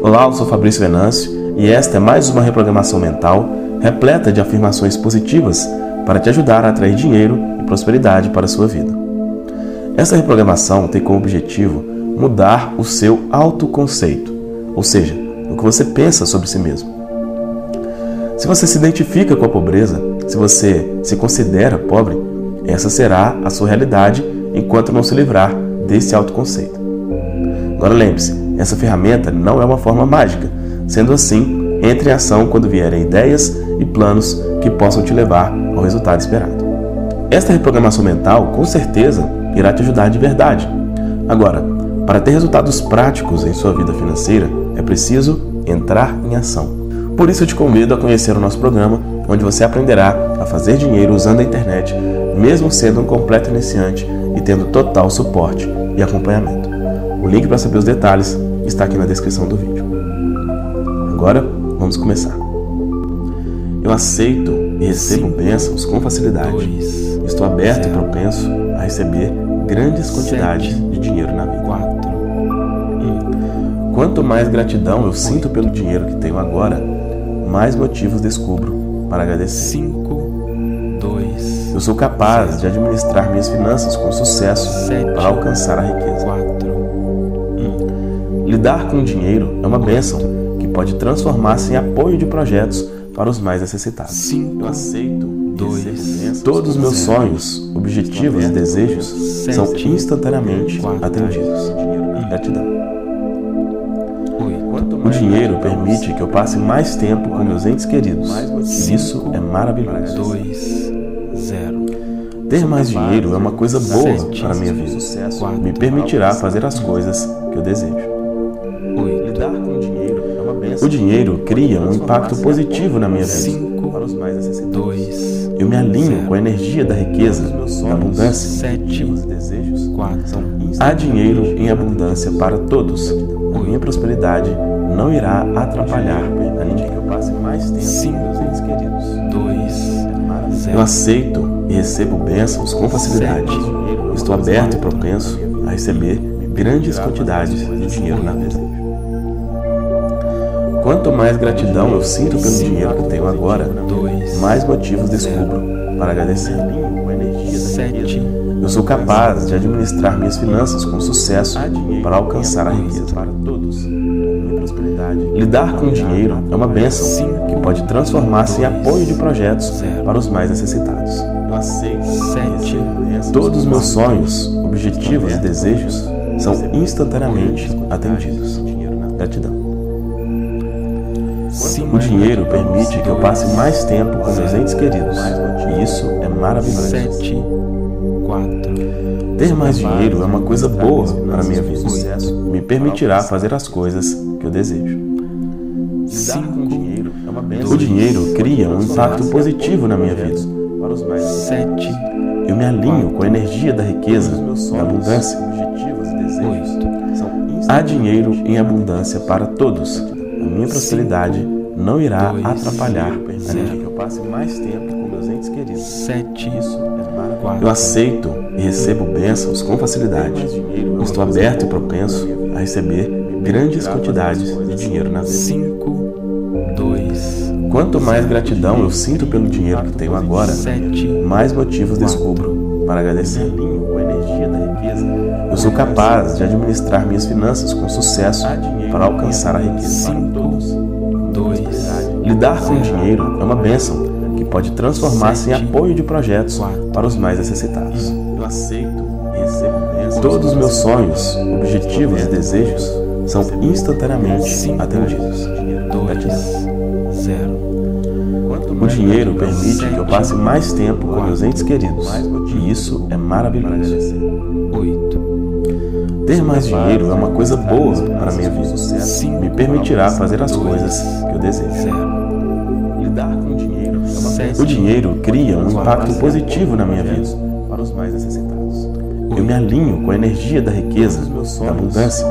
Olá, eu sou Fabrício Venâncio e esta é mais uma reprogramação mental repleta de afirmações positivas para te ajudar a atrair dinheiro e prosperidade para a sua vida. Essa reprogramação tem como objetivo mudar o seu autoconceito, ou seja, o que você pensa sobre si mesmo. Se você se identifica com a pobreza, se você se considera pobre, essa será a sua realidade enquanto não se livrar desse autoconceito. Agora lembre-se, essa ferramenta não é uma forma mágica. Sendo assim, entre em ação quando vierem ideias e planos que possam te levar ao resultado esperado. Esta reprogramação mental, com certeza, irá te ajudar de verdade. Agora, para ter resultados práticos em sua vida financeira, é preciso entrar em ação. Por isso eu te convido a conhecer o nosso programa, onde você aprenderá a fazer dinheiro usando a internet, mesmo sendo um completo iniciante e tendo total suporte e acompanhamento. O link para saber os detalhes está aqui na descrição do vídeo. Agora, vamos começar. Eu aceito e recebo bênçãos com facilidade. Estou aberto e propenso a receber grandes quantidades de dinheiro na vida. Quanto mais gratidão eu sinto pelo dinheiro que tenho agora, mais motivos descubro para agradecer. Eu sou capaz de administrar minhas finanças com sucesso para alcançar a riqueza. Lidar com o dinheiro é uma bênção que pode transformar-se em apoio de projetos para os mais necessitados. Eu aceito todos os meus sonhos, objetivos e desejos são instantaneamente atendidos. Gratidão. O dinheiro permite que eu passe mais tempo com meus entes queridos. E isso é maravilhoso. Ter mais dinheiro é uma coisa boa para a minha vida. Me permitirá fazer as coisas que eu desejo. O dinheiro cria um impacto positivo na minha vida. Eu me alinho com a energia da riqueza, da abundância. Há dinheiro em abundância para todos. A minha prosperidade não irá atrapalhar a ninguém. Eu aceito e recebo bênçãos com facilidade. Estou aberto e propenso a receber grandes quantidades de dinheiro na vida. Quanto mais gratidão eu sinto pelo dinheiro que tenho agora, mais motivos descubro para agradecer. Eu sou capaz de administrar minhas finanças com sucesso para alcançar a riqueza. Lidar com o dinheiro é uma bênção que pode transformar-se em apoio de projetos para os mais necessitados. Todos os meus sonhos, objetivos e desejos são instantaneamente atendidos. Gratidão. O dinheiro permite que eu passe mais tempo com meus entes queridos, e isso é maravilhoso. Ter mais dinheiro é uma coisa boa para a minha vida. Me permitirá fazer as coisas que eu desejo. O dinheiro cria um impacto positivo na minha vida. Eu me alinho com a energia da riqueza, da abundância. Há dinheiro em abundância para todos. A minha prosperidade não irá atrapalhar a ninguém. Eu passe mais tempo com meus entes queridos. Eu aceito e recebo bênçãos com facilidade. Estou aberto e propenso a receber grandes quantidades de dinheiro na vida. Quanto mais gratidão eu sinto pelo dinheiro que tenho agora, mais motivos descubro para agradecer. Eu sou capaz de administrar minhas finanças com sucesso para alcançar a riqueza. Lidar com o dinheiro é uma bênção que pode transformar-se em apoio de projetos para os mais necessitados. Todos os meus sonhos, objetivos e desejos são instantaneamente atendidos. Gratidão. O dinheiro permite que eu passe mais tempo com meus entes queridos, e isso é maravilhoso. Ter mais dinheiro é uma coisa boa para a minha vida. Me permitirá fazer as coisas que eu desejo. O dinheiro cria um impacto positivo na minha vida. Eu me alinho com a energia da riqueza, da abundância.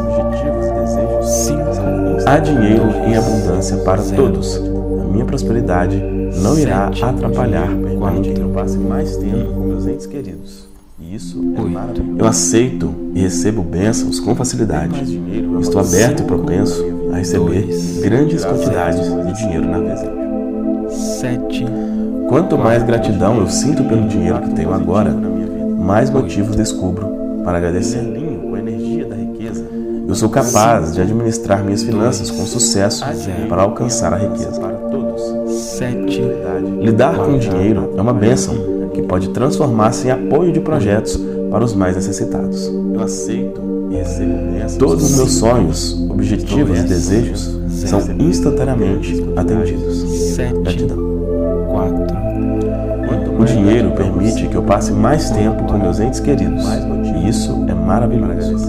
Há dinheiro em abundância para todos. A minha prosperidade não irá atrapalhar a ninguém. Eu passe mais tempo com meus entes queridos. E isso é maravilhoso. Eu aceito e recebo bênçãos com facilidade. Estou aberto e propenso a receber grandes quantidades de dinheiro na vida. 7. Quanto mais gratidão eu sinto pelo dinheiro que tenho agora, mais motivos descubro para agradecer. Eu sou capaz de administrar minhas finanças com sucesso para alcançar a riqueza. 7. Lidar com o dinheiro é uma bênção que pode transformar-se em apoio de projetos para os mais necessitados. Eu aceito e recebo bênçãos. Todos os meus sonhos, objetivos e desejos são instantaneamente atendidos. Gratidão. 4. O dinheiro permite que eu passe mais tempo com meus entes queridos, e isso é maravilhoso.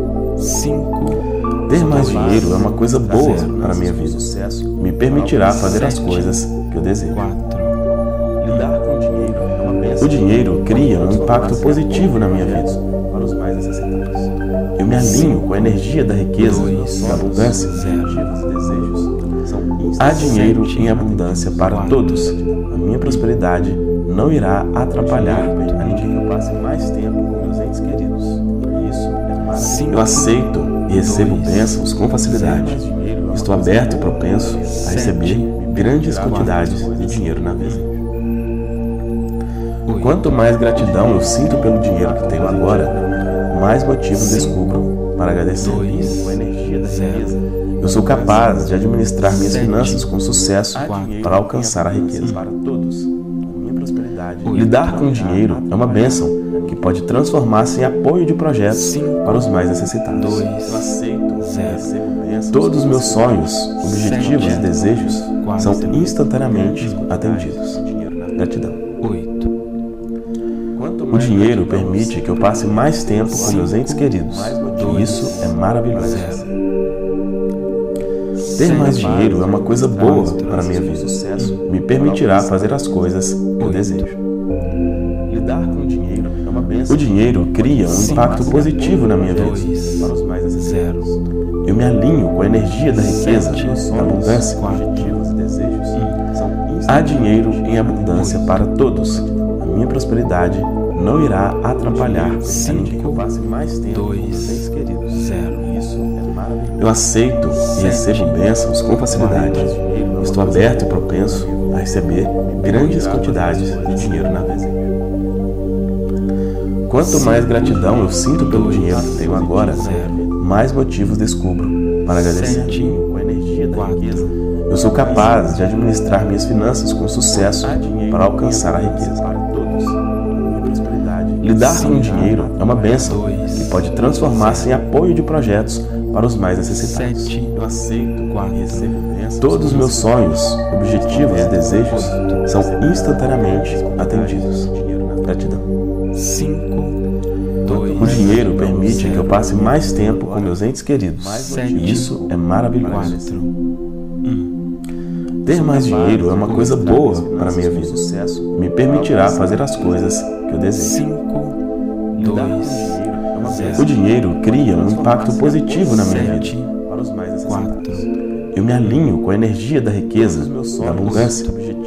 5. Ter mais dinheiro é uma coisa boa para a minha vida. Me permitirá fazer as coisas que eu desejo. 4. Lidar com o dinheiro é uma bênção. O dinheiro cria um impacto positivo na minha vida para os mais necessitados. Eu me alinho com a energia da riqueza, da abundância. Há dinheiro em abundância para todos. A minha prosperidade não irá atrapalhar a ninguém. Eu passe mais tempo com meus entes queridos. Isso é maravilhoso. Eu aceito e recebo bênçãos com facilidade. Estou aberto e propenso a receber grandes quantidades de dinheiro na vida. Quanto mais gratidão eu sinto pelo dinheiro que tenho agora, mais motivos descubro para agradecer. Eu sou capaz de administrar minhas finanças com sucesso para alcançar a riqueza. Lidar com o dinheiro é uma bênção que pode transformar-se em apoio de projetos para os mais necessitados. Todos os meus sonhos, objetivos e desejos são instantaneamente atendidos. Gratidão. 8. O dinheiro permite que eu passe mais tempo com meus entes queridos, e isso é maravilhoso. Ter mais dinheiro é uma coisa boa para a minha vida. Me permitirá fazer as coisas que eu desejo. Lidar com o dinheiro é uma bênção. O dinheiro cria um impacto positivo na minha vida para os mais necessitados. Eu me alinho com a energia da riqueza, da abundância. Há dinheiro em abundância para todos. A minha prosperidade não irá atrapalhar a ninguém. Eu passe mais tempo com meus entes queridos. Isso é maravilhoso. Eu aceito e recebo bênçãos com facilidade. Estou aberto e propenso a receber grandes quantidades de dinheiro na vida. Quanto mais gratidão eu sinto pelo dinheiro que tenho agora, mais motivos descubro para agradecer. Eu sou capaz de administrar minhas finanças com sucesso para alcançar a riqueza. Lidar com o dinheiro é uma bênção que pode transformar-se em apoio de projetos para os mais necessitados. Eu aceito e recebo bênçãos. Todos os meus sonhos, objetivos e desejos são instantaneamente atendidos. Gratidão. 5. O dinheiro permite que eu passe mais tempo com meus entes queridos, e isso é maravilhoso. 4. Ter mais dinheiro é uma coisa boa para a minha vida. Me permitirá fazer as coisas que eu desejo. 5. 2. O dinheiro cria um impacto positivo na minha vida. 4. Eu me alinho com a energia da riqueza, da abundância.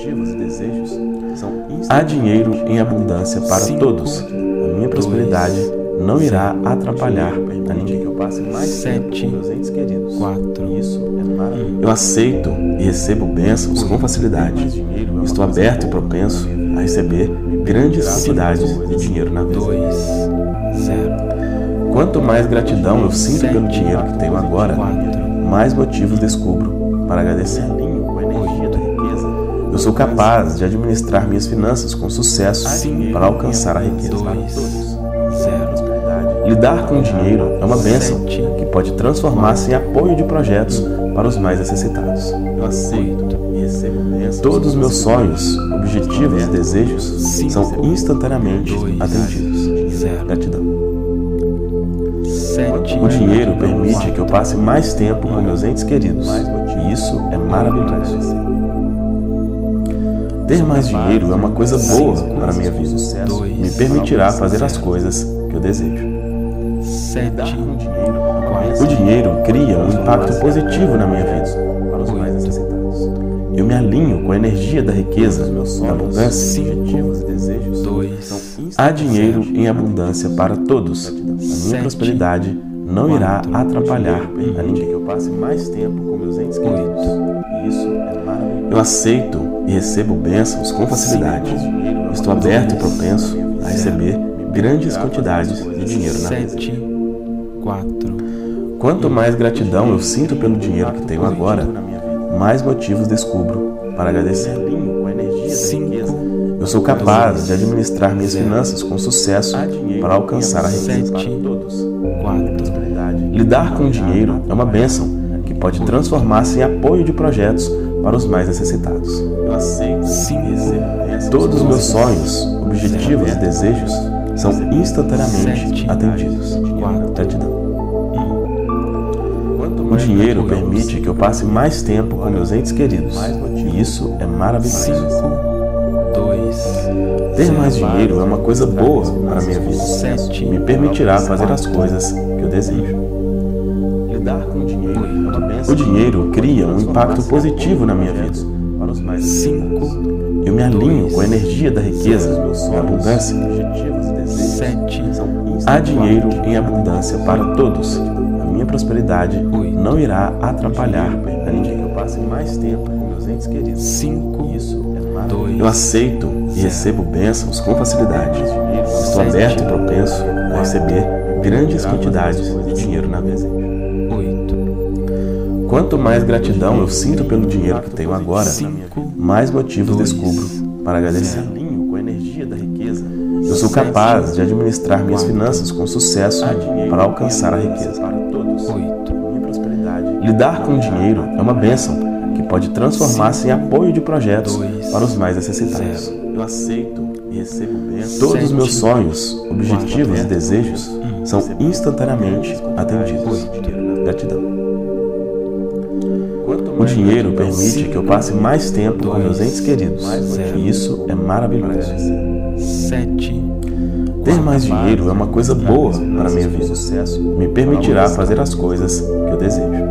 Há dinheiro em abundância para todos. A minha prosperidade não irá atrapalhar a ninguém. Eu passe mais tempo com meus entes queridos. 4. Isso é maravilhoso. Eu aceito e recebo bênçãos com facilidade. Estou aberto e propenso a receber grandes quantidades de dinheiro na vida. 2. 0. Quanto mais gratidão eu sinto pelo dinheiro que tenho agora, mais motivos descubro para agradecer. Eu sou capaz de administrar minhas finanças com sucesso para alcançar a riqueza. 2. 0. Lidar com o dinheiro é uma bênção que pode transformar-se em apoio de projetos para os mais necessitados. Eu aceito e recebo bênçãos. Todos os meus sonhos, objetivos e desejos são instantaneamente atendidos. Gratidão. 7. O dinheiro permite que eu passe mais tempo com meus entes queridos, e isso é maravilhoso. Ter mais dinheiro é uma coisa boa para a minha vida. Me permitirá fazer as coisas que eu desejo. 7. O dinheiro cria um impacto positivo na minha vida para os mais necessitados. Eu me alinho com a energia da riqueza, da abundância. 2, Há dinheiro em abundância para todos. A minha prosperidade não irá atrapalhar a ninguém. Eu passe mais tempo com meus entes queridos. Isso é maravilhoso. Eu aceito e recebo bênçãos com facilidade. Estou aberto e propenso a receber grandes quantidades de dinheiro na mesa. 4, Quanto mais gratidão eu sinto pelo dinheiro que tenho agora, mais motivos descubro para agradecer. 5, Eu sou capaz de administrar minhas finanças com sucesso para alcançar a riqueza. 7, 4, Lidar com o dinheiro é uma bênção que pode transformar-se em apoio de projetos para os mais necessitados. Eu aceito 5, todos os meus sonhos, objetivos e desejos são instantaneamente atendidos. Gratidão. O dinheiro permite que eu passe mais tempo com meus entes queridos, e isso é maravilhoso. 2, Ter mais dinheiro é uma coisa boa para a minha vida. 7, Me permitirá fazer as coisas que eu desejo. O dinheiro cria um impacto positivo na minha vida. 5, Eu me alinho com a energia da riqueza, da abundância. 7, Há dinheiro em abundância para todos. A minha prosperidade não irá atrapalhar a ninguém. Eu passe mais tempo com meus entes queridos. 5, 2, Eu aceito e recebo bênçãos com facilidade. Estou aberto e propenso a receber grandes quantidades de dinheiro na mesa. 8, Quanto mais gratidão eu sinto pelo dinheiro que tenho agora, 5, mais motivos descubro para agradecer. Eu sou capaz de administrar minhas finanças com sucesso para alcançar a riqueza. 8, Lidar com o dinheiro é uma bênção que pode transformar-se em apoio de projetos para os mais necessitados. Eu aceito e recebo bênçãos. Todos os meus sonhos, objetivos e desejos são instantaneamente atendidos. Gratidão. O dinheiro permite que eu passe mais tempo com meus entes queridos, e isso é maravilhoso. 7, Ter mais dinheiro é uma coisa boa para a minha vida. Me permitirá fazer as coisas que eu desejo.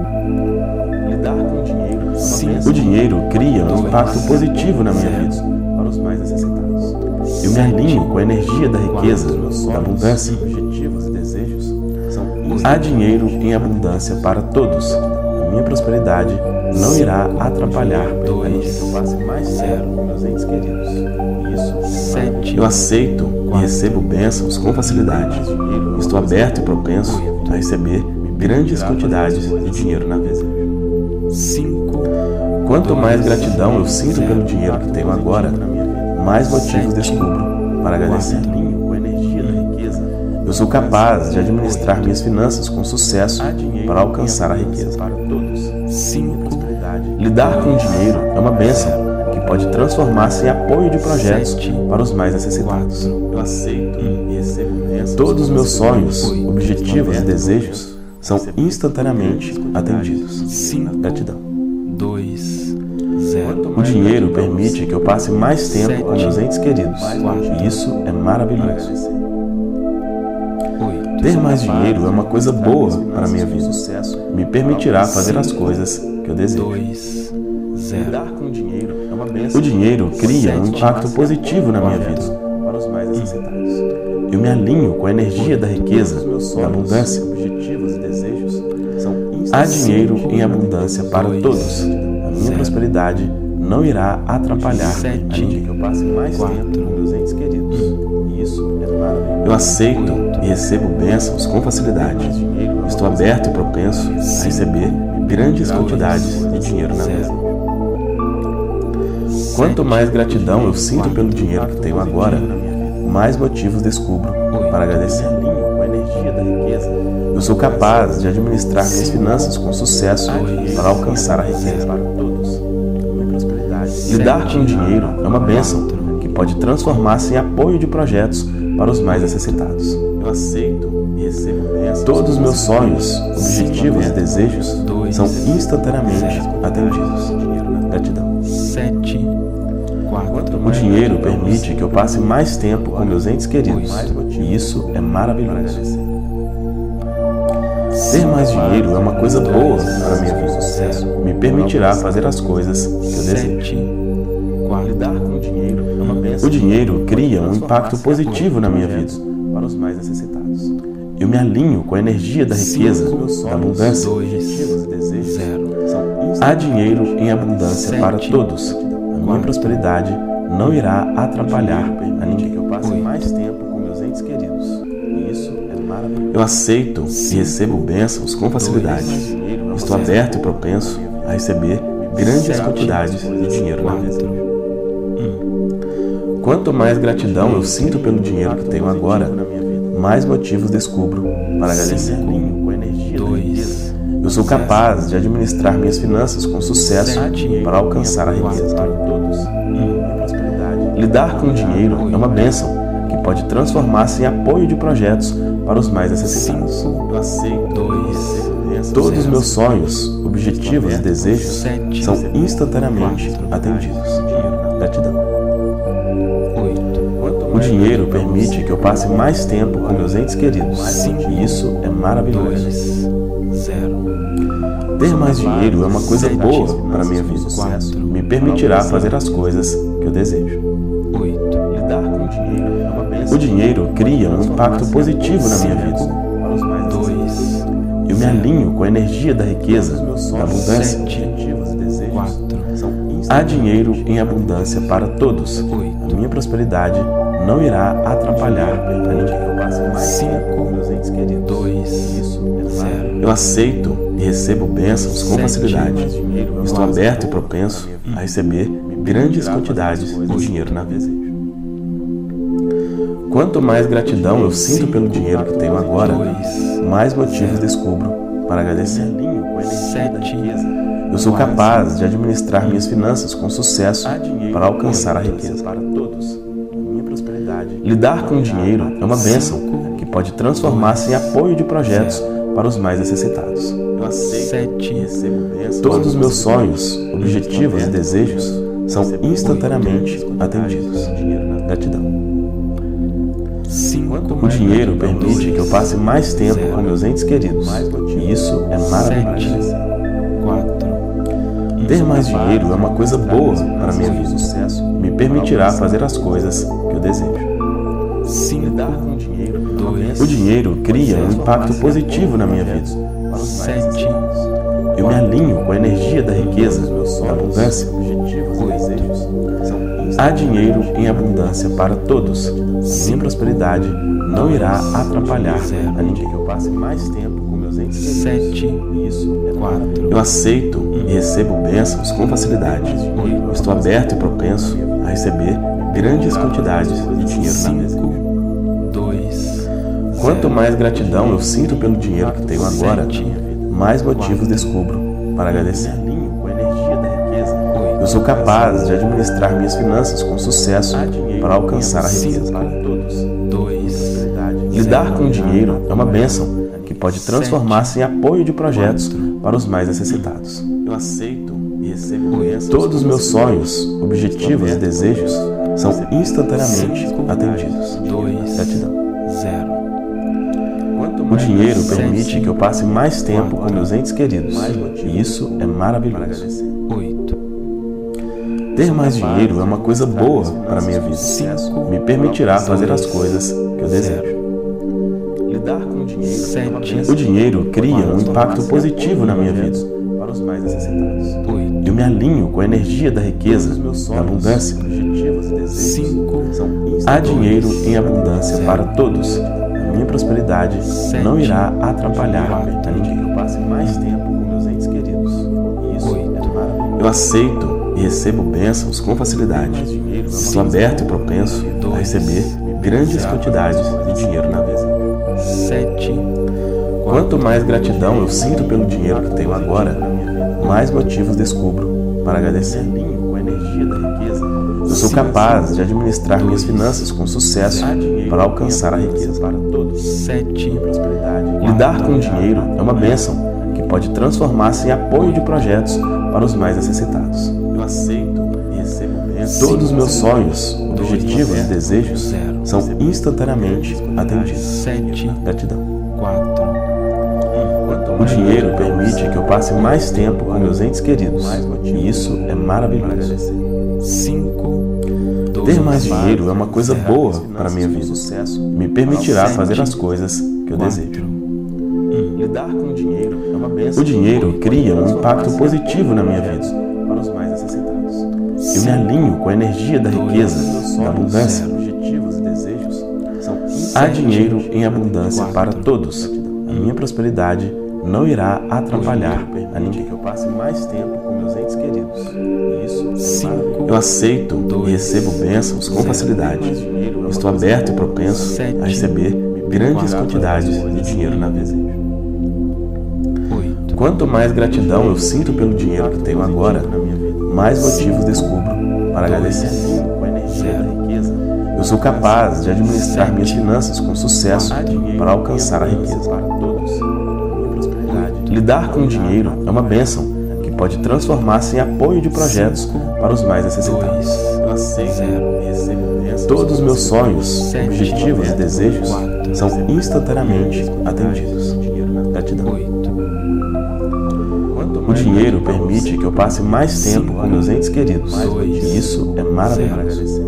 O dinheiro cria um impacto positivo na minha vida. Eu me alinho com a energia da riqueza, da abundância. Há dinheiro em abundância para todos. A minha prosperidade não irá atrapalhar a ninguém. 7, Eu aceito e recebo bênçãos com facilidade. Estou aberto e propenso a receber grandes quantidades de dinheiro na mesa. 5, Quanto mais gratidão eu sinto pelo dinheiro que tenho agora, mais motivos descubro para agradecer. Eu sou capaz de administrar minhas finanças com sucesso para alcançar a riqueza. 5, Lidar com o dinheiro é uma bênção que pode transformar-se em apoio de projetos para os mais necessitados. Eu aceito e recebo bênçãos. Todos os meus sonhos, objetivos e desejos são instantaneamente atendidos. 5, Gratidão. 2, 0. O dinheiro permite que eu passe mais tempo com meus entes queridos, e isso é maravilhoso. 8, Ter mais dinheiro é uma coisa boa para a minha vida. Me permitirá fazer as coisas que eu desejo. 2, 0. O dinheiro cria um impacto positivo na minha vida. Eu me alinho com a energia da riqueza, da abundância. Há dinheiro em abundância para todos. A minha prosperidade não irá atrapalhar a ninguém. 4, Eu aceito e recebo bênçãos com facilidade. Estou aberto e propenso a receber grandes quantidades de dinheiro na mesa. Quanto mais gratidão eu sinto pelo dinheiro que tenho agora, mais motivos descubro para agradecer. Eu sou capaz de administrar minhas finanças com sucesso para alcançar a riqueza. Lidar com o dinheiro é uma bênção que pode transformar-se em apoio de projetos para os mais necessitados. Eu aceito e recebo bênçãos. Todos os meus sonhos, objetivos e desejos são instantaneamente atendidos. Gratidão. 7, 4, O dinheiro permite que eu passe mais tempo com meus entes queridos, e isso é maravilhoso. Ter mais dinheiro é uma coisa boa para a minha vida. Me permitirá fazer as coisas que eu desejo. Lidar com o dinheiro é uma bênção. O dinheiro cria um impacto positivo na minha vida para os mais necessitados. Eu me alinho com a energia da riqueza, da abundância. Há dinheiro em abundância para todos. A minha prosperidade não irá atrapalhar a ninguém. Eu passo mais tempo com meus entes queridos. E isso é maravilhoso. Eu aceito e recebo bênçãos com facilidade. Estou aberto e propenso a receber grandes quantidades de dinheiro na vida. Quanto mais gratidão eu sinto pelo dinheiro que tenho agora, mais motivos descubro para agradecer. Eu sou capaz de administrar minhas finanças com sucesso para alcançar a riqueza. Lidar com o dinheiro é uma bênção que pode transformar-se em apoio de projetos para os mais necessitados. Eu aceito. Todos os meus sonhos, objetivos e desejos são instantaneamente atendidos. Gratidão. O dinheiro permite que eu passe mais tempo com meus entes queridos. E isso é maravilhoso. Ter mais dinheiro é uma coisa boa para a minha vida. Me permitirá fazer as coisas que eu desejo. O dinheiro cria um impacto positivo na minha vida. Eu me alinho com a energia da riqueza, da abundância. Há dinheiro em abundância para todos. A minha prosperidade não irá atrapalhar a ninguém. Eu aceito e recebo bênçãos com facilidade. Estou aberto e propenso a receber grandes quantidades de dinheiro na vida. Quanto mais gratidão eu sinto pelo dinheiro que tenho agora, mais motivos descubro para agradecer. Eu sou capaz de administrar minhas finanças com sucesso para alcançar a riqueza. Lidar com o dinheiro é uma bênção que pode transformar-se em apoio de projetos para os mais necessitados. Todos os meus sonhos, objetivos e desejos são instantaneamente atendidos. Gratidão. O dinheiro permite que eu passe mais tempo com meus entes queridos. E isso é maravilhoso. Ter mais dinheiro é uma coisa boa para a minha vida. Me permitirá fazer as coisas que eu desejo. O dinheiro cria um impacto positivo na minha vida. Eu me alinho com a energia da riqueza, da abundância. Há dinheiro em abundância para todos. A minha prosperidade não irá atrapalhar a ninguém. Eu passe mais tempo com meus entes queridos. Eu aceito e recebo bênçãos com facilidade. Estou aberto e propenso a receber grandes quantidades de dinheiro na mesa. Quanto mais gratidão eu sinto pelo dinheiro que tenho agora, mais motivos descubro para agradecer. Eu sou capaz de administrar minhas finanças com sucesso para alcançar a riqueza. Lidar com o dinheiro é uma bênção que pode transformar-se em apoio de projetos para os mais necessitados. Eu aceito e recebo bênçãos. Todos os meus sonhos, objetivos e desejos são instantaneamente atendidos. Gratidão. O dinheiro permite que eu passe mais tempo com meus entes queridos. E isso é maravilhoso. Ter mais dinheiro é uma coisa boa para a minha vida. Me permitirá fazer as coisas que eu desejo. O dinheiro cria um impacto positivo na minha vida. Eu me alinho com a energia da riqueza, da abundância. Há dinheiro em abundância para todos. A minha prosperidade não irá atrapalhar a ninguém. Eu passe mais tempo com meus entes queridos. Eu aceito e recebo bênçãos com facilidade. Estou aberto e propenso a receber grandes quantidades de dinheiro na vida. Quanto mais gratidão eu sinto pelo dinheiro que tenho agora, mais motivos descubro para agradecer. Eu sou capaz de administrar minhas finanças com sucesso para alcançar a riqueza. Lidar com o dinheiro é uma bênção que pode transformar-se em apoio de projetos para os mais necessitados. Eu aceito e recebo bênçãos. Todos os meus sonhos, objetivos e desejos são instantaneamente atendidos. Gratidão. O dinheiro permite que eu passe mais tempo com meus entes queridos, e isso é maravilhoso. 5. Ter mais dinheiro é uma coisa boa para a minha vida. Me permitirá fazer as coisas que eu desejo. Lidar com o dinheiro é uma bênção. O dinheiro cria um impacto positivo na minha vida. Para os mais necessitados. Eu me alinho com a energia da riqueza, da abundância. Objetivos e desejos são Há dinheiro em abundância para todos. A minha prosperidade não irá atrapalhar a ninguém. que eu passe mais tempo com meus entes queridos. E isso é maravilhoso. Eu aceito e recebo bênçãos com facilidade. Estou aberto e propenso a receber grandes quantidades de dinheiro na vida. 8. Quanto mais gratidão eu sinto pelo dinheiro que tenho agora, mais motivos descubro para agradecer. Com a energia da riqueza, Eu sou capaz de administrar minhas finanças com sucesso para alcançar a riqueza. para todos. Minha prosperidade. Lidar com o dinheiro é uma bênção que pode transformar-se em apoio de projetos para os mais necessitados. Eu aceito e recebo bênçãos. Todos os meus sonhos, objetivos e desejos são instantaneamente atendidos. Gratidão. 8. O dinheiro permite que eu passe mais tempo com meus entes queridos, e isso é maravilhoso.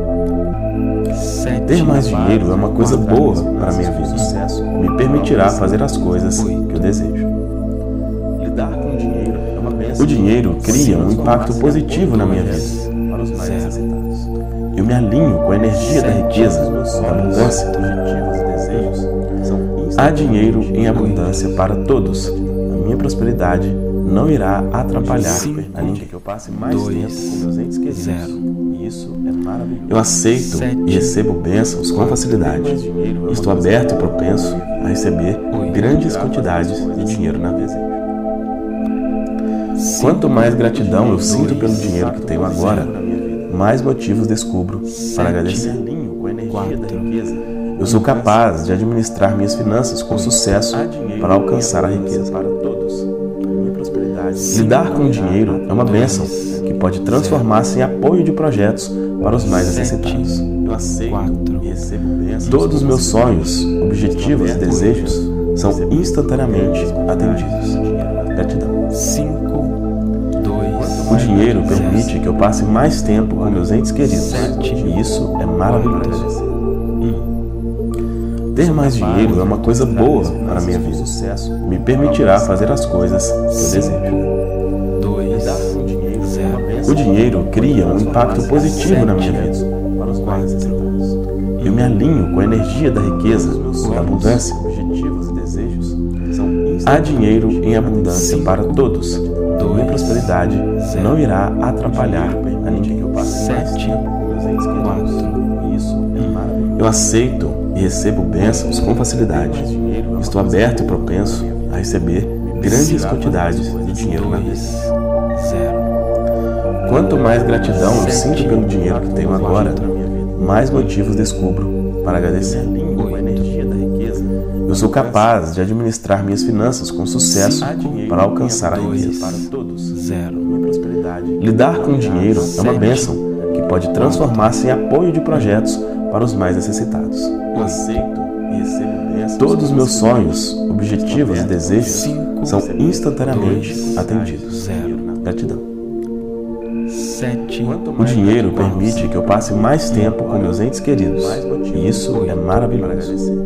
7. Ter mais dinheiro é uma coisa boa para a minha vida. Me permitirá fazer as coisas que eu desejo. Lidar com o dinheiro é uma bênção. O dinheiro cria um impacto positivo na minha vida. Para os mais necessitados. Eu me alinho com a energia da riqueza, da abundância. Objetivos e desejos são Há dinheiro em abundância para todos. A minha prosperidade não irá atrapalhar a ninguém. que eu passe mais tempo com meus entes queridos. 0. E isso é maravilhoso. Eu aceito e recebo bênçãos com facilidade. Estou aberto e propenso a receber grandes quantidades de dinheiro na vida. Quanto mais gratidão eu sinto pelo dinheiro que tenho agora, mais motivos descubro para agradecer. Com a energia da riqueza, Eu sou capaz de administrar minhas finanças com sucesso para alcançar a riqueza. para todos. Minha prosperidade. Lidar com o dinheiro é uma bênção que pode transformar-se em apoio de projetos para os mais necessitados. Eu aceito e recebo bênçãos. Todos os meus sonhos, objetivos e desejos são instantaneamente atendidos. Gratidão. 5. 2. O dinheiro permite que eu passe mais tempo com meus entes queridos, e isso é maravilhoso. Ter mais dinheiro é uma coisa boa para a minha vida. Me permitirá fazer as coisas que eu desejo. 2. 0. O dinheiro cria um impacto positivo na minha vida. Para os mais necessitados. Eu me alinho com a energia da riqueza, da abundância. Objetivos e desejos são Há dinheiro em abundância para todos. A minha prosperidade não irá atrapalhar a ninguém. eu passe mais 7. tempo com meus entes queridos. E isso é maravilhoso. Eu aceito e recebo bênçãos com facilidade. Estou aberto e propenso a receber grandes quantidades de dinheiro na vida. 0. Quanto mais gratidão eu sinto pelo dinheiro que tenho agora, mais motivos descubro para agradecer. Com a energia da riqueza, Eu sou capaz de administrar minhas finanças com sucesso para alcançar a riqueza. para todos. 0. Minha prosperidade. Lidar com o dinheiro é uma bênção que pode transformar-se em apoio de projetos para os mais necessitados. Eu aceito e recebo bênçãos. Todos os meus sonhos, objetivos e desejos são instantaneamente atendidos. 0. Gratidão. 7. O dinheiro permite que eu passe mais tempo com meus entes queridos, e isso é maravilhoso.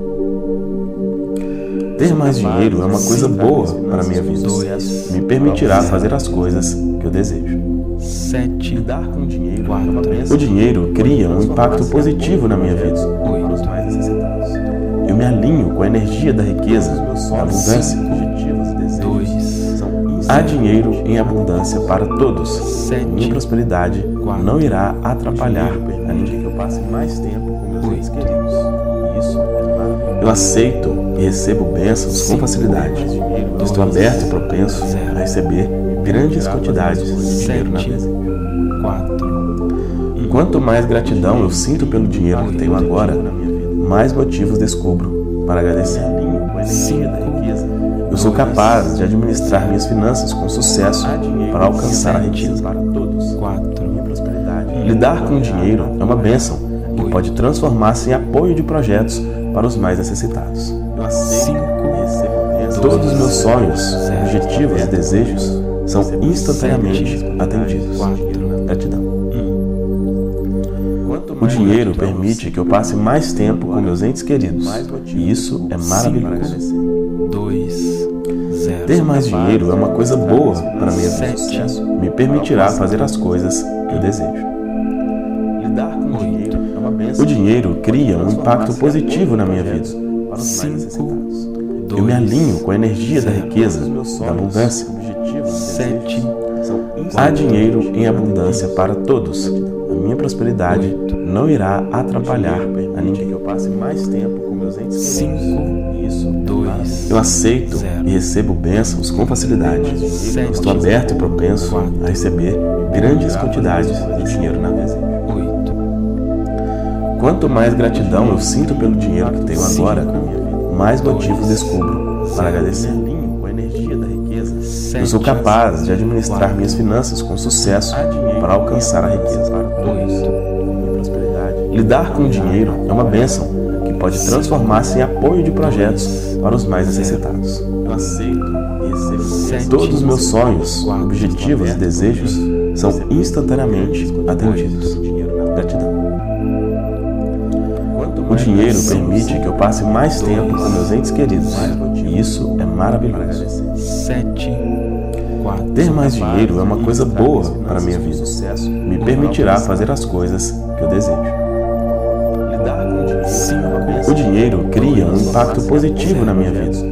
Ter mais dinheiro é uma coisa boa para a minha vida. Me permitirá fazer as coisas que eu desejo. 7. Lidar com o dinheiro é uma bênção. O dinheiro cria um impacto positivo na minha vida. Para os mais necessitados. Eu me alinho com a energia da riqueza, da abundância. Objetivos e desejos 2. são Há dinheiro em abundância para todos. A minha prosperidade não irá atrapalhar a ninguém. que eu passe mais tempo com meus entes queridos. E isso é maravilhoso. Eu aceito e recebo bênçãos com facilidade. Estou aberto e propenso a receber grandes quantidades de dinheiro na vida. 4. Quanto mais gratidão eu sinto pelo dinheiro que tenho agora, mais motivos descubro para agradecer. Com a energia da riqueza, Eu sou capaz de administrar minhas finanças com sucesso para alcançar a riqueza. para todos. 4. Minha prosperidade. Lidar com o dinheiro é uma bênção que pode transformar-se em apoio de projetos para os mais necessitados. Eu aceito e recebo bênçãos. Todos os meus sonhos, objetivos e desejos são instantaneamente atendidos. Gratidão. O dinheiro permite que eu passe mais tempo com meus entes queridos, e isso é maravilhoso. 2, 0. Ter mais dinheiro é uma coisa boa para minha vida. Me permitirá fazer as coisas que eu desejo. Lidar com o dinheiro é uma bênção. O dinheiro cria um impacto positivo na minha vida. 5, Eu me alinho com a energia da riqueza, da abundância. 7, Há dinheiro em abundância para todos. A minha prosperidade não irá atrapalhar a ninguém. Eu passe mais tempo com meus entes 5, 2, Eu aceito e recebo bênçãos com facilidade. Estou aberto e propenso a receber grandes quantidades de dinheiro na vida. 8, Quanto mais gratidão eu sinto pelo dinheiro que tenho agora, mais motivos descubro para agradecer. Eu sou capaz de administrar minhas finanças com sucesso para alcançar a riqueza. 8, Lidar com o dinheiro é uma bênção que pode transformar-se em apoio de projetos para os mais necessitados. Eu aceito e recebo. Todos os meus sonhos, objetivos e desejos são instantaneamente atendidos. Gratidão. O dinheiro permite que eu passe mais tempo com meus entes queridos, e isso é maravilhoso. 7, 4, Ter mais dinheiro é uma coisa boa para a minha vida. Me permitirá fazer as coisas que eu desejo. O dinheiro cria um impacto positivo na minha vida.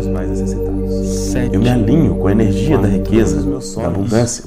7, Eu me alinho com a energia da riqueza, da abundância.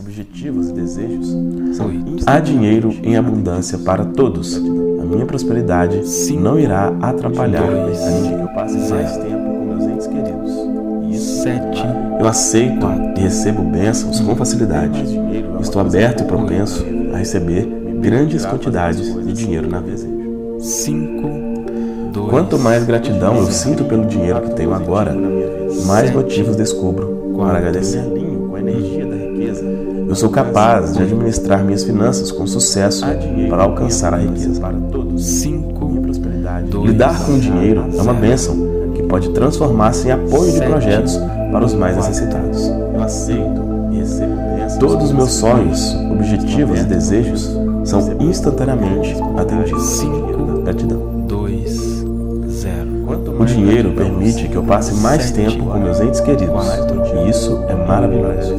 Há dinheiro em abundância para todos. A minha prosperidade não irá atrapalhar a ninguém. Eu passe mais tempo com meus entes queridos. 7, Eu aceito e recebo bênçãos com facilidade. Estou aberto e propenso a receber grandes quantidades de dinheiro na vida. 5, 2, Quanto mais gratidão eu sinto pelo dinheiro que tenho agora, mais motivos descubro para agradecer. Eu sou capaz de administrar minhas finanças com sucesso para alcançar a riqueza. 5, 2, Lidar com o dinheiro é uma bênção que pode transformar-se em apoio de projetos para os mais necessitados. Eu aceito e recebo bênçãos. Todos os meus sonhos, objetivos e desejos são instantaneamente atendidos. 5, Gratidão. 2, 0. O dinheiro permite que eu passe mais tempo com meus entes queridos, e isso é maravilhoso.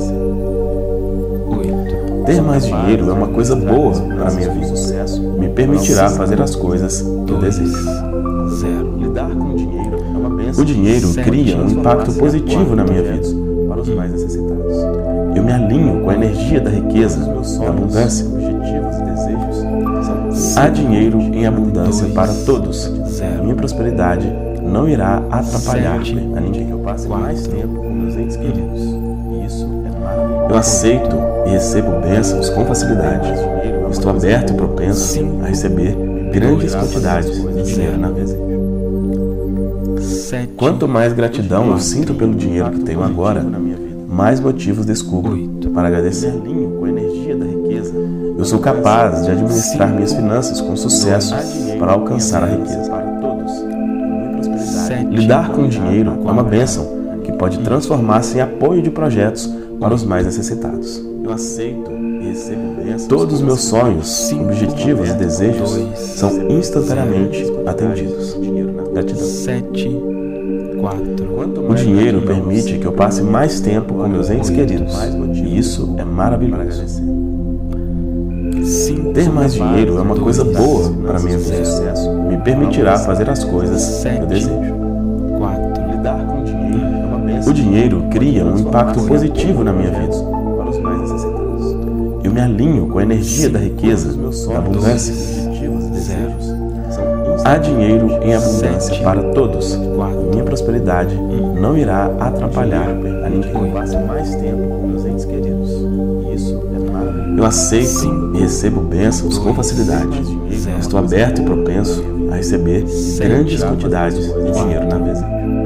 8, Ter mais dinheiro é uma coisa boa para a minha vida. Me permitirá fazer as coisas que eu desejo. 0. O dinheiro cria um impacto positivo na minha vida. Eu me alinho com a energia da riqueza, da abundância. Há dinheiro em abundância para todos. A minha prosperidade não irá atrapalhar a ninguém. Eu passe mais tempo com meus entes queridos. Eu aceito e recebo bênçãos com facilidade. Estou aberto e propenso a receber grandes quantidades de dinheiro na vida. 7, Quanto mais gratidão eu sinto pelo dinheiro que tenho agora, mais motivos descubro para agradecer. Eu sou capaz de administrar minhas finanças com sucesso para alcançar a riqueza. 7, Lidar com o dinheiro é uma bênção que pode transformar-se em apoio de projetos para os mais necessitados. Eu aceito e recebo bênçãos. Todos os meus sonhos, objetivos e desejos são instantaneamente atendidos. Gratidão. 7, 4, O dinheiro permite que eu passe mais tempo com meus entes queridos, e isso é maravilhoso. 5, Ter mais dinheiro é uma coisa boa para a minha vida. Me permitirá fazer as coisas que eu desejo. 4, O dinheiro cria um impacto positivo na minha vida. Eu me alinho com a energia da riqueza, da abundância. 0, Há dinheiro em abundância para todos. A minha prosperidade não irá atrapalhar a ninguém. Eu aceito e recebo bênçãos com facilidade. Estou aberto e propenso a receber grandes quantidades de dinheiro na vida.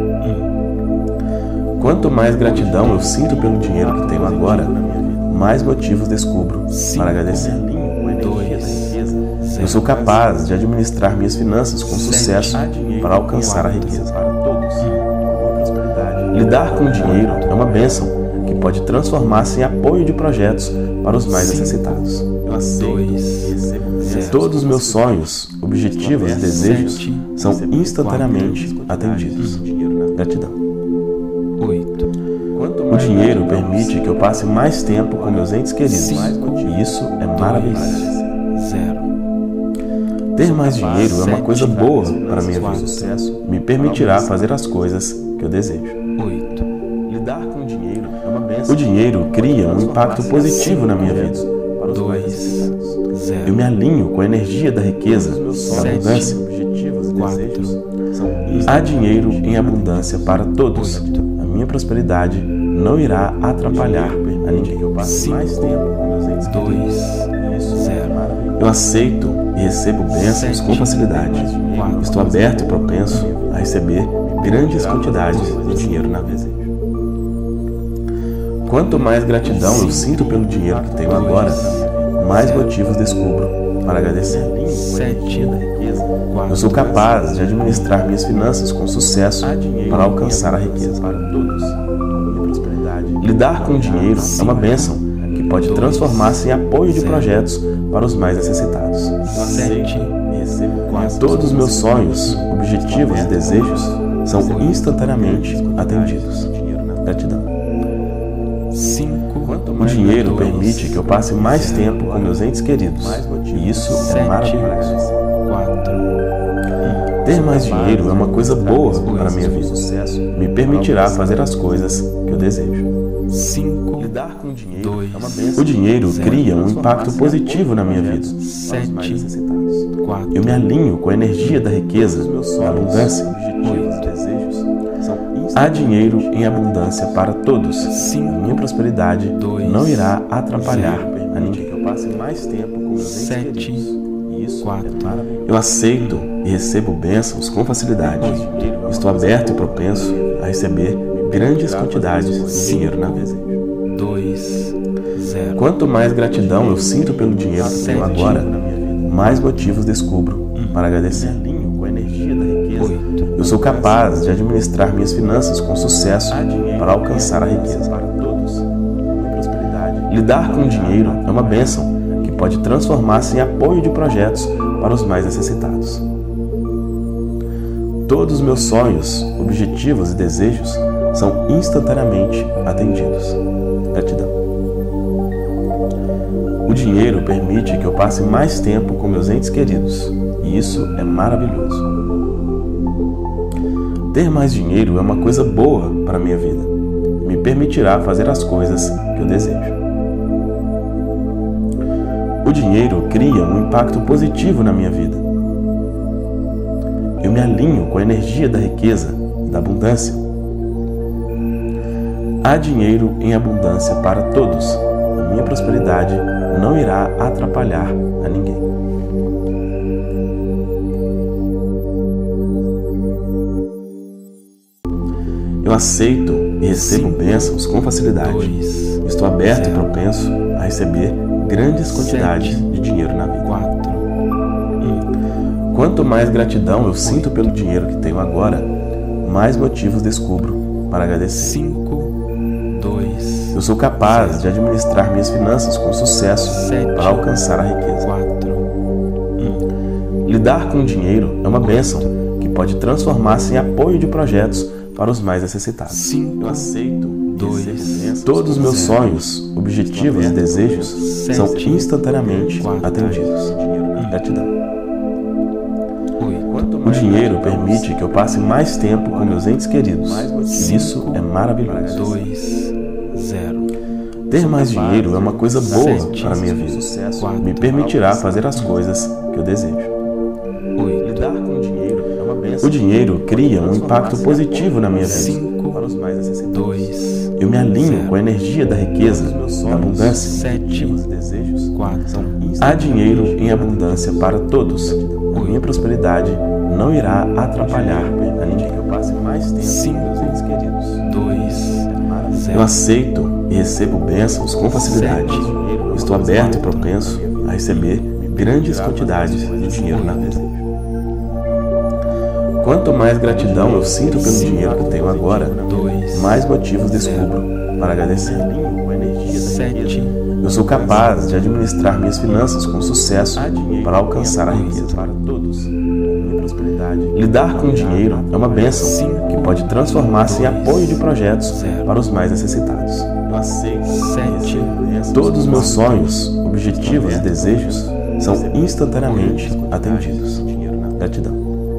Quanto mais gratidão eu sinto pelo dinheiro que tenho agora, mais motivos descubro para agradecer. 2, Eu sou capaz de administrar minhas finanças com sucesso para alcançar a riqueza. Lidar com dinheiro é uma bênção que pode transformar-se em apoio de projetos para os mais necessitados. Eu aceito e recebo bênçãos. Todos os meus sonhos, objetivos e desejos são instantaneamente atendidos. Gratidão. 8. O dinheiro permite que eu passe mais tempo com meus entes queridos, e isso é maravilhoso. 0. Ter mais dinheiro é uma coisa boa para a minha vida. Me permitirá fazer as coisas que eu desejo. 8. Lidar com o dinheiro é uma bênção. O dinheiro cria um impacto positivo na minha vida. 2. 0. Eu me alinho com a energia da riqueza, da abundância. 4. Há dinheiro em abundância para todos. A minha prosperidade não irá atrapalhar a ninguém. Eu passo mais tempo com meus entes queridos. 0. Eu aceito e recebo bênçãos com facilidade. Estou aberto e propenso a receber grandes quantidades de dinheiro na vida. Quanto mais gratidão eu sinto pelo dinheiro que tenho agora, mais motivos descubro para agradecer. 7. Eu sou capaz de administrar minhas finanças com sucesso para alcançar a riqueza. Lidar com o dinheiro é uma bênção que pode transformar-se em apoio de projetos para os mais necessitados. 7. Todos os meus sonhos, objetivos e desejos são instantaneamente atendidos. Gratidão. 5. O dinheiro permite que eu passe mais tempo com meus entes queridos, e isso é maravilhoso. 4. Ter mais dinheiro é uma coisa boa para a minha vida. Me permitirá fazer as coisas que eu desejo. 5. Lidar com o dinheiro é uma bênção. O dinheiro cria um impacto positivo na minha vida. 7. 4. Eu me alinho com a energia da riqueza, da abundância. 8. Há dinheiro em abundância para todos. 5. Minha prosperidade 2. não irá atrapalhar a ninguém. Eu passe mais tempo com meus entes 7. queridos. E isso 4. é maravilhoso. Eu aceito e recebo bênçãos com facilidade. Estou aberto e propenso a receber grandes quantidades de dinheiro na vida. 2. 0. Quanto mais gratidão eu sinto pelo dinheiro que tenho agora, mais motivos descubro para agradecer. 8. Eu sou capaz de administrar minhas finanças com sucesso para alcançar a riqueza. Lidar com o dinheiro é uma bênção que pode transformar-se em apoio de projetos para os mais necessitados. Todos os meus sonhos, objetivos e desejos são instantaneamente atendidos. Gratidão. O dinheiro permite que eu passe mais tempo com meus entes queridos, e isso é maravilhoso. Ter mais dinheiro é uma coisa boa para a minha vida. Me permitirá fazer as coisas que eu desejo. O dinheiro cria um impacto positivo na minha vida. Eu me alinho com a energia da riqueza, da abundância. Há dinheiro em abundância para todos. A minha prosperidade não irá atrapalhar a ninguém. Eu aceito e recebo bênçãos com facilidade. Estou aberto e propenso a receber grandes quantidades de dinheiro na vida. 4. Quanto mais gratidão eu sinto pelo dinheiro que tenho agora, mais motivos descubro para agradecer. 5. 2. Eu sou capaz de administrar minhas finanças com sucesso para alcançar a riqueza. 4. Lidar com o dinheiro é uma bênção que pode transformar-se em apoio de projetos para os mais necessitados. 5. Eu aceito 2. todos os meus sonhos, objetivos e desejos são instantaneamente atendidos. Gratidão. 8. O dinheiro permite que eu passe mais tempo com meus entes queridos, e isso é maravilhoso. 2. 0. Ter mais dinheiro é uma coisa boa para a minha vida. Me permitirá fazer as coisas que eu desejo. 8. O dinheiro cria um impacto positivo na minha vida. 5. 2. Eu me alinho com a energia da riqueza, da abundância. 7. 4. Há dinheiro em abundância para todos. A minha prosperidade não irá atrapalhar a ninguém. 5. 2. 0. Eu aceito e recebo bênçãos com facilidade. Estou aberto e propenso a receber grandes quantidades de dinheiro na vida. Quanto mais gratidão eu sinto pelo dinheiro que tenho agora, mais motivos descubro para agradecer. 7, Eu sou capaz de administrar minhas finanças com sucesso para alcançar a riqueza. Lidar com o dinheiro é uma bênção que pode transformar-se em apoio de projetos para os mais necessitados. 7, Todos os meus sonhos, objetivos e desejos são instantaneamente atendidos. Gratidão.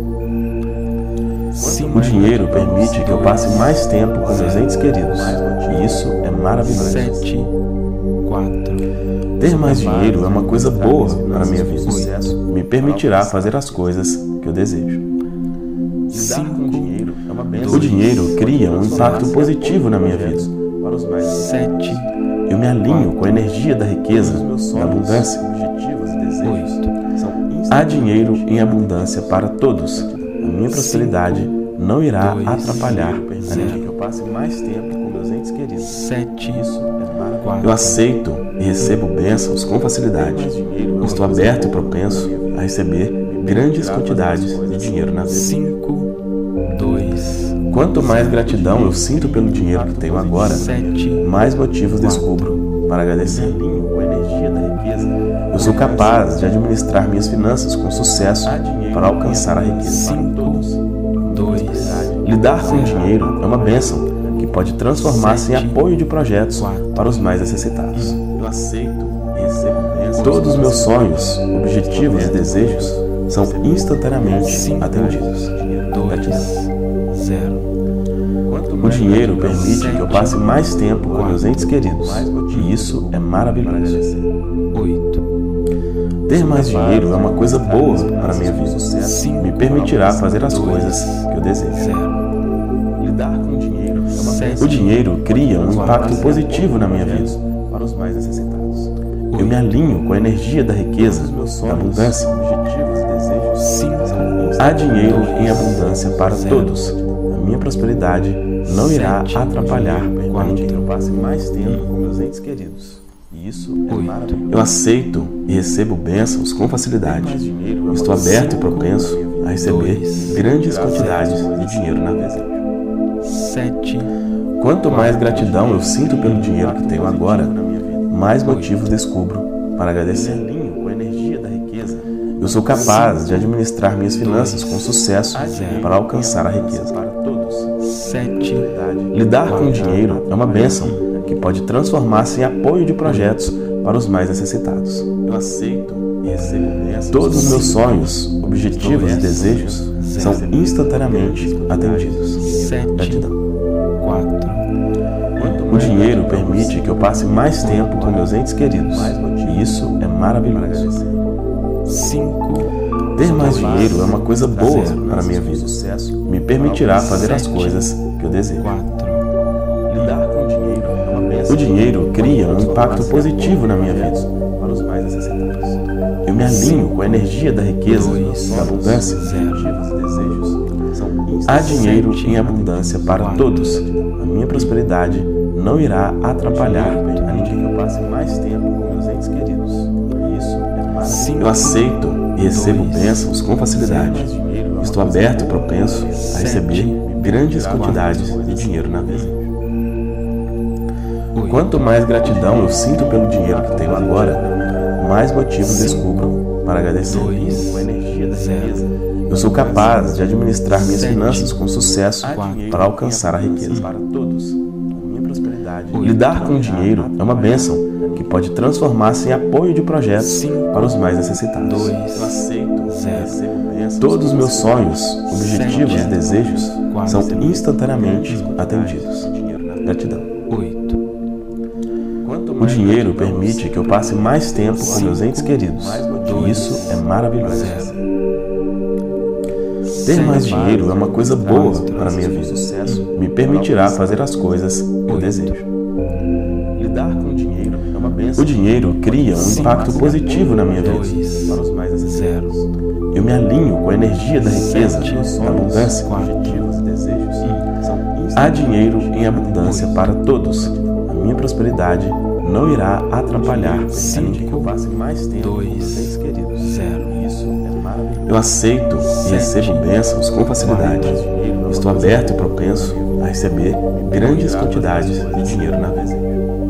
O dinheiro permite que eu passe mais tempo com meus entes queridos, e isso é maravilhoso. 7, 4, Ter mais dinheiro é uma coisa boa para a minha vida. Me permitirá fazer as coisas que eu desejo. 5, O dinheiro cria um impacto positivo na minha vida. 7, Eu me alinho com a energia da riqueza, da abundância. 8, Há dinheiro em abundância para todos. A minha prosperidade não irá atrapalhar a ninguém. Eu passe mais tempo com meus entes queridos. 7, Eu 4, aceito e recebo bênçãos com facilidade. Eu estou aberto e propenso a receber grandes quantidades de dinheiro na vida. 5, 2, Quanto mais gratidão eu sinto pelo dinheiro que tenho agora, 7, mais motivos descubro para agradecer. Eu sou capaz de administrar minhas finanças com sucesso para alcançar a riqueza. 5, 2, Lidar com o dinheiro é uma bênção que pode transformar-se em apoio de projetos para os mais necessitados. Todos os meus sonhos, objetivos e desejos são instantaneamente atendidos. 2, 0. O dinheiro permite que eu passe mais tempo com meus entes queridos, e isso é maravilhoso. 8, Ter mais dinheiro é uma coisa boa para a minha vida. Me permitirá fazer as coisas que eu desejo. 0. O dinheiro cria um impacto positivo na minha vida. Eu me alinho com a energia da riqueza, da abundância. 5, Há dinheiro em abundância para todos. A minha prosperidade não irá atrapalhar a ninguém. Eu passe mais tempo com meus entes queridos. E isso é maravilhoso. Eu aceito e recebo bênçãos com facilidade. Eu estou aberto e propenso a receber grandes quantidades de dinheiro na vida. 7, Quanto mais gratidão eu sinto pelo dinheiro que tenho agora, mais motivos descubro para agradecer. Eu sou capaz de administrar minhas finanças com sucesso para alcançar a riqueza. 7, Lidar com o dinheiro é uma bênção que pode transformar-se em apoio de projetos para os mais necessitados. Todos os meus sonhos, objetivos e desejos são instantaneamente atendidos. 7, Gratidão. 4, O dinheiro permite que eu passe mais tempo com meus entes queridos, e isso é maravilhoso. 5, Ter mais dinheiro é uma coisa boa para a minha vida. Me permitirá fazer as coisas que eu desejo. 4, O dinheiro cria um impacto positivo na minha vida. Eu me alinho com a energia da riqueza, da abundância. Há dinheiro em abundância para todos. A minha prosperidade não irá atrapalhar a ninguém. Eu passe mais tempo com meus entes queridos. Eu aceito e recebo bênçãos com facilidade. Estou aberto e propenso a receber grandes quantidades de dinheiro na vida. Quanto mais gratidão eu sinto pelo dinheiro que tenho agora, mais motivos descubro para agradecer. 2, 0. Eu sou capaz de administrar minhas finanças com sucesso para alcançar a riqueza. Lidar com o dinheiro é uma bênção que pode transformar-se em apoio de projetos para os mais necessitados. 2, 0. Todos os meus sonhos, objetivos e desejos são instantaneamente atendidos. Gratidão. 8, O dinheiro permite que eu passe mais tempo com meus entes queridos, e isso é maravilhoso. Ter mais dinheiro é uma coisa boa para a minha vida. Me permitirá fazer as coisas que eu desejo. O dinheiro cria um impacto positivo na minha vida. 0. Eu me alinho com a energia da riqueza, da abundância. Há dinheiro em abundância para todos. A minha prosperidade não irá atrapalhar a ninguém. Que eu passe mais tempo com meus entes queridos. 0. Isso é maravilhoso. Eu aceito e recebo bênçãos com facilidade. Estou aberto e propenso a receber grandes quantidades de dinheiro na vida.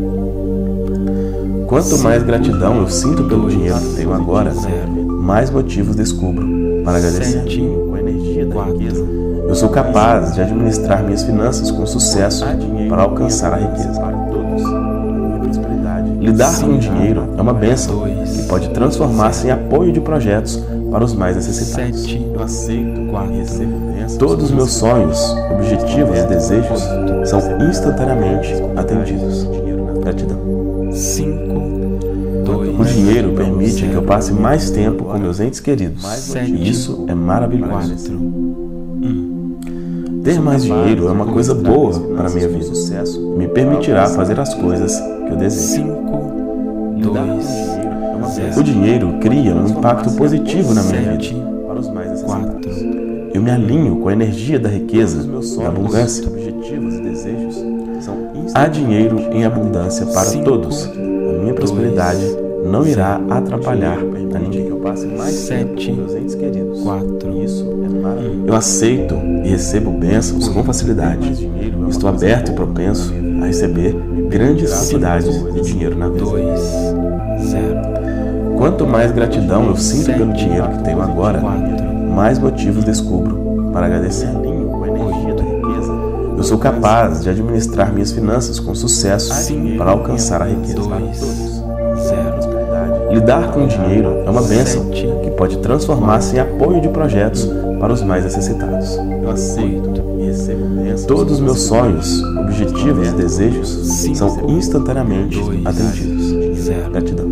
Quanto mais gratidão eu sinto pelo dinheiro que tenho agora, mais motivos descubro para agradecer. Com a energia da riqueza, Eu sou capaz de administrar minhas finanças com sucesso para alcançar a riqueza. para todos. Minha prosperidade. Lidar com o dinheiro é uma bênção que pode transformar-se em apoio de projetos para os mais necessitados. 7. Eu aceito e recebo bênçãos. Todos os meus sonhos, objetivos e desejos são instantaneamente atendidos. Gratidão. 5. O 2. dinheiro permite que eu passe mais tempo com meus entes queridos. E isso é maravilhoso. 4. Ter mais dinheiro é uma coisa boa para a minha vida. Me permitirá fazer as coisas que eu desejo. 5. 2. O dinheiro cria um impacto positivo na minha vida. 7. Para os mais necessitados. 4. Eu me alinho com a energia da riqueza e abundância. Objetivos e desejos são Há dinheiro em abundância para todos. A minha prosperidade não irá atrapalhar a ninguém. que eu passe mais tempo 7. com meus entes queridos. 4. Isso é maravilhoso. Eu aceito e recebo bênçãos com facilidade. Estou aberto e propenso a receber grandes quantidades de dinheiro na vida. 2. 0. Quanto mais gratidão eu sinto pelo dinheiro que tenho agora, 4. mais motivos descubro para agradecer. Alinho com a energia da riqueza. Eu sou capaz de administrar minhas finanças com sucesso para alcançar a riqueza. 2. 0. Lidar com o dinheiro é uma bênção 7. que pode transformar-se em apoio de projetos para os mais necessitados. Eu aceito e recebo bênçãos. Todos os meus sonhos, objetivos e desejos são instantaneamente atendidos. 0. Gratidão.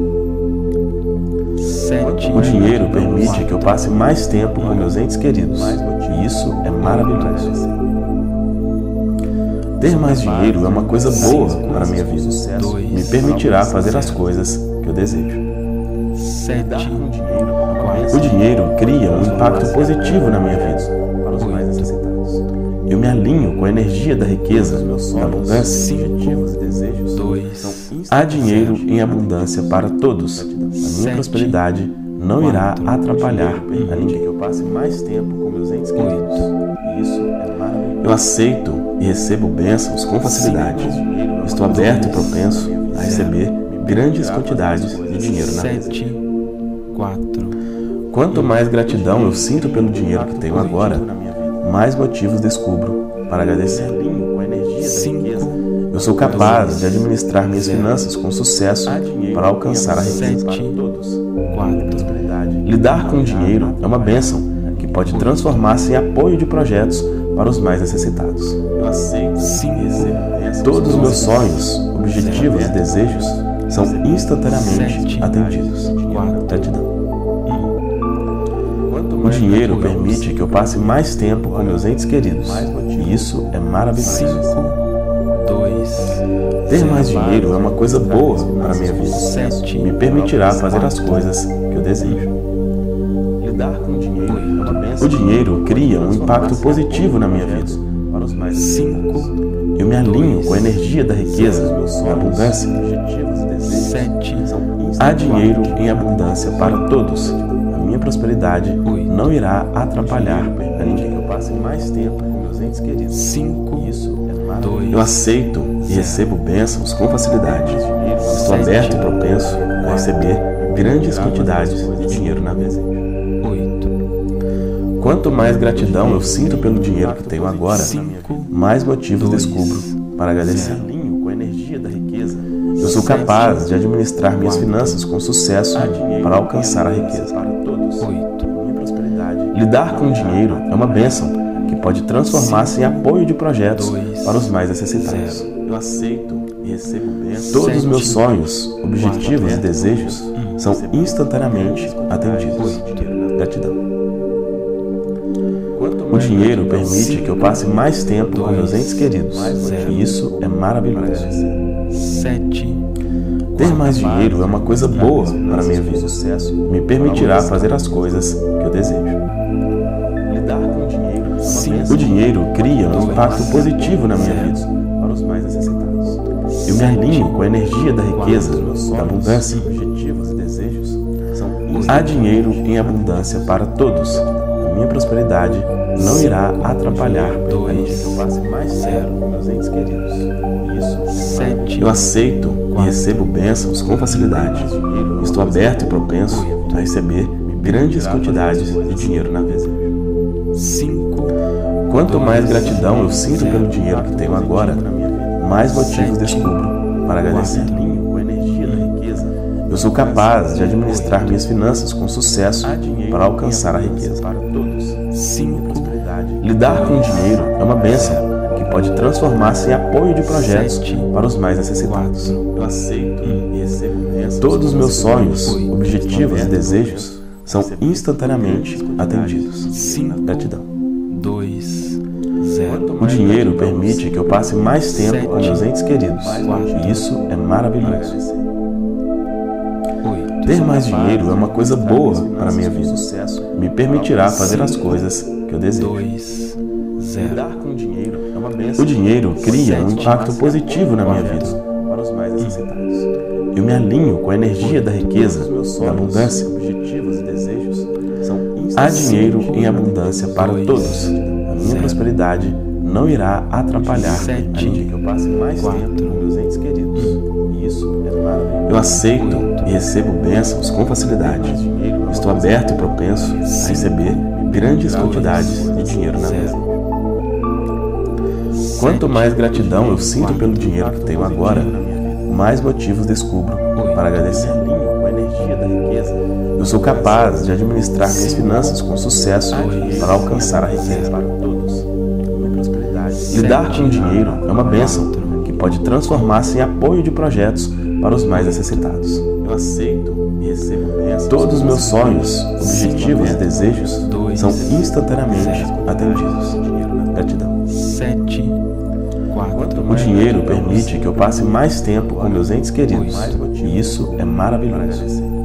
7. O dinheiro permite que eu passe mais tempo com meus entes queridos, e isso é maravilhoso. Ter mais dinheiro é uma coisa boa para a minha vida. Me permitirá fazer as coisas que eu desejo. 7. O dinheiro cria um impacto positivo na minha vida. Para os mais necessitados. Eu me alinho com a energia da riqueza e abundância. Objetivos e desejos 2. Há dinheiro em abundância para todos. A minha prosperidade não irá atrapalhar a ninguém. que eu passe mais tempo com meus entes queridos. Isso é maravilhoso. Eu aceito e recebo bênçãos com facilidade. Estou aberto e propenso a receber grandes quantidades de dinheiro na vida. 7. 4. Quanto mais gratidão eu sinto pelo dinheiro que tenho agora, mais motivos descubro para agradecer. Alinho com a energia da riqueza. Eu sou capaz de administrar minhas finanças com sucesso para alcançar a riqueza. 7. Todos. 4. Lidar com o dinheiro é uma bênção que pode transformar-se em apoio de projetos para os mais necessitados. Eu aceito e recebo bênçãos. Todos os meus sonhos, objetivos e desejos são instantaneamente atendidos. Gratidão. O dinheiro permite que eu passe mais tempo com meus entes queridos, e isso é maravilhoso. 5. 2. Ter mais dinheiro é uma coisa boa para a minha vida. 7. Me permitirá fazer as coisas que eu desejo. Lidar com o dinheiro é uma bênção. O dinheiro cria um impacto positivo na minha vida. Para os mais 5. Eu me alinho com a energia da riqueza e abundância. objetivos e desejos 7. Há dinheiro em abundância para todos. A minha prosperidade não irá atrapalhar a ninguém. que eu passe mais tempo com meus entes queridos. 5. Isso é maravilhoso. Eu aceito e recebo bênçãos com facilidade. Estou aberto e propenso a receber grandes quantidades de dinheiro na vida. 8. Quanto mais gratidão eu sinto pelo dinheiro que tenho agora, 5. mais motivos descubro para agradecer. Alinho com a energia da riqueza. Eu sou capaz de administrar minhas finanças com sucesso para alcançar a riqueza. Para todos. 8. Minha prosperidade. Lidar com o dinheiro é uma bênção que pode transformar-se em apoio de projetos para os mais necessitados. Eu aceito e recebo bênçãos. Todos os meus sonhos, objetivos e desejos são instantaneamente atendidos. Gratidão. O dinheiro permite que eu passe mais tempo com meus entes queridos, e isso é maravilhoso. 7. Ter mais dinheiro é uma coisa boa para a minha vida. Me permitirá fazer as coisas que eu desejo. Lidar com o dinheiro é uma 5. O dinheiro cria um impacto positivo na minha vida. Para os mais necessitados. Eu me alinho com a energia da riqueza, da abundância. Objetivos e desejos são Há dinheiro em abundância para todos. A minha prosperidade não irá atrapalhar a minha. que eu passe mais tempo com meus entes queridos. Isso é maravilhoso. Eu aceito e recebo bênçãos com facilidade. Estou aberto e propenso a receber grandes quantidades de dinheiro na vida. 5. Quanto mais gratidão eu sinto pelo dinheiro que tenho agora, mais motivos descubro para agradecer. Alinho com a energia da riqueza. Eu sou capaz de administrar minhas finanças com sucesso para alcançar a riqueza. Para todos. 5. Lidar com o dinheiro é uma bênção que pode transformar-se em apoio de projetos para os mais necessitados. Eu aceito e recebo bênçãos. Todos os meus sonhos, objetivos e desejos são instantaneamente atendidos. 5. Gratidão. 2. 0. O dinheiro permite que eu passe mais tempo com meus entes queridos, e isso é maravilhoso. 8. Ter mais dinheiro é uma coisa boa para a minha vida. Me permitirá fazer as coisas que eu desejo. 2. 0. Lidar com o dinheiro é uma bênção. O dinheiro cria um impacto positivo na minha vida. Para os mais necessitados. Eu me alinho com a energia da riqueza, da abundância. Objetivos e desejos são Há dinheiro em abundância para todos. A minha prosperidade não irá atrapalhar a ninguém. que eu passe mais tempo com meus entes queridos. Isso é maravilhoso. Eu aceito e recebo bênçãos com facilidade. Estou aberto e propenso a receber grandes quantidades de dinheiro na mesa. Quanto mais gratidão eu sinto pelo dinheiro que tenho agora, mais motivos descubro para agradecer. Alinho com a energia da riqueza. Eu sou capaz de administrar minhas finanças com sucesso para alcançar a riqueza. Para todos. Minha prosperidade. Lidar com o dinheiro é uma bênção que pode transformar-se em apoio de projetos para os mais necessitados. Eu aceito e recebo bênçãos. Todos os meus sonhos, objetivos e desejos são instantaneamente atendidos. Gratidão. 7. 4. O dinheiro permite que eu passe mais tempo com meus entes queridos, e isso é maravilhoso.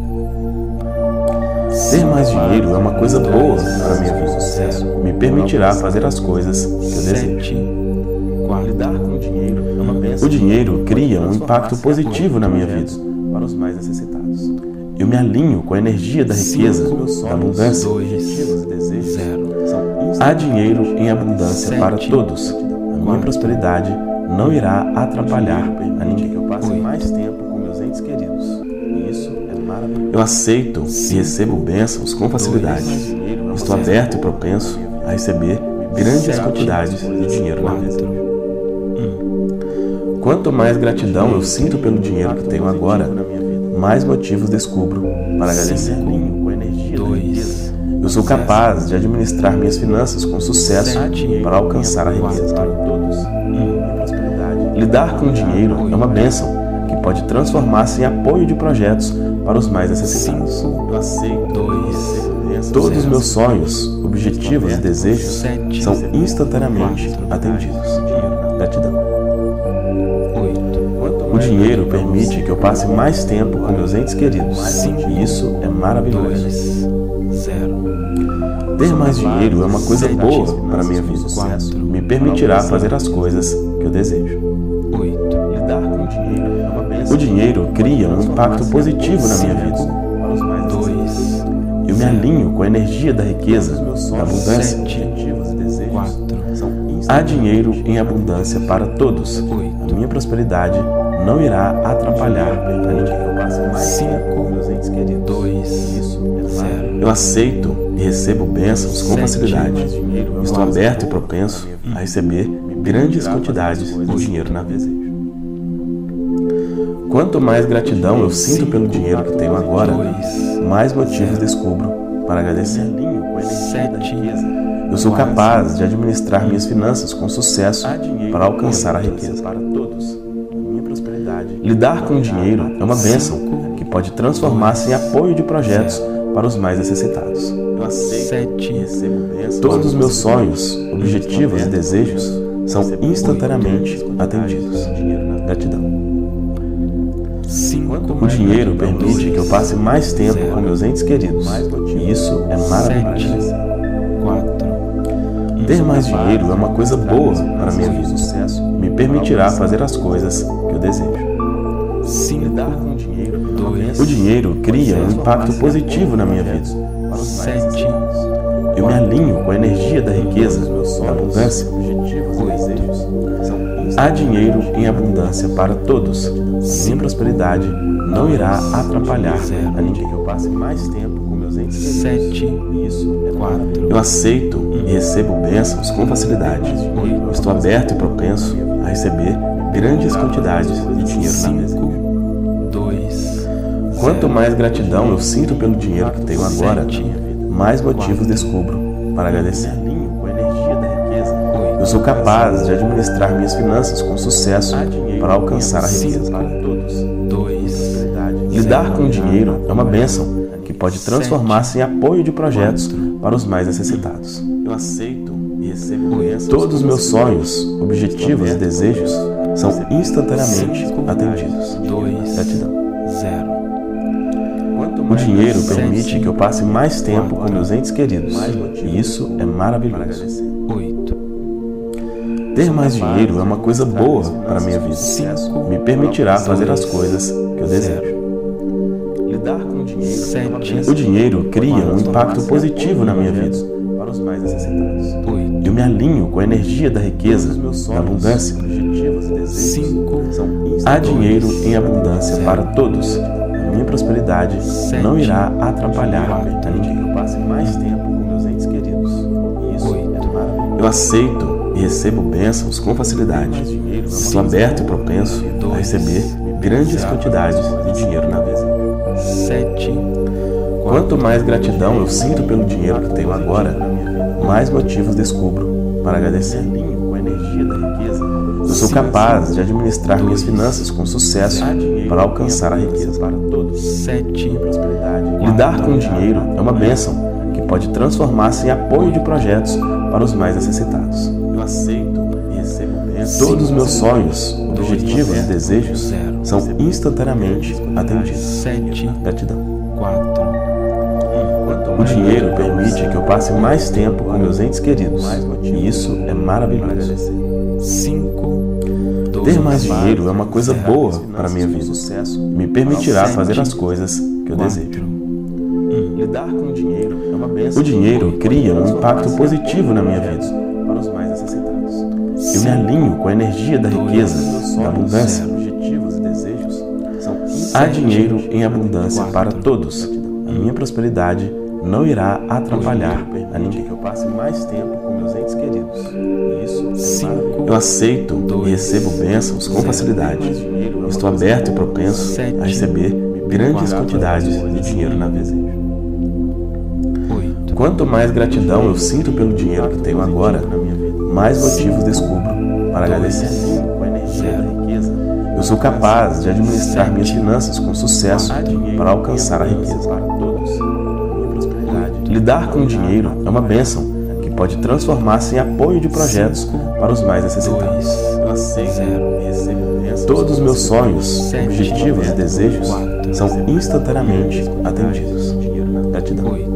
Ter mais dinheiro é uma coisa boa para a minha vida. Me permitirá fazer as coisas que eu desejo. 7. 4. Lidar com o dinheiro é uma bênção. O dinheiro cria um impacto positivo na minha vida. Para os mais necessitados. Eu me alinho com a energia da riqueza, da abundância. 2. Objetivos e desejos 0. são Há dinheiro em abundância para todos. A minha prosperidade não irá atrapalhar a ninguém. que eu passe mais tempo com meus entes queridos. Isso é maravilhoso. Eu aceito e recebo bênçãos com facilidade. Estou aberto e propenso a receber grandes quantidades de dinheiro na mesa. 4. Quanto mais gratidão eu sinto pelo dinheiro que tenho agora, mais motivos descubro para agradecer. Alinho com a energia da 2. riqueza. Eu sou capaz de administrar minhas finanças com sucesso para alcançar a riqueza. Para todos. Minha prosperidade. Lidar com o dinheiro é uma bênção que pode transformar-se em apoio de projetos para os mais necessitados. Eu aceito 2. e recebo bênçãos. Todos os meus sonhos, objetivos e desejos são instantaneamente atendidos. Gratidão. 8. O dinheiro permite que eu passe mais tempo com meus entes queridos, e isso é maravilhoso. 2. 0. Ter mais dinheiro é uma coisa boa para a minha vida. Me permitirá fazer as coisas que eu desejo. 8. Lidar com o dinheiro é uma bênção. O dinheiro cria um impacto positivo na minha vida. Para os mais 2. Eu me alinho com a energia da riqueza, da abundância. objetivos e desejos 4. são Há dinheiro em abundância para todos. A minha prosperidade não irá atrapalhar a ninguém. que eu passe mais tempo com meus entes queridos. 2. Isso é 0. Eu aceito e recebo bênçãos com facilidade. Estou aberto e propenso a receber grandes quantidades de dinheiro na vida. Quanto mais gratidão eu sinto pelo dinheiro que tenho agora, mais motivos descubro para agradecer. Alinho com a energia da 7. riqueza. Eu sou capaz de administrar minhas finanças com sucesso para alcançar a riqueza. Para todos. Minha prosperidade. Lidar com o dinheiro é uma bênção que pode transformar-se em apoio de projetos para os mais necessitados. Eu aceito 7. e recebo bênçãos. Todos os meus sonhos, objetivos e desejos são instantaneamente atendidos. Gratidão. 5. O dinheiro permite que eu passe mais tempo com meus entes queridos, e isso é maravilhoso. 4. Ter mais dinheiro é uma coisa boa para a minha vida. Me permitirá fazer as coisas que eu desejo. 5, Lidar com dinheiro é uma 2, bênção. O dinheiro cria um impacto positivo na minha vida. 7, Eu me alinho com a energia da riqueza e abundância. Objetivos e desejos são Há dinheiro em abundância para todos. A minha prosperidade não irá atrapalhar a ninguém. que eu passe mais tempo com meus entes queridos. 7, E isso é 4, Eu aceito e recebo bênçãos com facilidade. Eu estou aberto e propenso a receber grandes quantidades de dinheiro na mesa. 5, 2, Quanto mais gratidão eu sinto pelo dinheiro que tenho agora, mais motivos descubro para agradecer. alinho com a energia da riqueza. Eu sou capaz de administrar minhas finanças com sucesso para alcançar a riqueza. Para todos. 2, Lidar com o dinheiro é uma bênção que pode transformar-se em apoio de projetos para os mais necessitados. Eu aceito e recebo bênçãos. Todos os meus sonhos, objetivos e desejos são instantaneamente atendidos. 2, Gratidão. 0. Quanto O mais dinheiro permite que eu passe mais tempo com meus entes queridos, e isso é maravilhoso. agradecer. 8, Ter mais dinheiro é uma coisa boa para a minha vida. Me permitirá fazer as coisas que eu desejo. Lidar com dinheiro é uma 7, bênção. O dinheiro cria um impacto positivo na minha vida. Para os mais necessitados. 8, Eu me alinho com a energia da riqueza e abundância. Objetivos e desejos 5, são Há dinheiro em abundância para todos. A minha prosperidade não irá atrapalhar a ninguém. que eu passe mais tempo com meus entes queridos. E isso é maravilhoso. Eu aceito e recebo bênçãos com facilidade. Estou aberto e propenso a receber grandes quantidades de dinheiro na mesa. 7, Quanto mais gratidão eu sinto pelo dinheiro que tenho agora, mais motivos descubro para agradecer. Alinho com a energia da riqueza. Eu sou capaz de administrar minhas finanças com sucesso para alcançar a riqueza. Para todos. 7, Prosperidade. Lidar com o dinheiro é uma bênção que pode transformar-se em apoio de projetos para os mais necessitados. Eu aceito e recebo bênçãos. Todos os meus sonhos, objetivos e desejos são instantaneamente atendidos. 7, Gratidão. 4, O dinheiro permite que eu passe mais tempo com meus entes queridos, e isso é maravilhoso. 5, 2, Ter mais dinheiro é uma coisa boa para a minha vida. Me permitirá fazer as coisas que eu desejo. Lidar com dinheiro é uma bênção. O dinheiro cria um impacto positivo na minha vida. Para os mais necessitados. Eu me alinho com a energia da riqueza e abundância. Objetivos e desejos são Há dinheiro em abundância para todos. A minha prosperidade não irá atrapalhar a ninguém. que eu passe mais tempo com meus entes queridos. E isso é maravilhoso. Eu aceito e recebo bênçãos com facilidade. Estou aberto e propenso a receber grandes quantidades de dinheiro na mesa. 8, Quanto mais gratidão eu sinto pelo dinheiro que tenho agora, mais motivos descubro para agradecer. Com a energia da riqueza. Eu sou capaz de administrar minhas finanças com sucesso para alcançar a riqueza. Para todos. Minha prosperidade. Lidar com o dinheiro é uma bênção que pode transformar-se em apoio de projetos para os mais necessitados. Eu aceito e recebo bênçãos. Todos os meus sonhos, objetivos e desejos são instantaneamente atendidos. Gratidão. 8,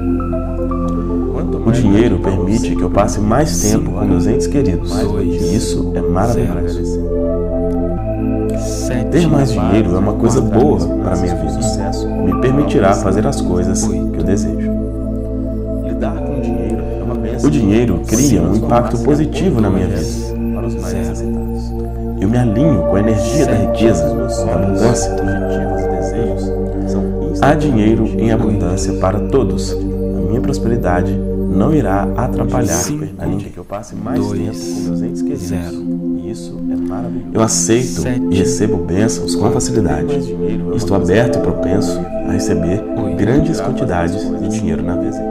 O dinheiro permite que eu passe mais tempo com meus entes queridos, e isso é maravilhoso. 7, Ter mais dinheiro é uma coisa boa para a minha vida. Me permitirá fazer as coisas que eu desejo. Lidar com dinheiro é uma bênção. O dinheiro cria um impacto positivo na minha vida. Para os mais necessitados. Eu me alinho com a energia da riqueza e abundância. Objetivos e desejos são Há dinheiro em abundância para todos. A minha prosperidade não irá atrapalhar a ninguém. que eu passe mais tempo com meus entes queridos. 0. E isso é maravilhoso. Eu aceito e recebo bênçãos com facilidade. Estou aberto e propenso a receber grandes quantidades de dinheiro na mesa.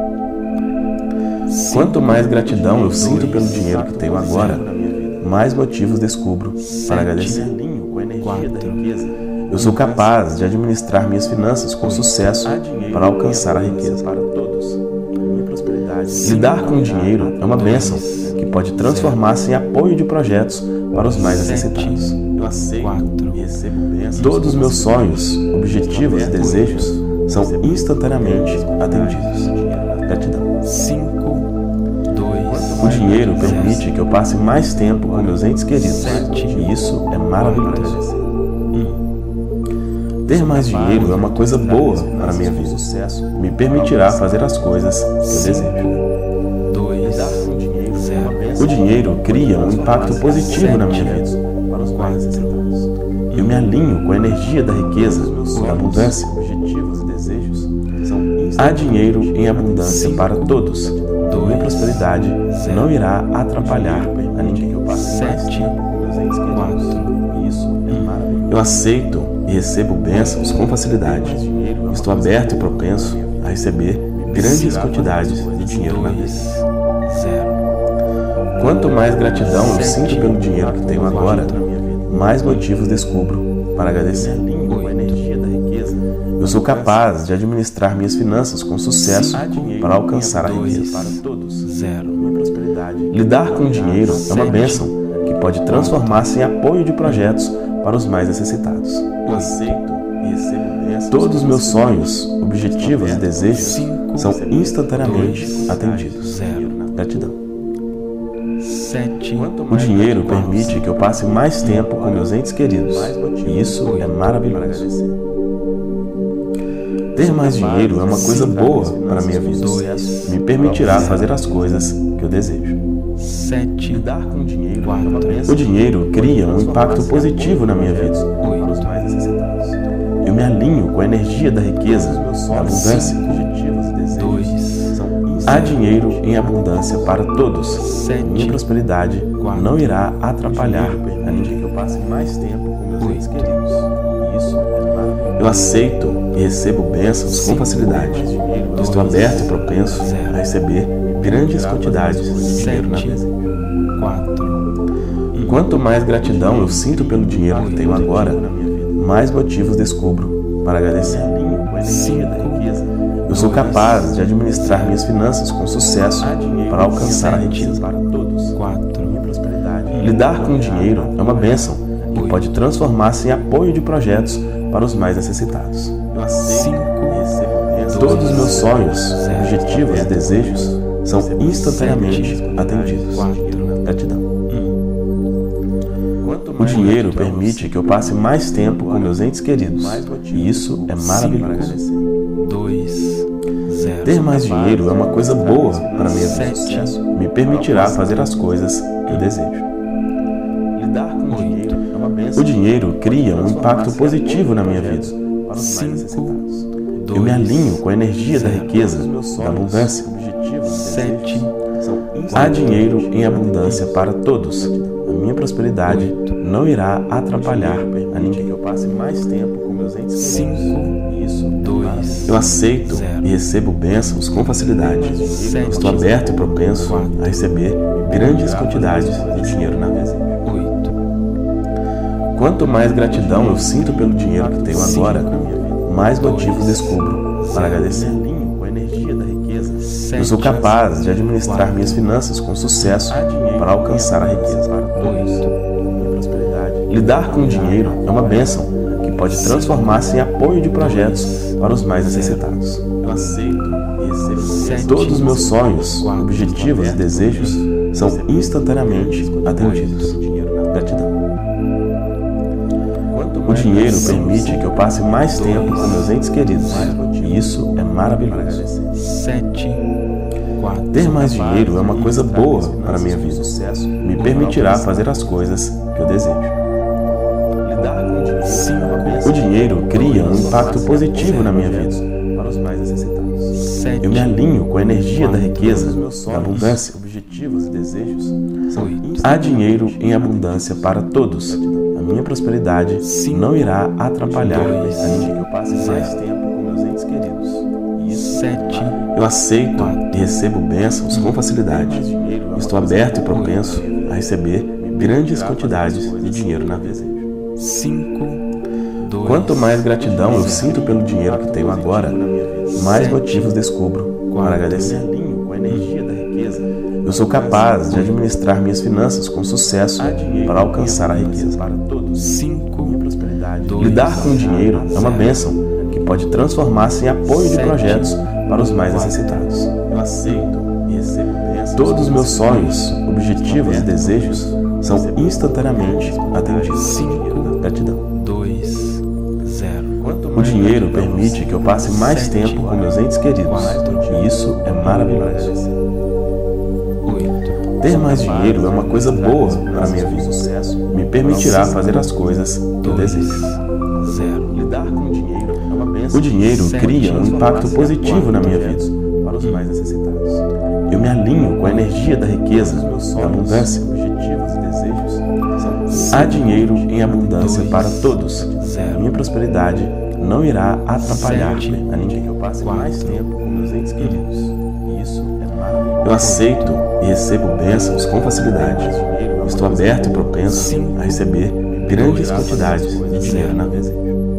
Quanto mais gratidão eu sinto pelo dinheiro que tenho agora, mais motivos descubro para agradecer. Alinho com a energia da riqueza. Eu sou capaz de administrar minhas finanças com sucesso para alcançar a riqueza. Para todos. Minha prosperidade. Lidar com o dinheiro é uma bênção que pode transformar-se em apoio de projetos para os mais necessitados. Eu aceito e recebo bênçãos. Todos os meus sonhos, objetivos e desejos são instantaneamente atendidos. Gratidão. 5, 2, O dinheiro permite que eu passe mais tempo com meus entes queridos, e isso é maravilhoso. Ter mais dinheiro é uma coisa boa para a minha vida. Me permitirá fazer as coisas que eu desejo. 2, 0. O dinheiro cria um impacto positivo na minha vida. 4, Eu me alinho com a energia da riqueza e da abundância. Há dinheiro em abundância para todos. Minha prosperidade não irá atrapalhar a ninguém. 7, 4. Eu aceito e recebo bênçãos com facilidade. Estou aberto e propenso a receber grandes quantidades de dinheiro na vida. 0. Quanto mais gratidão eu sinto pelo dinheiro que tenho agora, mais motivos descubro para agradecer. Eu sou capaz de administrar minhas finanças com sucesso para alcançar a riqueza. 0. Lidar com dinheiro é uma bênção que pode transformar-se em apoio de projetos para os mais necessitados. Eu aceito e recebo bênçãos. Todos os meus sonhos, objetivos e desejos são instantaneamente atendidos. Gratidão. 7, O dinheiro permite que eu passe mais tempo com meus entes queridos, e isso é maravilhoso. Ter mais dinheiro é uma coisa boa para a minha vida. Me permitirá fazer as coisas que eu desejo. 7, Lidar com dinheiro é uma 4. bênção. O dinheiro cria um impacto positivo na minha vida. Para os mais necessitados. Eu me alinho com a energia da riqueza e da abundância. Objetivos e desejos 2, são Há dinheiro em abundância para todos. Minha prosperidade não irá atrapalhar a ninguém. que eu passe mais tempo com meus entes queridos. E isso é maravilhoso. Eu aceito e recebo bênçãos com facilidade. Estou aberto e propenso a receber grandes quantidades de dinheiro na 7, vida. 4. Quanto mais gratidão eu sinto pelo dinheiro que tenho agora, mais motivos descubro para agradecer. Com a energia da riqueza. Eu sou capaz de administrar minhas finanças com sucesso para alcançar a riqueza. Para todos. 4, Minha prosperidade. Lidar com dinheiro é uma bênção que pode transformar-se em apoio de projetos para os mais necessitados. Eu aceito 5, e recebo bênçãos. Todos os meus sonhos, objetivos e desejos são instantaneamente atendidos. Gratidão. O dinheiro permite que eu passe mais tempo com meus entes queridos, e isso é maravilhoso. 2, 0. Ter mais dinheiro é uma coisa boa para a minha vida. Me permitirá fazer as coisas que eu desejo. Lidar com dinheiro é uma bênção. O dinheiro cria um impacto positivo na minha vida. Para os mais necessitados. Eu me alinho com a energia da riqueza e da abundância. Objetivos e 7, desejos são Há dinheiro em abundância para todos. A minha prosperidade não irá atrapalhar a ninguém. que eu passe mais tempo com meus entes 5, queridos. E isso é 2, Eu aceito e recebo bênçãos com facilidade. Estou aberto e propenso a receber grandes quantidades de dinheiro na vida. 8, Quanto mais gratidão eu sinto pelo dinheiro que tenho agora, mais motivos descubro para agradecer. com a energia da riqueza. Eu sou capaz de administrar minhas finanças com sucesso para alcançar a riqueza. Minha prosperidade. Lidar com dinheiro é uma bênção que pode transformar-se em apoio de projetos para os mais necessitados. Eu aceito e recebo bênçãos. Todos os meus sonhos, objetivos e desejos são instantaneamente atendidos. Gratidão. O dinheiro permite que eu passe mais tempo com meus entes queridos, e isso é maravilhoso. 7, 4. Ter mais dinheiro é uma coisa boa para a minha vida. Me permitirá fazer as coisas que eu desejo. Lidar com dinheiro é uma bênção. O dinheiro cria um impacto positivo na minha vida. Para os mais necessitados. 7, Eu me alinho com a energia da riqueza e da abundância. Objetivos e desejos são 8, Há dinheiro em abundância para todos. A minha prosperidade não irá atrapalhar a ninguém. que eu passe mais tempo com meus entes queridos. E isso 7, Eu aceito e recebo bênçãos com facilidade. Estou aberto e propenso a receber grandes quantidades de dinheiro na vida. 5, 2, Quanto mais gratidão eu sinto pelo dinheiro que tenho agora, mais motivos descubro para agradecer. com a energia da riqueza. Eu sou capaz de administrar minhas finanças com sucesso para alcançar a riqueza. Para todos. 5, Minha prosperidade. Lidar com dinheiro é uma bênção que pode transformar-se em apoio de projetos para os mais necessitados. Eu aceito e recebo bênçãos. Todos os meus sonhos, objetivos e desejos são instantaneamente atendidos. 5, Gratidão. 2, 0. O dinheiro permite que eu passe mais tempo com meus entes queridos, e isso é maravilhoso. 8, Ter mais dinheiro é uma coisa boa para a minha vida. Me permitirá fazer as coisas que eu desejo. 0. Lidar com dinheiro é uma bênção. O dinheiro cria um impacto positivo na minha vida. Para os mais necessitados. Eu me alinho com a energia da riqueza e abundância. Objetivos e desejos são Há dinheiro em abundância para todos. Minha prosperidade não irá atrapalhar-me a ninguém. que eu passe mais tempo com meus entes queridos. E isso é maravilhoso. Eu aceito e recebo bênçãos com facilidade. Estou aberto e propenso a receber grandes quantidades de dinheiro na vida.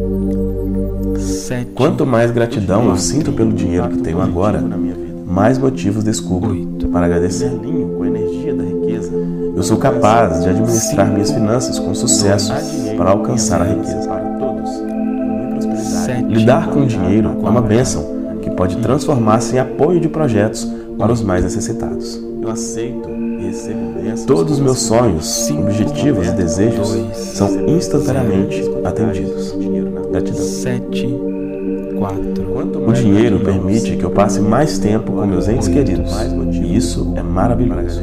7, Quanto mais gratidão eu sinto pelo dinheiro que tenho agora, mais motivos descubro para agradecer. Alinho com a energia da riqueza. Eu sou capaz de administrar minhas finanças com sucesso para alcançar a riqueza. Para todos. Minha prosperidade. 7, Lidar com o dinheiro é uma bênção que pode transformar-se em apoio de projetos para os mais necessitados. Eu aceito e recebo bênçãos. Todos os meus sonhos, objetivos e desejos são instantaneamente atendidos. Gratidão. 7, 4, O dinheiro permite que eu passe mais tempo com meus entes queridos, e isso é maravilhoso.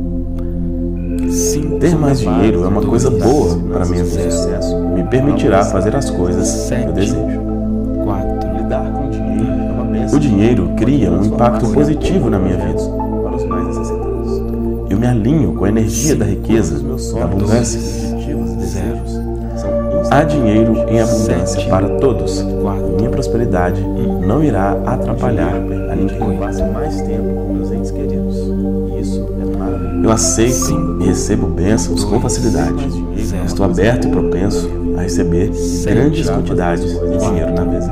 5, Ter mais dinheiro é uma coisa boa para a minha vida. Me permitirá fazer as coisas que eu desejo. 4, Lidar com dinheiro é uma bênção. O dinheiro cria um impacto positivo na minha vida. Para os mais necessitados. Eu me alinho com a energia da riqueza e abundância. Objetivos e desejos são Há dinheiro em abundância para todos. 4, Minha prosperidade não irá atrapalhar a ninguém. eu passe mais tempo com meus entes queridos. E isso é maravilhoso. Eu aceito e recebo bênçãos com facilidade. Estou aberto e propenso a receber grandes quantidades de dinheiro na mesa.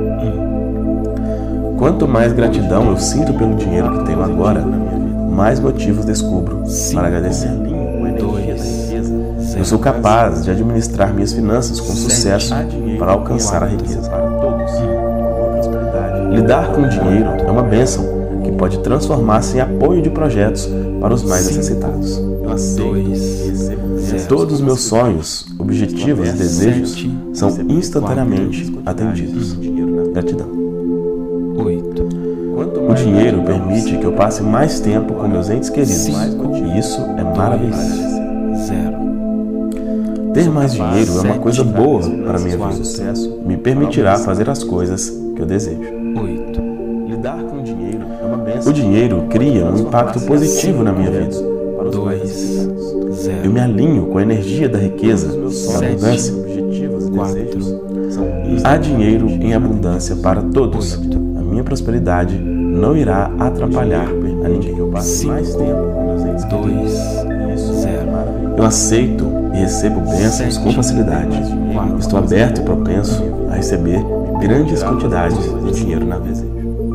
Quanto mais gratidão eu sinto pelo dinheiro que tenho agora, mais motivos descubro para agradecer. Alinho com a energia da riqueza. Eu sou capaz de administrar minhas finanças com sucesso para alcançar a riqueza. Para todos. Minha prosperidade. Lidar com o dinheiro é uma bênção que pode transformar-se em apoio de projetos para os mais necessitados. Eu aceito e recebo bênçãos. Todos os meus sonhos, objetivos e desejos são instantaneamente atendidos. Gratidão. 8, O dinheiro permite que eu passe mais tempo com meus entes queridos, e isso é maravilhoso. 0, Ter mais dinheiro é uma coisa boa para a minha vida. Sucesso. Me permitirá fazer as coisas que eu desejo. 8, Lidar com dinheiro é uma bênção. O dinheiro cria um impacto positivo na minha vida. Para os mais 2, necessitados. 0, Eu me alinho com a energia da riqueza e abundância. Objetivos e 4, desejos são Há dinheiro em abundância para todos. A minha prosperidade não irá atrapalhar a ninguém. eu passe mais tempo com meus entes 2, queridos. E isso 0, é maravilhoso. Eu aceito e recebo bênçãos com facilidade. Estou aberto e propenso a receber grandes quantidades de dinheiro na vida.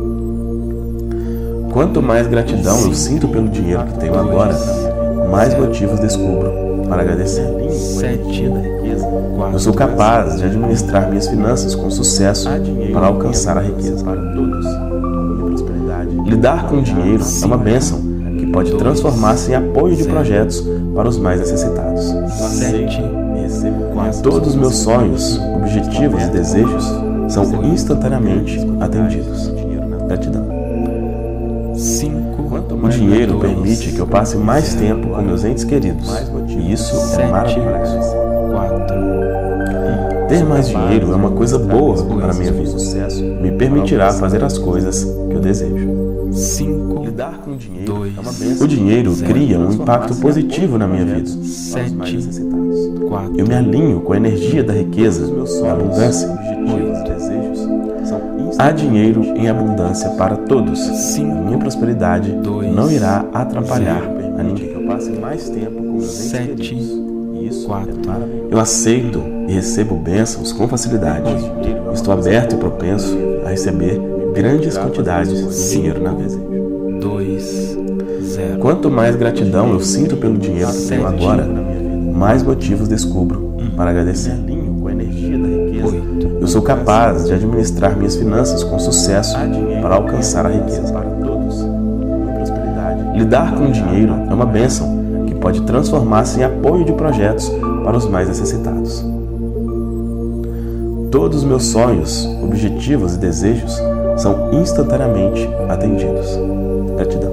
Quanto mais gratidão eu sinto pelo dinheiro que tenho agora, mais motivos descubro para agradecer. 7, Eu sou capaz de administrar minhas finanças com sucesso para alcançar a riqueza. Para todos. Minha prosperidade. Lidar com o dinheiro é uma bênção que pode transformar-se em apoio de projetos para os mais necessitados. 7, E recebo bênçãos. Todos os meus sonhos, objetivos e desejos são instantaneamente atendidos. Gratidão. 5, O dinheiro permite que eu passe mais tempo com meus entes queridos, e isso é maravilhoso. 4, Ter mais dinheiro é uma coisa boa para a minha vida. Sucesso. Me permitirá fazer as coisas que eu desejo. 5, Lidar com dinheiro 2, é uma bênção. O dinheiro cria um impacto positivo na minha vida. Para os mais 7, necessitados. 4, Eu me alinho com a energia da riqueza e abundância. Objetivos e desejos são Há dinheiro em abundância para todos. 5, Minha prosperidade não irá atrapalhar a ninguém. que eu passe mais tempo com meus entes 7, queridos. E isso 4, é maravilhoso. Eu aceito e recebo bênçãos com facilidade. Estou aberto e propenso a receber grandes quantidades de dinheiro na vida. 2, 0, Quanto mais gratidão eu sinto pelo dinheiro que tenho agora, mais motivos descubro para agradecer. Alinho com a energia da riqueza. 8, Eu sou capaz de administrar minhas finanças com sucesso para alcançar a riqueza. Para todos. Minha prosperidade. Lidar com dinheiro é uma bênção que pode transformar-se em apoio de projetos para os mais necessitados. Todos os meus sonhos, objetivos e desejos são instantaneamente atendidos. Gratidão.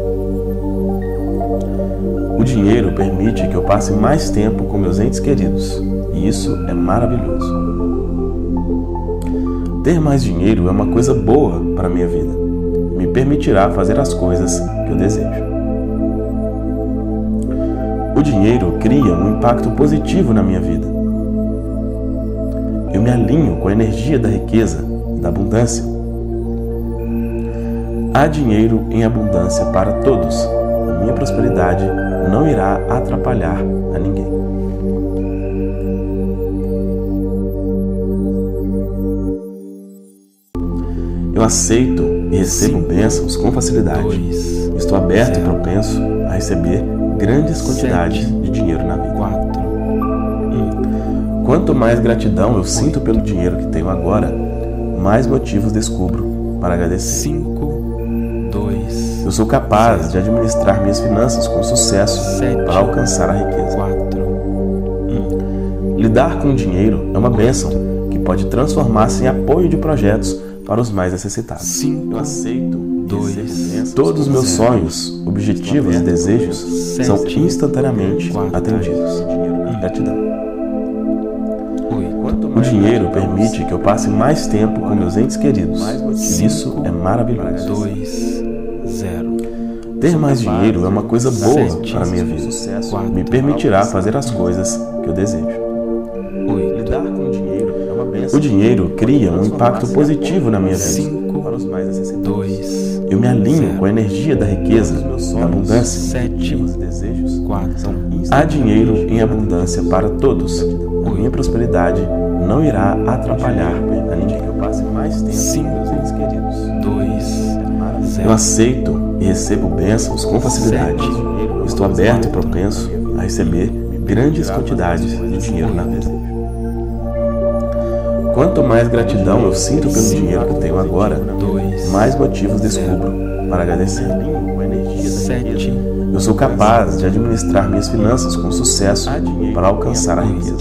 O dinheiro permite que eu passe mais tempo com meus entes queridos, e isso é maravilhoso. Ter mais dinheiro é uma coisa boa para a minha vida. Me permitirá fazer as coisas que eu desejo. O dinheiro cria um impacto positivo na minha vida. Eu me alinho com a energia da riqueza e da abundância. Há dinheiro em abundância para todos. A minha prosperidade não irá atrapalhar a ninguém. Eu aceito e recebo bênçãos com facilidade. Estou aberto e propenso a receber grandes quantidades de dinheiro na vida. Quanto mais gratidão eu sinto pelo dinheiro que tenho agora, mais motivos descubro para agradecer. Eu sou capaz de administrar minhas finanças com sucesso para alcançar a riqueza. Lidar com o dinheiro é uma bênção que pode transformar-se em apoio de projetos para os mais necessitados. Eu aceito todos os meus sonhos, objetivos e desejos são instantaneamente atendidos. Gratidão. O dinheiro permite que eu passe mais tempo com meus entes queridos, e isso é maravilhoso. Ter mais dinheiro é uma coisa boa para a minha vida. Me permitirá fazer as coisas que eu desejo. Lidar com o dinheiro é uma bênção. O dinheiro cria um impacto positivo na minha vida. Para os mais necessitados. Eu me alinho com a energia da riqueza, da abundância. Há dinheiro em abundância para todos. A minha prosperidade não irá atrapalhar a ninguém. Eu passe mais tempo com meus entes queridos. Eu aceito e recebo bênçãos com facilidade. Estou aberto e propenso a receber grandes quantidades de dinheiro na vida. Quanto mais gratidão eu sinto pelo dinheiro que tenho agora, mais motivos descubro para agradecer. Eu sou capaz de administrar minhas finanças com sucesso para alcançar a riqueza.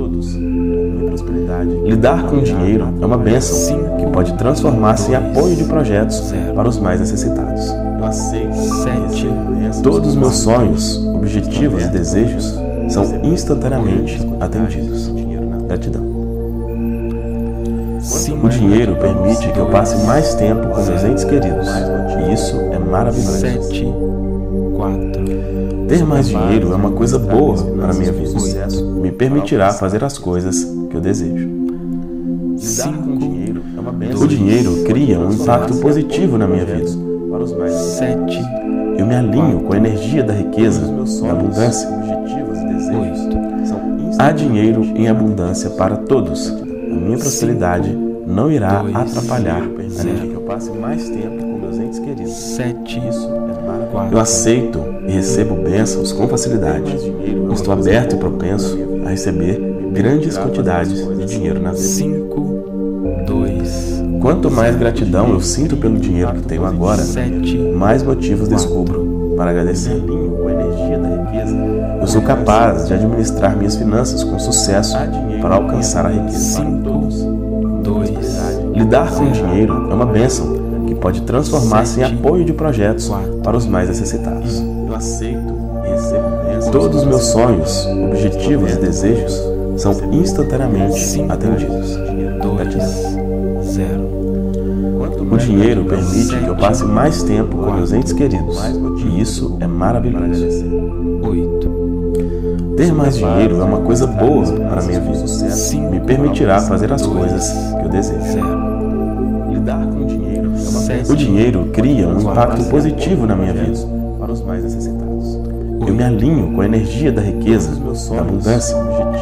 Lidar com o dinheiro é uma bênção que pode transformar-se em apoio de projetos para os mais necessitados. Eu aceito todos os meus sonhos, objetivos e desejos são instantaneamente atendidos. Gratidão. O dinheiro permite que eu passe mais tempo com meus entes queridos, e isso é maravilhoso. Ter mais dinheiro é uma coisa boa para a minha vida. Me permitirá fazer as coisas que eu desejo. O dinheiro cria um impacto positivo na minha vida. Eu me alinho com a energia da riqueza, da abundância. Há dinheiro em abundância para todos. A minha prosperidade não irá atrapalhar a ninguém. Eu passe mais tempo com meus entes queridos. Eu aceito e recebo bênçãos com facilidade. Estou aberto e propenso a receber grandes quantidades de dinheiro na vida. Quanto mais gratidão eu sinto pelo dinheiro que tenho agora, mais motivos descubro para agradecer. Eu sou capaz de administrar minhas finanças com sucesso para alcançar a riqueza. Lidar com o dinheiro é uma bênção que pode transformar-se em apoio de projetos para os mais necessitados. Eu aceito e recebo bênçãos. Todos os meus sonhos, objetivos e desejos são instantaneamente atendidos. Gratidão. O dinheiro permite que eu passe mais tempo com meus entes queridos, e isso é maravilhoso. Ter mais dinheiro é uma coisa boa para a minha vida. Me permitirá fazer as coisas que eu desejo. Lidar com o dinheiro é uma bênção. O dinheiro cria um impacto positivo na minha vida. Para os mais necessitados. Eu me alinho com a energia da riqueza, da abundância.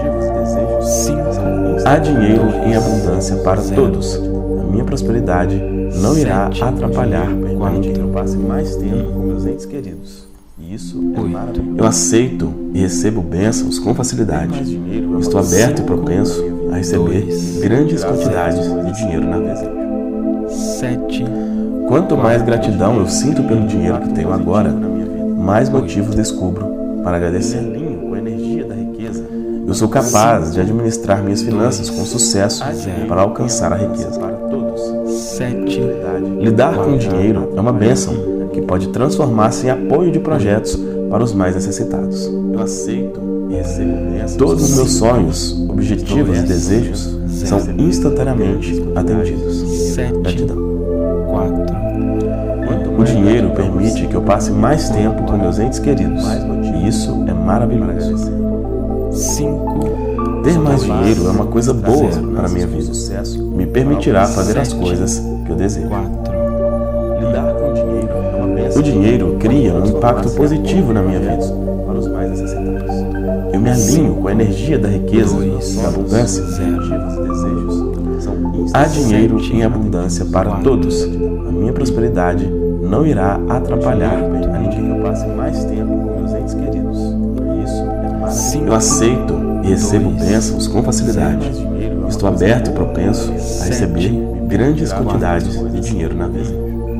Há dinheiro em abundância para todos. A minha prosperidade não irá atrapalhar a ninguém. Eu passe mais tempo com meus entes queridos. Isso é maravilhoso. Eu aceito e recebo bênçãos com facilidade. Estou aberto e propenso a receber grandes quantidades de dinheiro na vida. Quanto mais gratidão eu sinto pelo dinheiro que tenho agora, mais motivos descubro para agradecer. Me alinho com a energia da riqueza. Eu sou capaz de administrar minhas finanças com sucesso para alcançar a riqueza. Para todos. 7, Lidar com o dinheiro é uma bênção que pode transformar-se em apoio de projetos para os mais necessitados. Eu aceito e recebo bênçãos. Todos os meus sonhos, objetivos e desejos são instantaneamente atendidos. 7, Gratidão. 4, O dinheiro permite que eu passe mais tempo com meus entes queridos, e isso é maravilhoso. 5, Ter mais dinheiro é uma coisa boa para a minha vida. Me permitirá fazer as coisas que eu desejo. 4, Lidar com o dinheiro é uma bênção. O dinheiro cria um impacto positivo na minha vida. Para os mais necessitados. Eu me alinho com a energia da riqueza, Dois, da abundância. Objetivos e desejos são Há dinheiro em abundância para todos. A minha prosperidade não irá atrapalhar a ninguém. Eu passe mais tempo com meus entes queridos. Isso é maravilhoso. Eu aceito e recebo bênçãos com facilidade. Estou aberto e propenso a receber grandes quantidades de dinheiro na vida.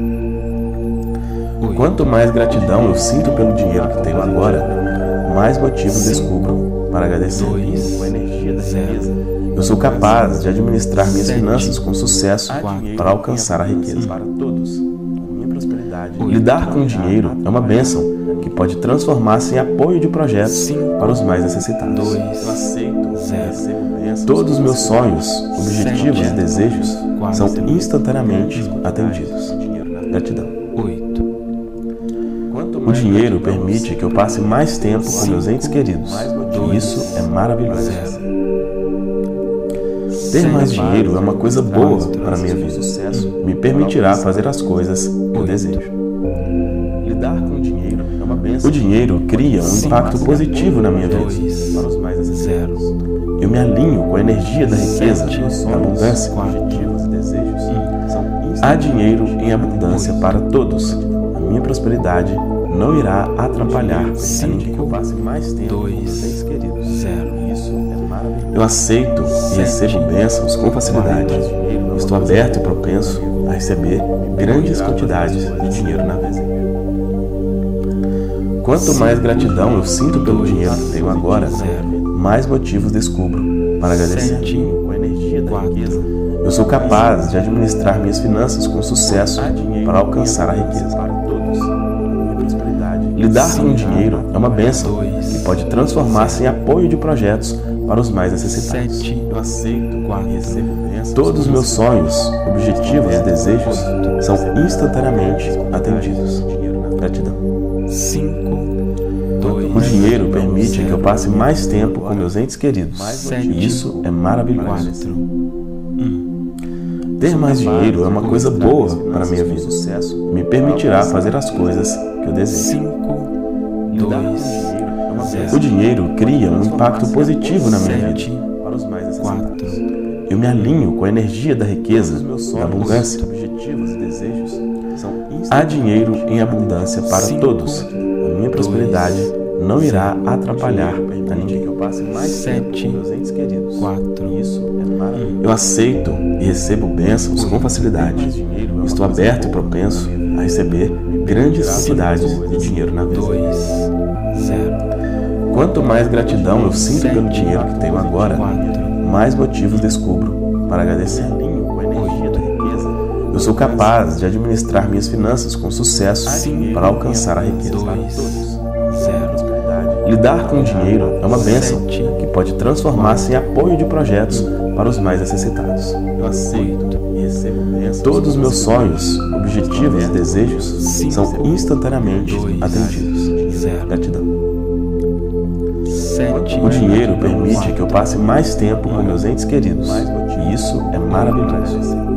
Quanto mais gratidão eu sinto pelo dinheiro que tenho agora, mais motivos descubro para agradecer. Com a energia da riqueza. Eu sou capaz de administrar minhas finanças com sucesso para alcançar a riqueza. Para todos. A minha prosperidade. Lidar com o dinheiro é uma bênção que pode transformar-se em apoio de projetos para os mais necessitados. Eu aceito e recebo bênçãos. Todos os meus sonhos, objetivos e desejos são instantaneamente atendidos. Gratidão. 8, O dinheiro permite que eu passe mais tempo com meus entes queridos, e isso é maravilhoso. Ter mais dinheiro é uma coisa boa para a minha vida. Me permitirá fazer as coisas que eu desejo. Lidar com o dinheiro é uma bênção. O dinheiro cria um impacto positivo na minha vida. 2, Para os mais necessitados. 0, Eu me alinho com a energia da riqueza, da abundância. Objetivos e desejos são Há dinheiro em abundância para todos. A minha prosperidade não irá atrapalhar a ninguém. eu passe mais tempo com meus entes queridos. 0, Isso é maravilhoso. Eu aceito e recebo bênçãos com facilidade. Estou aberto e propenso a receber grandes quantidades de dinheiro na vida. Quanto mais gratidão eu sinto pelo dinheiro que tenho agora, mais motivos descubro para agradecer. 7, Com a energia da riqueza. Eu sou capaz de administrar minhas finanças com sucesso para alcançar a riqueza. Para todos. A minha prosperidade. Lidar com o dinheiro é uma bênção que pode transformar-se em apoio de projetos para os mais necessitados. 7, Eu aceito e recebo bênçãos. Todos os meus sonhos, objetivos e desejos são instantaneamente atendidos. Gratidão. 5, O 2, dinheiro permite que eu passe mais tempo com meus entes queridos, e isso é maravilhoso. 4, Ter mais dinheiro é uma coisa boa para a minha vida. Me permitirá fazer as coisas que eu desejo. 5, 2, O dinheiro cria um impacto positivo na minha vida. 7, Para os mais necessitados. 4, Eu me alinho com a energia da riqueza, da abundância. Objetivos e desejos são Há dinheiro em abundância para todos. A minha prosperidade não irá atrapalhar a ninguém. eu passe mais tempo 7, com meus entes queridos. 4, Isso é maravilhoso. Eu aceito e recebo bênçãos com facilidade. Estou aberto e propenso a receber grandes quantidades de dinheiro na vida. 2, 0, Quanto mais gratidão eu sinto pelo dinheiro que tenho agora, 4, mais motivos descubro para agradecer. Alinho com a energia da riqueza. Eu sou capaz de administrar minhas finanças com sucesso para alcançar a riqueza. 2, 0, Lidar com o dinheiro é uma bênção que pode transformar-se em apoio de projetos para os mais necessitados. Eu aceito e recebo bênçãos. Todos os meus sonhos, objetivos e desejos são instantaneamente atendidos. 0, Gratidão. 7, O dinheiro permite que eu passe mais tempo com meus entes queridos, e isso é maravilhoso.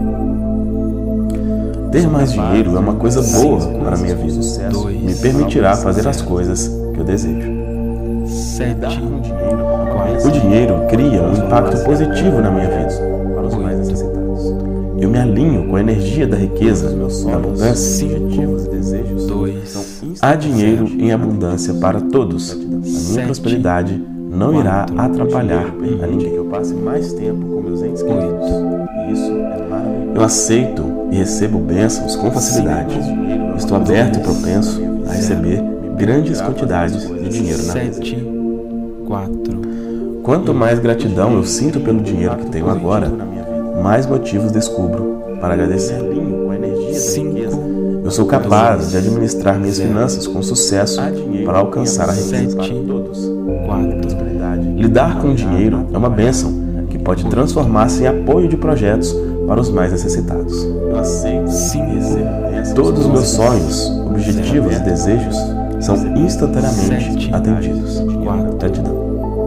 Ter mais dinheiro é uma coisa boa para a minha vida. Me permitirá fazer as coisas que eu desejo. 7, O dinheiro cria um impacto positivo na minha vida. Para os mais necessitados. Eu me alinho com a energia da riqueza, da abundância. Objetivos e desejos 2, Há dinheiro em abundância para todos. A minha prosperidade não irá atrapalhar a ninguém. eu passe mais tempo com meus entes queridos. Isso é maravilhoso. Eu aceito e recebo bênçãos com facilidade. Estou aberto e propenso a receber grandes quantidades de dinheiro na mesa. 7, 4. Quanto mais gratidão eu sinto pelo dinheiro que tenho agora, mais motivos descubro para agradecer. 5. Eu sou capaz de administrar minhas finanças com sucesso para alcançar a riqueza. 7, 4. Lidar com o dinheiro é uma bênção que pode transformar-se em apoio de projetos para os mais necessitados. 5. Todos os meus sonhos, objetivos e desejos são instantaneamente atendidos. Gratidão.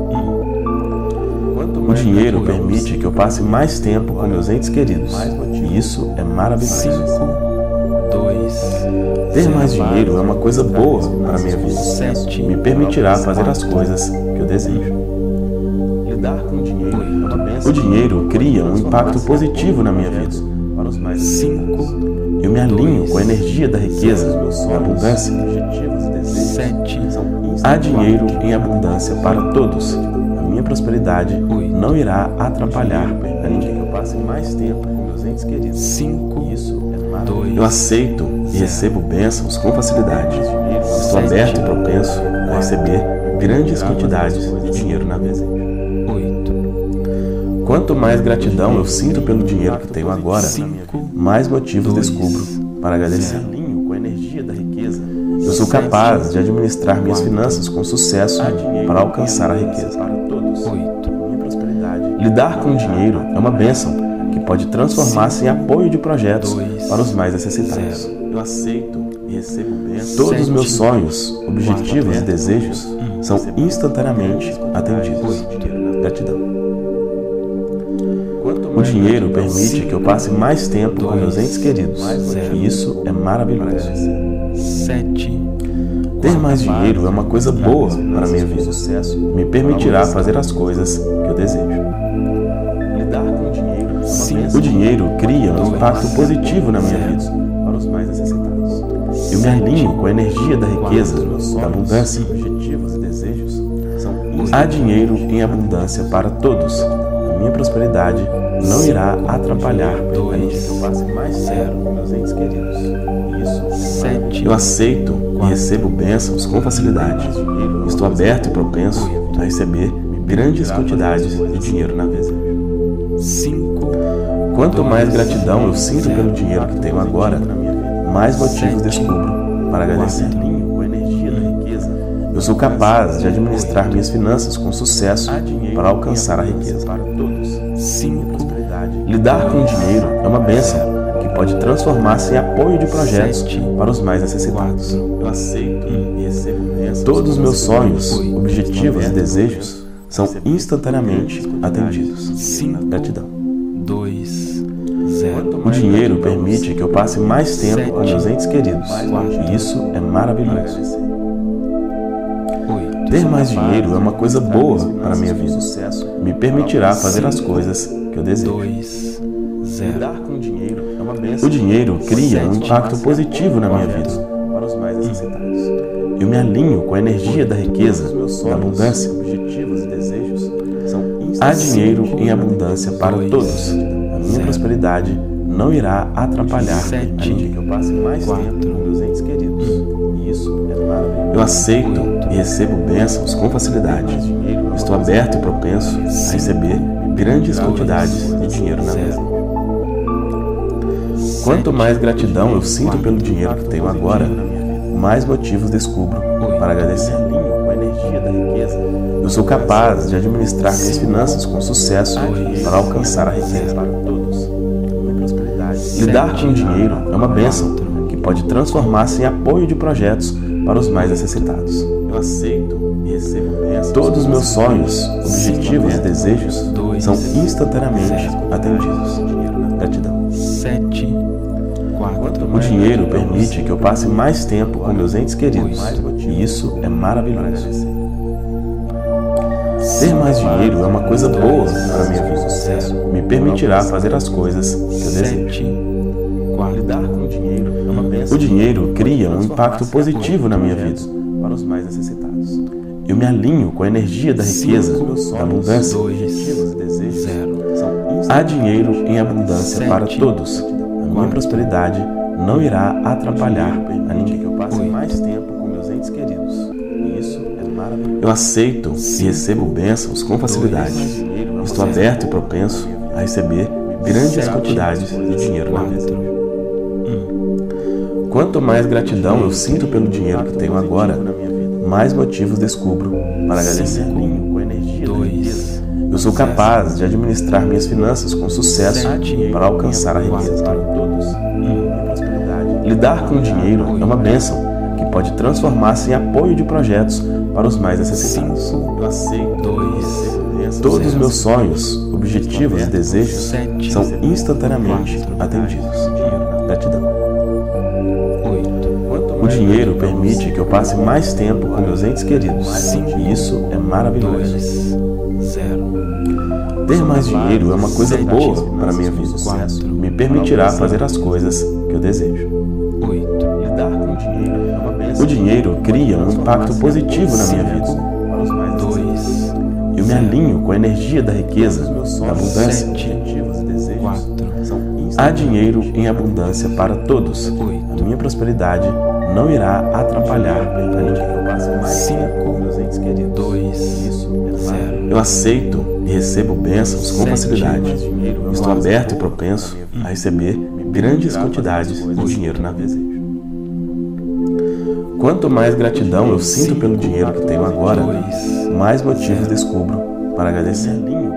O dinheiro permite que eu passe mais tempo com meus entes queridos, e isso é maravilhoso. 5, 2. Ter mais dinheiro é uma coisa boa para a minha vida. 7. Me permitirá fazer as coisas que eu desejo. Lidar com o dinheiro é uma bênção. O dinheiro cria um impacto positivo na minha vida. 5. Eu me alinho com a energia da riqueza e abundância. 7. Há dinheiro em abundância para todos. A minha prosperidade não irá atrapalhar a ninguém. Eu passe mais tempo com meus entes queridos. 5. Eu aceito e recebo bênçãos com facilidade. Estou aberto e propenso a receber grandes quantidades de dinheiro na mesa. 8. Quanto mais gratidão eu sinto pelo dinheiro que tenho agora, 5. mais motivos descubro para agradecer. Eu sou capaz de administrar minhas finanças com sucesso para alcançar a riqueza. 8. Lidar com o dinheiro é uma bênção que pode transformar-se em apoio de projetos para os mais necessitados. Eu aceito e recebo bênçãos. Todos os meus sonhos, objetivos e desejos são instantaneamente atendidos. Gratidão. O dinheiro permite que eu passe mais tempo com meus entes queridos, e isso é maravilhoso. 7. Ter mais dinheiro é uma coisa boa para a minha vida. Me permitirá fazer as coisas que eu desejo. O dinheiro cria um impacto positivo na minha vida. Eu me alinho com a energia da riqueza, da abundância. Há dinheiro em abundância para todos. A minha prosperidade não irá atrapalhar a ninguém. Eu passe mais tempo com meus entes queridos. 7. Eu aceito e recebo bênçãos com facilidade. Estou aberto e propenso a receber grandes quantidades de dinheiro na mesa. 5. Quanto mais gratidão eu sinto pelo dinheiro que tenho agora, mais motivos descubro para agradecer. Eu sou capaz de administrar minhas finanças com sucesso para alcançar a riqueza. 5. Lidar com o dinheiro é uma bênção que pode transformar-se em apoio de projetos para os mais necessitados. Eu aceito e recebo bênçãos. Todos os meus sonhos, objetivos e desejos são instantaneamente atendidos. 5. Gratidão. 2. 0. O dinheiro permite que eu passe mais tempo com meus entes queridos, e isso é maravilhoso. 8. Ter mais dinheiro é uma coisa boa para a minha vida. Me permitirá fazer as coisas que eu desejo. 2. 0. O dinheiro cria um impacto positivo na minha vida. Eu me alinho com a energia da riqueza, da abundância. Há dinheiro em abundância para todos. A minha prosperidade não irá atrapalhar a ninguém. Eu passe mais tempo com meus entes queridos. Eu aceito e recebo bênçãos com facilidade. Estou aberto e propenso a receber grandes quantidades de dinheiro na mesa. Quanto mais gratidão eu sinto pelo dinheiro que tenho agora, mais motivos descubro para agradecer. Eu sou capaz de administrar minhas finanças com sucesso para alcançar a riqueza. Lidar com o dinheiro é uma bênção que pode transformar-se em apoio de projetos para os mais necessitados. Eu aceito e recebo bênçãos. Todos os meus sonhos, objetivos e desejos são instantaneamente atendidos. Gratidão. 7. 4. O dinheiro permite que eu passe mais tempo com meus entes queridos, e isso é maravilhoso. Ter mais dinheiro é uma coisa boa para a minha vida. Me permitirá fazer as coisas que eu desejo. 7. 4. O dinheiro cria um impacto positivo na minha vida. Eu me alinho com a energia da riqueza, da abundância. 2. 0. Há dinheiro em abundância para todos. A minha prosperidade não irá atrapalhar a ninguém. Eu passe mais tempo com meus entes entes queridos. E isso é maravilhoso. Eu aceito e recebo bênçãos com facilidade. Estou aberto e propenso a receber grandes quantidades de dinheiro na mesa. Quanto mais gratidão eu sinto pelo dinheiro que tenho agora, mais motivos descubro para agradecer. Eu sou capaz de administrar minhas finanças com sucesso para alcançar a riqueza. Lidar com o dinheiro é uma bênção que pode transformar-se em apoio de projetos para os mais necessitados. Eu aceito e recebo bênçãos. Todos os meus sonhos, objetivos e desejos são instantaneamente atendidos. Gratidão. O dinheiro permite que eu passe mais tempo com meus entes queridos, e isso é maravilhoso. Ter mais dinheiro é uma coisa boa para a minha vida. Me permitirá fazer as coisas que eu desejo. O dinheiro cria um impacto positivo na minha vida. Eu me alinho com a energia da riqueza, da abundância. Há dinheiro em abundância para todos. A minha prosperidade não irá atrapalhar a ninguém. Eu passo mais tempo com meus entes queridos. Eu aceito e recebo bênçãos com facilidade. Estou aberto e propenso a receber grandes quantidades de dinheiro na vida. Quanto mais gratidão eu sinto pelo dinheiro que tenho agora, mais motivos descubro para agradecer.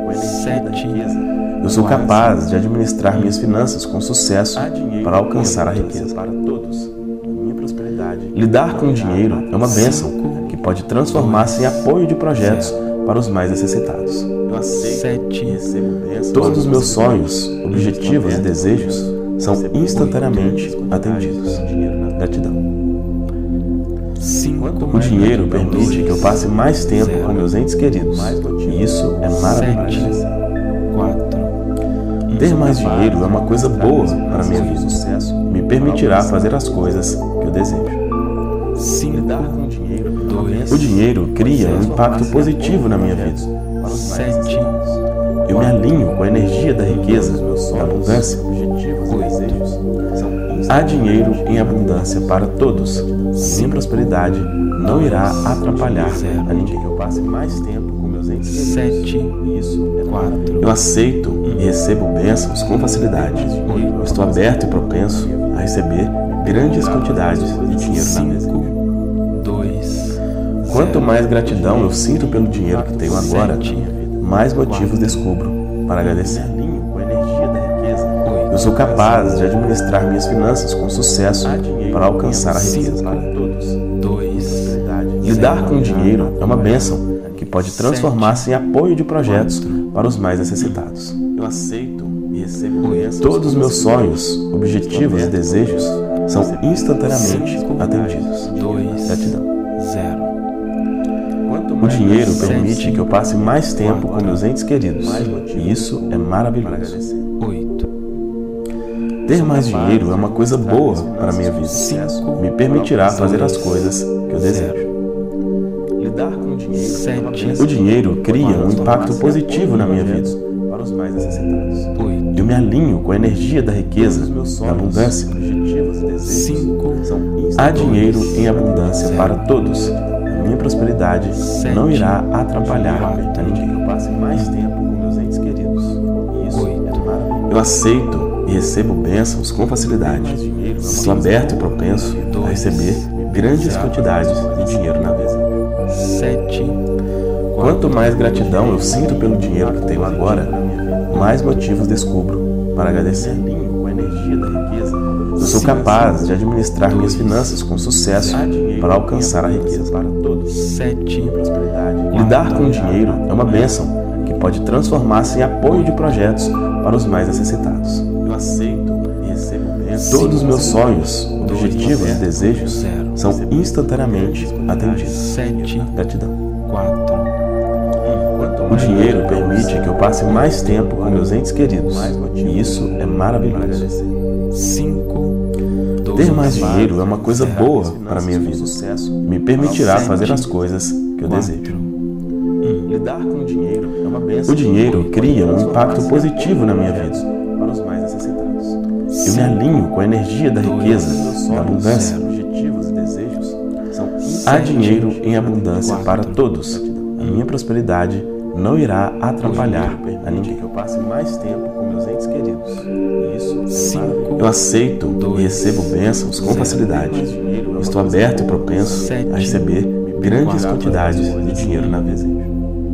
Eu sou capaz de administrar minhas finanças com sucesso para alcançar a riqueza. Lidar com o dinheiro é uma bênção que pode transformar-se em apoio de projetos para os mais necessitados. Eu aceito e recebo bênçãos. Todos os meus sonhos, objetivos e desejos são instantaneamente atendidos. Gratidão. O dinheiro permite que eu passe mais tempo com meus entes queridos, e isso é maravilhoso. Ter mais dinheiro é uma coisa boa para a minha vida. Me permitirá fazer as coisas que eu desejo. O dinheiro cria um impacto positivo na minha vida. Eu me alinho com a energia da riqueza, da abundância. Há dinheiro em abundância para todos. A minha prosperidade não irá atrapalhar a ninguém. Eu passe mais tempo com meus entes queridos. Eu aceito e recebo bênçãos com facilidade. Estou aberto e propenso a receber grandes quantidades de dinheiro na mesa. Quanto mais gratidão eu sinto pelo dinheiro que tenho agora, mais motivos descubro para agradecer. Eu sou capaz de administrar minhas finanças com sucesso para alcançar a riqueza. Lidar com o dinheiro é uma bênção que pode transformar-se em apoio de projetos para os mais necessitados. Eu aceito e recebo bênçãos. Todos os meus sonhos, objetivos e desejos são instantaneamente atendidos. Gratidão. O dinheiro permite que eu passe mais tempo com meus entes queridos, e isso é maravilhoso. Ter mais dinheiro é uma coisa boa para a minha vida. Me permitirá fazer as coisas que eu desejo. O dinheiro cria um impacto positivo na minha vida. Eu me alinho com a energia da riqueza, da abundância. Há dinheiro em abundância para todos. A minha prosperidade não irá atrapalhar a ninguém. Eu passe mais tempo com meus entes queridos. Eu aceito e recebo bênçãos com facilidade. Estou aberto e propenso a receber grandes quantidades de dinheiro na mesa. Quanto mais gratidão eu sinto pelo dinheiro que tenho agora, mais motivos descubro para agradecer. Eu sou capaz de administrar minhas finanças com sucesso para alcançar a riqueza. Lidar com o dinheiro é uma bênção que pode transformar-se em apoio de projetos para os mais necessitados. Eu aceito e recebo bênçãos. Todos os meus sonhos, objetivos e desejos são instantaneamente atendidos. Gratidão. O dinheiro permite que eu passe mais tempo com meus entes queridos, e isso é maravilhoso. Ter mais dinheiro é uma coisa boa para a minha vida. Me permitirá fazer as coisas que eu desejo. O dinheiro cria um impacto positivo na minha vida. Eu me alinho com a energia da riqueza, da abundância. Há dinheiro em abundância para todos. A minha prosperidade não irá atrapalhar a ninguém. Que eu passe mais tempo com meus entes queridos. E isso é maravilhoso. Eu aceito e recebo bênçãos com facilidade. Estou aberto e propenso a receber grandes quantidades de dinheiro na desejo.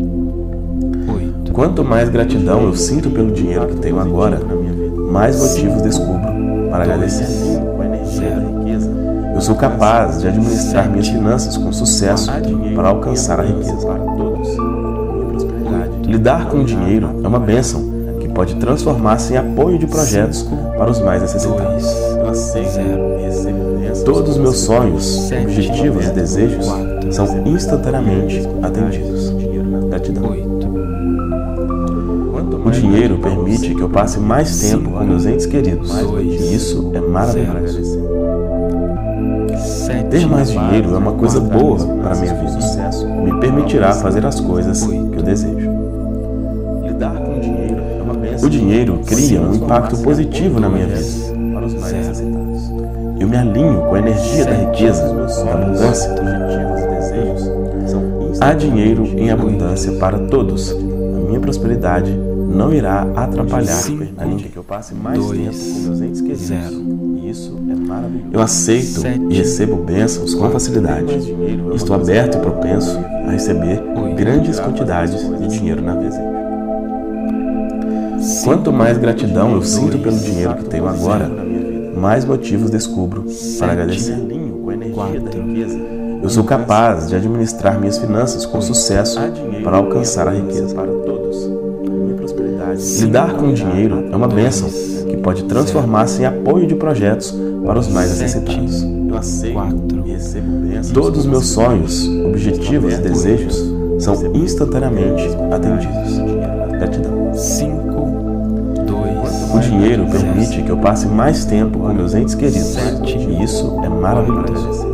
Quanto mais gratidão eu sinto pelo dinheiro que tenho agora, mais motivos descubro para agradecer. Com a energia da riqueza, Eu sou capaz de administrar minhas finanças com sucesso para alcançar a riqueza. para todos. Minha prosperidade. Lidar com o dinheiro é uma bênção que pode transformar-se em apoio de projetos para os mais necessitados. Eu aceito e recebo bênçãos. Todos os meus sonhos, objetivos e desejos são instantaneamente atendidos. Gratidão. O dinheiro permite que eu passe mais tempo com meus entes queridos, e isso é maravilhoso. Ter mais dinheiro é uma coisa boa para a minha vida. Me permitirá fazer as coisas que eu desejo. Lidar com o dinheiro é uma bênção. O dinheiro cria um impacto positivo na minha vida. Para os mais necessitados. Eu me alinho com a energia da riqueza, da abundância. Objetivos e desejos são Há dinheiro em abundância para todos. A minha prosperidade não irá atrapalhar a ninguém. que eu passe mais tempo com meus entes queridos. E isso é maravilhoso. Eu aceito e recebo bênçãos com facilidade. Estou aberto e propenso a receber grandes quantidades de dinheiro na desejo. Quanto mais gratidão eu sinto pelo dinheiro que tenho agora, mais motivos descubro para agradecer. Alinho com a energia da riqueza. Eu sou capaz de administrar minhas finanças com sucesso para alcançar a riqueza. Para todos. Minha prosperidade. Lidar com o dinheiro é uma bênção que pode transformar-se em apoio de projetos para os mais necessitados. Eu aceito e recebo bênçãos. Todos os meus sonhos, objetivos e desejos são instantaneamente atendidos. Gratidão. O dinheiro permite que eu passe mais tempo com meus entes queridos, e isso é maravilhoso.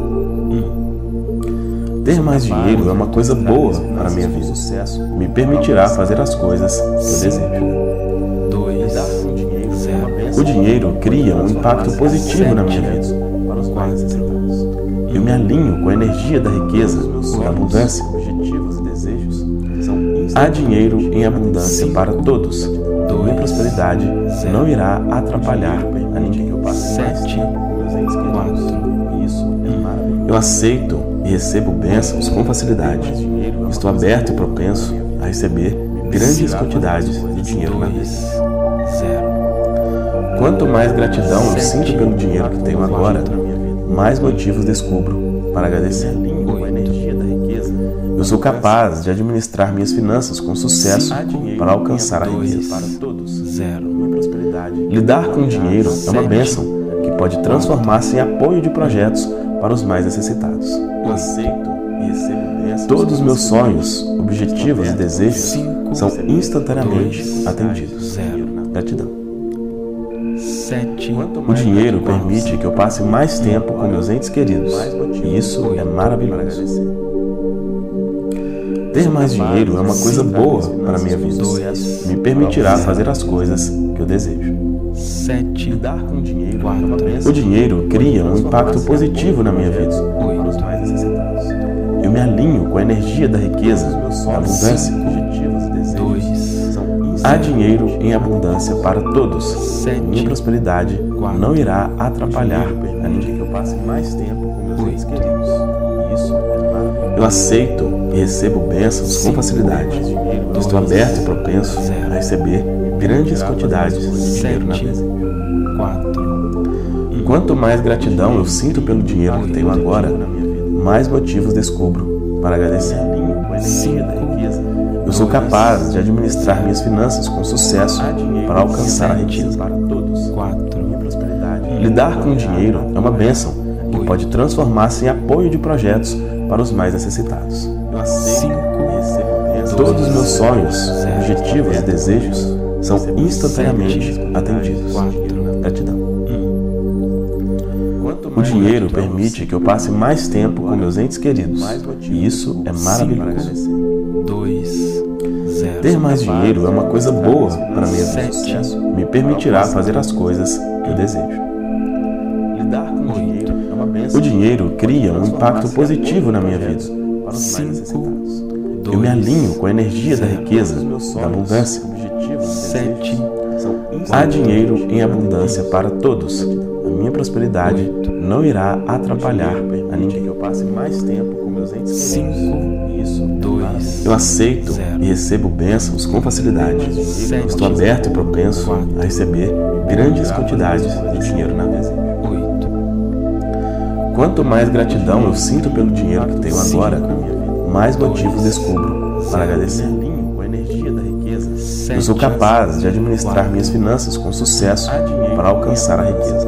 Ter mais dinheiro é uma coisa boa para a minha vida. Me permitirá fazer as coisas que eu desejo. Lidar com o dinheiro é uma bênção. O dinheiro cria um impacto positivo na minha vida. Para os mais necessitados. Eu me alinho com a energia da riqueza, da abundância. Objetivos e desejos são Há dinheiro em abundância para todos. Minha prosperidade não irá atrapalhar a ninguém. eu passe mais tempo com meus entes queridos. E isso é maravilhoso. Eu aceito e recebo bênçãos com facilidade. Estou aberto e propenso a receber grandes quantidades de dinheiro na vida. Quanto mais gratidão eu sinto pelo dinheiro que tenho agora, mais motivos descubro para agradecer. Alinho com a energia da riqueza. Eu sou capaz de administrar minhas finanças com sucesso para alcançar a riqueza. Para todos. Minha prosperidade. Lidar com o dinheiro é uma bênção que pode transformar-se em apoio de projetos para os mais necessitados. Eu aceito e recebo bênçãos. Todos os meus sonhos, objetivos e desejos são instantaneamente atendidos. Gratidão. O dinheiro permite que eu passe mais tempo com meus entes queridos, e isso é maravilhoso. Ter mais dinheiro é uma coisa boa para a minha vida. Me permitirá fazer as coisas que eu desejo. Lidar com o dinheiro é uma bênção. O dinheiro cria um impacto positivo na minha vida. Para os mais necessitados. Eu me alinho com a energia da riqueza, da abundância. Objetivos e desejos são Há dinheiro em abundância para todos. Minha prosperidade não irá atrapalhar a ninguém. que eu passe mais tempo com meus entes queridos. E isso é maravilhoso. Eu aceito e recebo bênçãos com facilidade. Estou aberto e propenso a receber grandes quantidades de dinheiro na mesa. Quanto mais gratidão eu sinto pelo dinheiro que tenho agora, mais motivos descubro para agradecer. Alinho com a energia da riqueza. Eu sou capaz de administrar minhas finanças com sucesso para alcançar a riqueza. Para todos. Minha prosperidade. Lidar com o dinheiro é uma bênção que pode transformar-se em apoio de projetos para os mais necessitados. Eu aceito e recebo bênçãos. Todos os meus sonhos, objetivos e desejos são instantaneamente atendidos. Gratidão. O dinheiro permite que eu passe mais tempo com meus entes queridos, e isso é maravilhoso. Ter mais dinheiro é uma coisa boa para a minha vida. Me permitirá fazer as coisas que eu desejo. Lidar com o dinheiro é uma bênção. O dinheiro cria um impacto positivo na minha vida. 5, Eu me alinho com a energia da riqueza, da abundância. 7, Há dinheiro em abundância para todos. A minha prosperidade não irá atrapalhar a ninguém. Eu passe mais tempo com meus entes 5, 2, Eu aceito e recebo bênçãos com facilidade. Estou aberto e propenso a receber grandes quantidades de dinheiro na mesa. 8, Quanto mais gratidão eu sinto pelo dinheiro que tenho agora, mais motivos descubro para agradecer. Eu sou capaz de administrar minhas finanças com sucesso para alcançar a riqueza.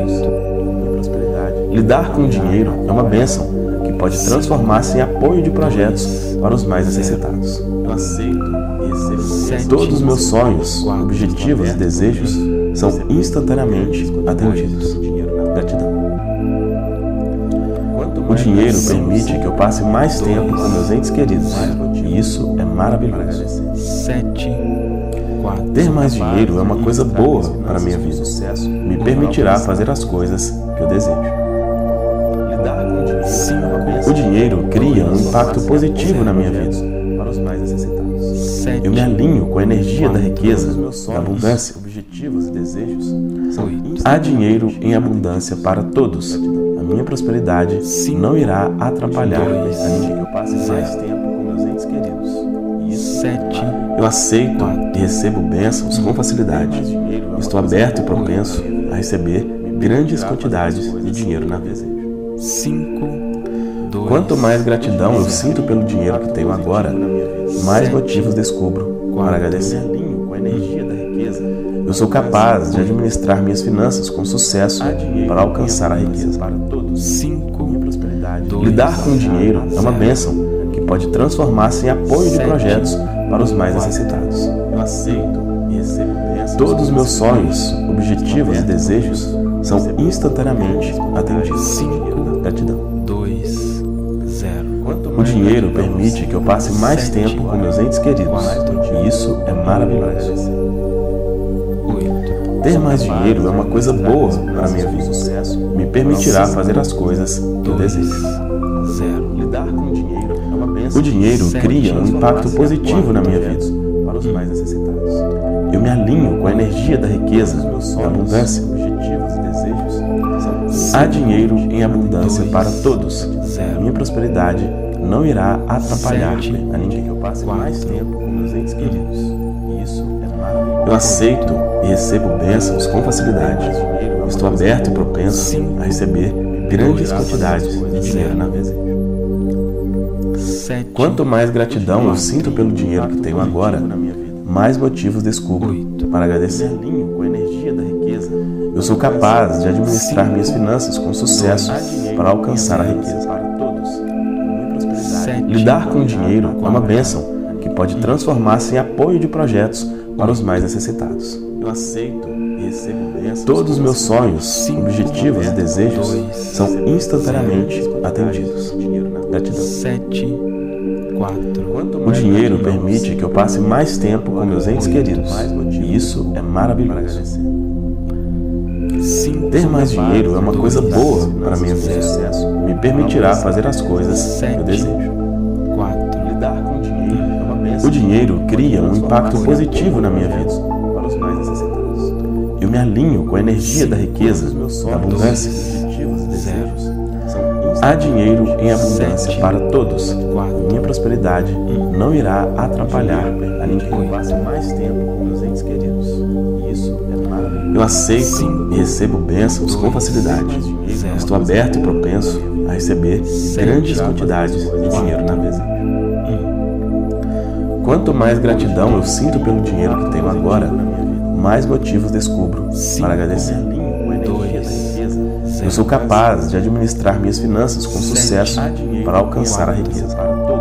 8, Lidar com o dinheiro é uma bênção que pode transformar-se em apoio de projetos para os mais necessitados. Eu aceito e recebo. Todos os meus sonhos, objetivos e desejos são instantaneamente atendidos. Gratidão. O dinheiro permite que eu passe mais tempo com meus entes queridos, e isso é maravilhoso. 7, 4, Ter mais dinheiro é uma coisa boa para a minha vida. Me permitirá fazer as coisas que eu desejo. O dinheiro cria um impacto positivo na minha vida. 7, Eu me alinho com a energia da riqueza, da abundância. Há dinheiro em abundância para todos. A minha prosperidade não irá atrapalhar a ninguém. Eu passe mais tempo com meus entes queridos. 7, Eu aceito e recebo bênçãos com facilidade. Estou aberto e propenso a receber grandes quantidades de dinheiro na mesa. 5, 2, Quanto mais gratidão eu sinto pelo dinheiro que tenho agora, mais motivos descubro para agradecer. Eu sou capaz de administrar minhas finanças com sucesso para alcançar a riqueza. 5, 2, Lidar com o dinheiro é uma bênção que pode transformar-se em apoio de projetos para os mais necessitados. Eu aceito e recebo bênçãos. Todos os meus sonhos, objetivos e desejos são instantaneamente atendidos. 5, Gratidão. 2, 0. O dinheiro permite que eu passe mais tempo com meus entes queridos, e isso é maravilhoso. 8, Ter mais dinheiro é uma coisa boa para a minha vida. Me permitirá fazer as coisas que eu desejo. 0. O dinheiro cria um impacto positivo na minha vida. Eu me alinho com a energia da riqueza, da abundância. Há dinheiro em abundância para todos. A minha prosperidade não irá atrapalhar a ninguém. Eu passe mais tempo com meus entes queridos. Eu aceito e recebo bênçãos com facilidade. Estou aberto e propenso a receber grandes quantidades de dinheiro na mesa. 7, Quanto mais gratidão eu sinto pelo dinheiro que tenho agora, mais motivos descubro para agradecer. Eu sou capaz de administrar minhas finanças com sucesso para alcançar a riqueza. 7, Lidar com o dinheiro é uma bênção que pode transformar-se em apoio de projetos para os mais necessitados. Eu aceito e recebo bênçãos. Todos os meus sonhos, objetivos e desejos são instantaneamente atendidos. Gratidão. 7, 4, O dinheiro permite que eu passe mais tempo com meus entes queridos, e isso é maravilhoso. 5, Ter mais dinheiro é uma coisa boa para a minha vida. Me permitirá fazer as coisas que eu desejo. 4, O dinheiro cria um impacto positivo na minha vida. Eu me alinho com a energia da riqueza, da abundância. Há dinheiro em abundância para todos. A minha prosperidade não irá atrapalhar a ninguém. Eu aceito e recebo bênçãos com facilidade. Estou aberto e propenso a receber grandes quantidades de dinheiro na mesa. Quanto mais gratidão eu sinto pelo dinheiro que tenho agora, mais motivos descubro para agradecer. Eu sou capaz de administrar minhas finanças com sucesso para alcançar a riqueza.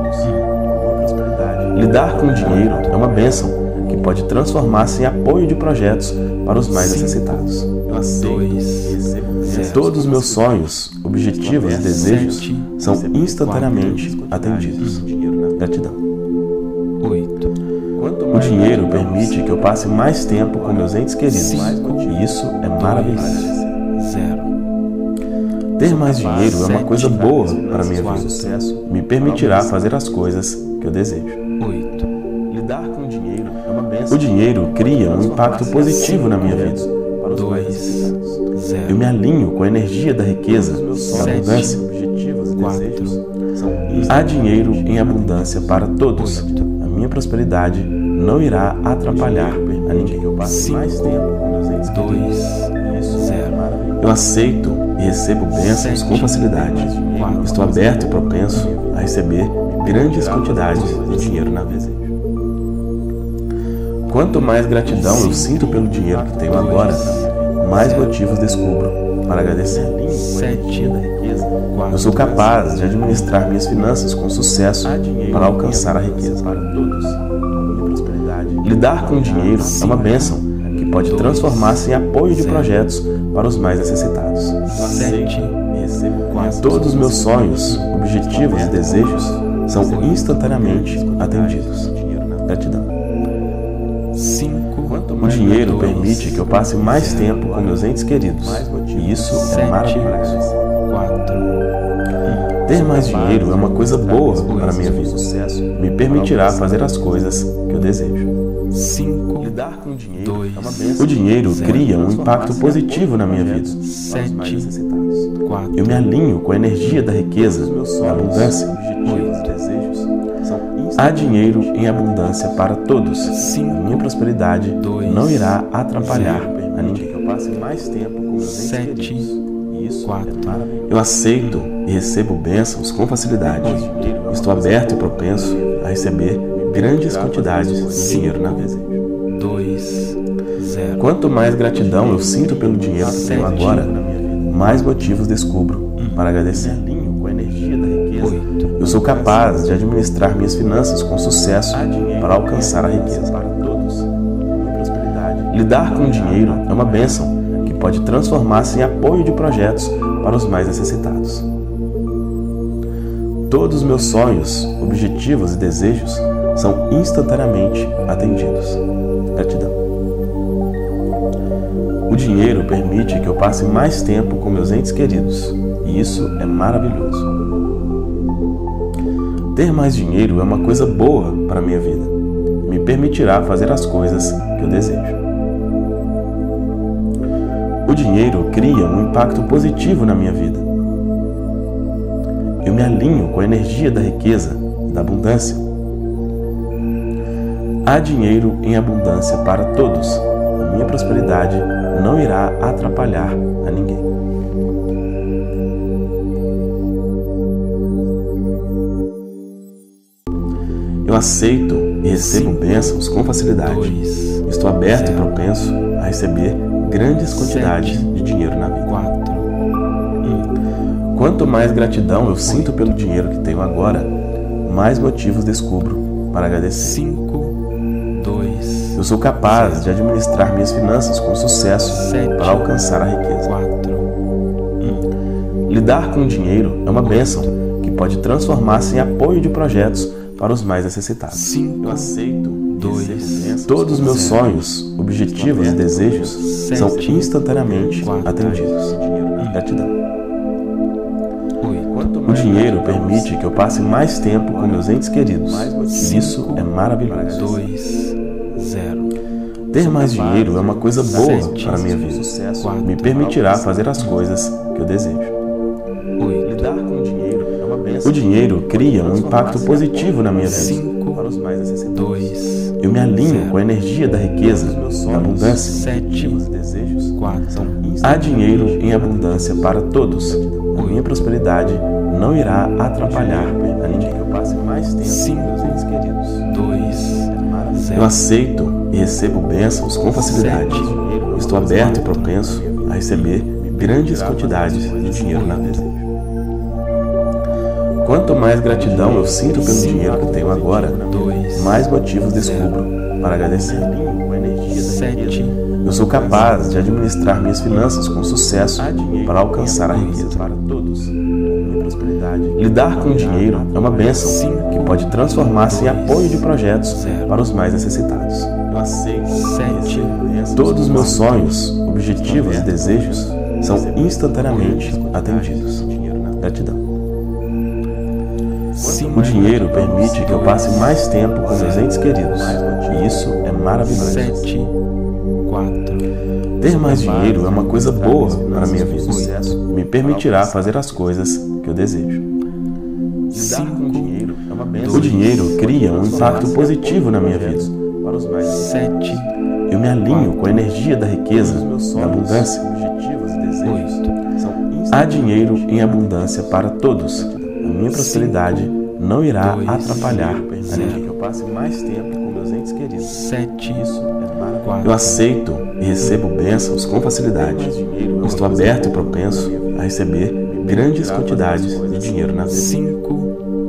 Lidar com o dinheiro é uma bênção que pode transformar-se em apoio de projetos para os mais necessitados. 2, Todos os meus sonhos, objetivos e desejos são instantaneamente atendidos. Gratidão. 8, O dinheiro permite que eu passe mais tempo com meus entes queridos, e isso é maravilhoso. 0. Ter mais dinheiro é uma coisa boa para a minha vida. Me permitirá fazer as coisas que eu desejo. 8, Lidar com dinheiro é uma bênção. O dinheiro cria um impacto positivo na minha vida. 2, 0, Eu me alinho com a energia da riqueza, da abundância. Objetivos e 4, desejos são Há dinheiro em abundância para todos. A minha prosperidade não irá atrapalhar a ninguém. Eu passo mais tempo com meus entes 2, queridos. Isso 0, é maravilhoso. Eu aceito e recebo bênçãos com facilidade. Estou aberto e propenso a receber grandes quantidades de dinheiro na vida. Quanto mais gratidão eu sinto pelo dinheiro que tenho agora, mais motivos descubro para agradecer. 7, Eu sou capaz de administrar minhas finanças com sucesso para alcançar a riqueza. Para todos. A minha prosperidade. Lidar com o dinheiro é uma bênção que pode transformar-se em apoio de projetos para os mais necessitados. 7, E recebo bênçãos. Todos os meus sonhos, objetivos e desejos são instantaneamente atendidos. Gratidão. 5, O dinheiro permite que eu passe mais tempo com meus entes queridos, e isso é 7, maravilhoso. 4, Ter mais dinheiro é uma coisa boa para a minha vida. Sucesso. Me permitirá fazer as coisas que eu desejo. 5, Lidar com dinheiro 2, é uma bênção. O dinheiro cria um impacto positivo na minha vida. 7, Necessitados. 4, Eu me alinho com a energia da riqueza, da abundância. Objetivos e desejos são Há dinheiro em abundância para todos. A 5, minha prosperidade não irá atrapalhar a ninguém. que eu passe mais tempo com meus entes 7, queridos. E isso 4, é maravilhoso. Eu aceito e recebo bênçãos com facilidade. Estou aberto e propenso a receber grandes quantidades de dinheiro na vida. 2, 0, Quanto mais gratidão eu sinto pelo dinheiro que tenho agora, mais motivos descubro para agradecer. Alinho com a energia da riqueza. 8, Eu sou capaz de administrar minhas finanças com sucesso para alcançar a riqueza. Para todos. A minha prosperidade. Lidar com o dinheiro é uma bênção que pode transformar-se em apoio de projetos para os mais necessitados. Todos os meus sonhos, objetivos e desejos são instantaneamente atendidos. Gratidão. O dinheiro permite que eu passe mais tempo com meus entes queridos, e isso é maravilhoso. Ter mais dinheiro é uma coisa boa para a minha vida. Me permitirá fazer as coisas que eu desejo. O dinheiro cria um impacto positivo na minha vida. Eu me alinho com a energia da riqueza e da abundância. Há dinheiro em abundância para todos. A minha prosperidade não irá atrapalhar a ninguém. Eu aceito e recebo bênçãos com facilidade. 2, Estou aberto e propenso a receber grandes quantidades de dinheiro na vida. 4, Quanto mais gratidão eu sinto pelo dinheiro que tenho agora, mais motivos descubro para agradecer. 5, 2, Eu sou capaz de administrar minhas finanças com sucesso para alcançar a riqueza. 4, Lidar com o dinheiro é uma bênção que pode transformar-se em apoio de projetos para os mais necessitados. 5, Eu aceito. 2, Todos os meus sonhos, objetivos e desejos são instantaneamente atendidos. Gratidão. 8, O dinheiro permite que eu passe mais tempo com meus entes queridos, e isso é maravilhoso. 2, 0, Ter mais dinheiro é uma coisa boa para a minha vida. Me permitirá fazer as coisas que eu desejo. 8, Lidar com dinheiro é uma bênção. O dinheiro cria um impacto positivo na minha vida. 5, Para os mais necessitados. 2, Eu me alinho com a energia da riqueza, da abundância. 7, Os desejos 4, Há dinheiro em abundância para todos. A minha prosperidade não irá atrapalhar a ninguém. que eu passe mais tempo com meus entes queridos. 2, Eu 0, aceito e recebo bênçãos com facilidade. Estou aberto e propenso a receber grandes quantidades de dinheiro na vida. Quanto mais gratidão eu sinto pelo dinheiro que tenho agora, 2, mais motivos descubro para agradecer. Com a energia da 7, Eu sou capaz de administrar minhas finanças com sucesso para alcançar a riqueza. para todos. A minha prosperidade. Lidar com o dinheiro é uma bênção que pode transformar-se em apoio de projetos para os mais necessitados. Eu aceito. 7, Todos os meus sonhos, objetivos e desejos são instantaneamente atendidos. Gratidão. O dinheiro permite que eu passe mais tempo com meus entes queridos, e isso é maravilhoso. 7, 4. Ter mais dinheiro é uma coisa boa para a minha vida. Me permitirá fazer as coisas que eu desejo. 5, O dinheiro cria um impacto positivo na minha vida. 7, Eu me alinho com a energia da riqueza e abundância. 8. Há dinheiro em abundância para todos. A minha prosperidade não irá atrapalhar a ninguém. Que eu passe mais tempo com meus entes queridos. 7, Isso é maravilhoso. Eu aceito e recebo bênçãos com facilidade. Estou aberto e propenso a receber grandes quantidades de dinheiro na vida. 5,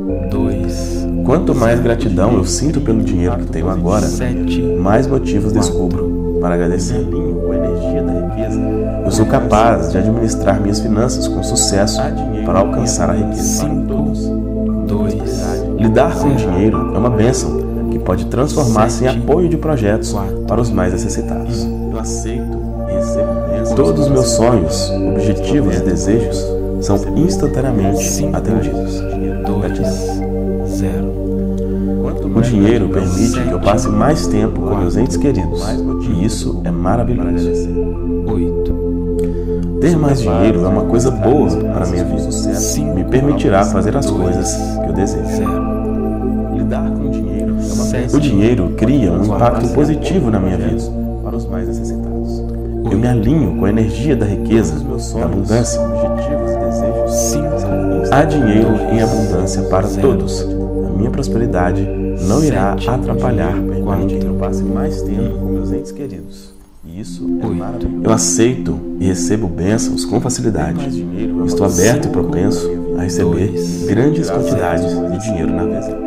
2, Quanto mais gratidão eu sinto pelo dinheiro que tenho agora, 7, mais motivos descubro para agradecer. Com a energia da riqueza. Eu sou capaz de administrar minhas finanças com sucesso para alcançar a riqueza. 5, 2, Lidar com dinheiro é uma bênção que pode transformar-se em apoio de projetos para os mais necessitados. Eu aceito e recebo bênçãos. Todos os meus sonhos, objetivos e desejos são instantaneamente atendidos. 2, 0. O dinheiro permite que eu passe mais tempo com meus entes queridos, e isso é maravilhoso. 8, Ter mais dinheiro é uma coisa boa para a minha vida. Me permitirá fazer as coisas que eu desejo. 0. Lidar com dinheiro é uma O dinheiro cria um impacto positivo na minha vida. para os mais necessitados. Eu me alinho com a energia da riqueza e abundância. Objetivos e desejos. 5, Há dinheiro em abundância para todos. A minha prosperidade não irá atrapalhar a ninguém. Que eu passe mais tempo com meus entes queridos. E isso é maravilhoso. Eu aceito e recebo bênçãos com facilidade. Estou aberto e propenso a receber grandes quantidades de dinheiro na vida.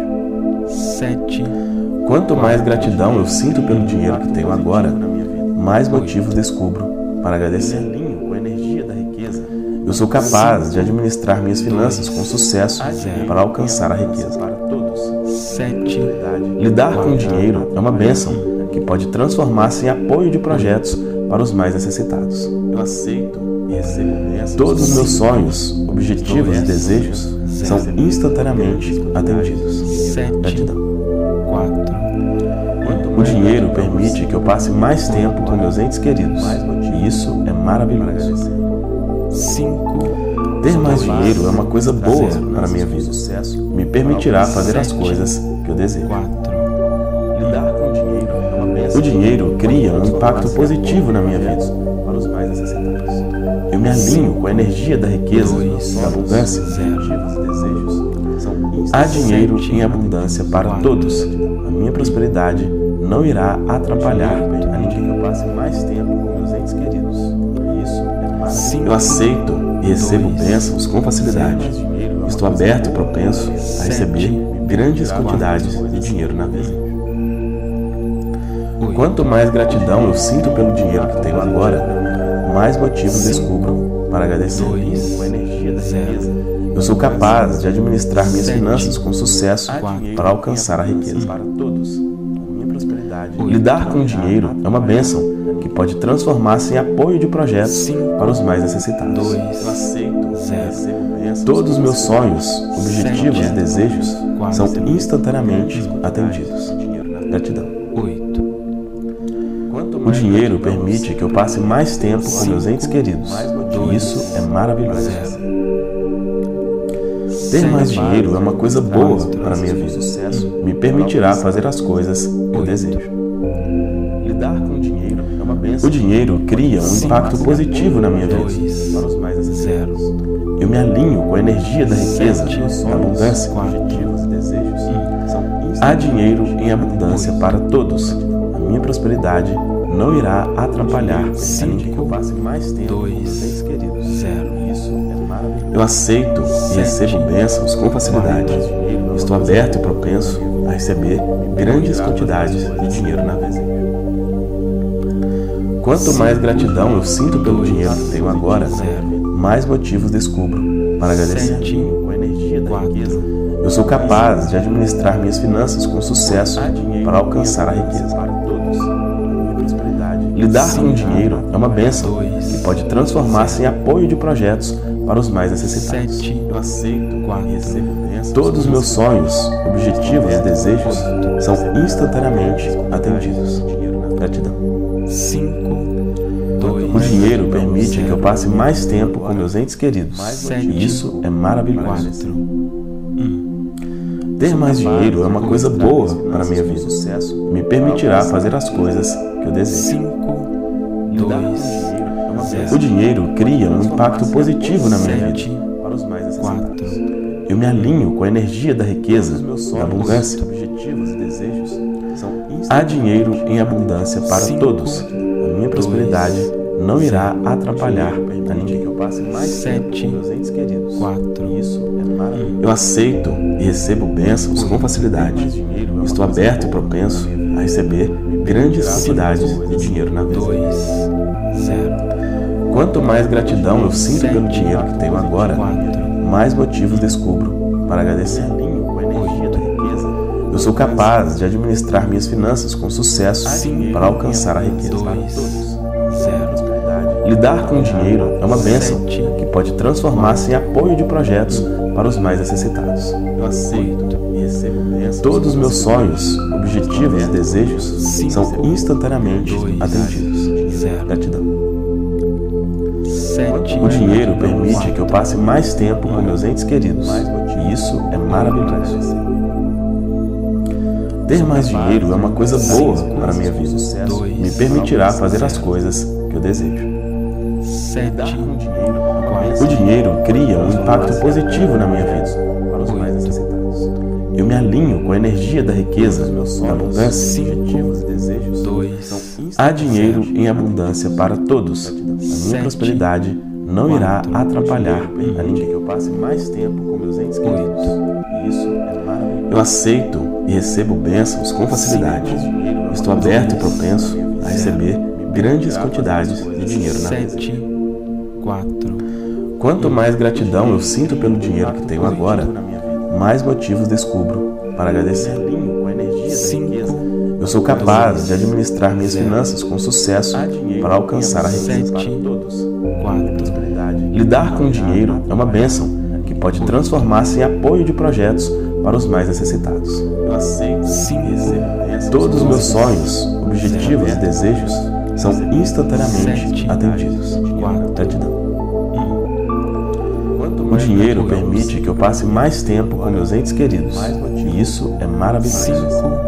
7, Quanto mais gratidão eu sinto pelo dinheiro que tenho agora, mais motivos descubro para agradecer. Com a energia da riqueza. Eu sou capaz de administrar minhas finanças com sucesso para alcançar a riqueza. Para todos. 7, Lidar com dinheiro é uma bênção que pode transformar-se em apoio de projetos para os mais necessitados. Eu aceito e recebo bênçãos. Todos os meus sonhos, objetivos e desejos são instantaneamente atendidos. 7, Gratidão. 4, O dinheiro permite que eu passe mais tempo com meus entes queridos, e isso é maravilhoso. 5, Ter mais dinheiro é uma coisa boa para a minha vida. Me permitirá fazer as coisas que eu desejo. 4, Lidar com dinheiro é uma bênção. O dinheiro cria um impacto positivo na minha vida. Para os mais necessitados. Eu me alinho com a energia da riqueza e abundância. Objetivos e desejos são Há dinheiro em abundância para todos. A minha prosperidade não irá atrapalhar a ninguém. Que eu passe mais tempo com meus entes queridos. E isso é maravilhoso. Eu aceito e recebo bênçãos com facilidade. Estou aberto e propenso a receber grandes quantidades de dinheiro na vida. Quanto mais gratidão eu sinto pelo dinheiro que tenho agora, mais motivos descubro para agradecer. Com a energia da riqueza. Eu sou capaz de administrar minhas finanças com sucesso para alcançar a riqueza. Para todos. A minha prosperidade. Lidar com dinheiro é uma bênção que pode transformar-se em apoio de projetos para os mais necessitados. Eu aceito e recebo bênçãos. Todos os meus sonhos, objetivos e desejos são instantaneamente atendidos. Gratidão. 8, O dinheiro permite que eu passe mais tempo com meus entes queridos, e isso é maravilhoso. Ter mais dinheiro é uma coisa boa para a minha vida. Me permitirá fazer as coisas que eu desejo. Lidar com dinheiro é uma bênção. O dinheiro cria um impacto positivo na minha vida. Para os mais necessitados. 0, Eu me alinho com a energia da riqueza e abundância. Objetivos e desejos são Há dinheiro em abundância para todos. A minha prosperidade não irá atrapalhar a ninguém. que eu passe mais tempo com meus entes queridos. 0, Isso é maravilhoso. Eu aceito e recebo bênçãos com facilidade. Estou aberto e propenso a receber grandes quantidades de dinheiro na vida. Quanto mais gratidão eu sinto pelo dinheiro que tenho agora, mais motivos descubro para agradecer. 7, Com a energia da 4, riqueza. Eu sou capaz de administrar minhas finanças com sucesso para alcançar a riqueza. Para todos. A minha prosperidade. Lidar com dinheiro é uma bênção que pode transformar-se em apoio de projetos para os mais necessitados. 7, Eu aceito e recebo bênçãos. Todos os meus sonhos, objetivos e desejos são instantaneamente atendidos. Gratidão. 5, O 2, dinheiro permite que eu passe mais tempo com meus entes queridos. 7, E isso é maravilhoso. 4, 1. Ter mais dinheiro é uma coisa boa para a minha vida. Me permitirá fazer as coisas que eu desejo. 5, 2, O dinheiro cria um impacto positivo na minha vida. 7, Para os mais 4, Eu me alinho com a energia da riqueza, da abundância. objetivos e desejos são Há dinheiro em abundância para 5, todos. A minha prosperidade não irá atrapalhar a ninguém. que eu passe mais 7, tempo com meus entes queridos. 4, Isso é maravilhoso. Eu aceito e recebo bênçãos com facilidade. Estou aberto e propenso a receber grandes quantidades de dinheiro na vida. 2, 0, Quanto mais gratidão eu sinto pelo dinheiro que tenho agora, 4, mais motivos descubro para agradecer. Alinho com a energia da riqueza. Eu sou capaz de administrar minhas finanças com sucesso para alcançar a riqueza. 2, 0, Lidar com o dinheiro é uma bênção 7, que pode transformar-se em apoio de projetos para os mais necessitados. Eu aceito e recebo bênçãos. Todos os meus sonhos, objetivos e desejos são instantaneamente atendidos. 0, Gratidão. 7, O dinheiro permite que eu passe mais tempo com meus entes queridos, e isso é maravilhoso. Ter mais dinheiro é uma coisa boa para a minha vida. Me permitirá fazer as coisas que eu desejo. 7, O dinheiro cria um impacto positivo na minha vida. Para os mais necessitados. Eu me alinho com a energia da riqueza, da abundância. Objetivos e desejos 2, Há dinheiro em abundância para todos. A minha prosperidade não irá atrapalhar a ninguém. que eu passe mais tempo com meus entes queridos. Isso é maravilhoso. Eu aceito e recebo bênçãos com facilidade. Estou aberto e propenso a receber grandes quantidades de dinheiro na vida. 7, 4, Quanto mais gratidão eu sinto pelo dinheiro que tenho agora, mais motivos descubro para agradecer. Alinho com a energia da riqueza. Eu sou capaz de administrar minhas finanças com sucesso para alcançar a riqueza. 7, Todos. 4, Lidar com o dinheiro é uma bênção que pode transformar-se em apoio de projetos para os mais necessitados. Eu aceito e recebo bênçãos. Todos os meus sonhos, objetivos e desejos são instantaneamente atendidos. Gratidão. O dinheiro permite que eu passe mais tempo com meus entes queridos, e isso é maravilhoso. 5,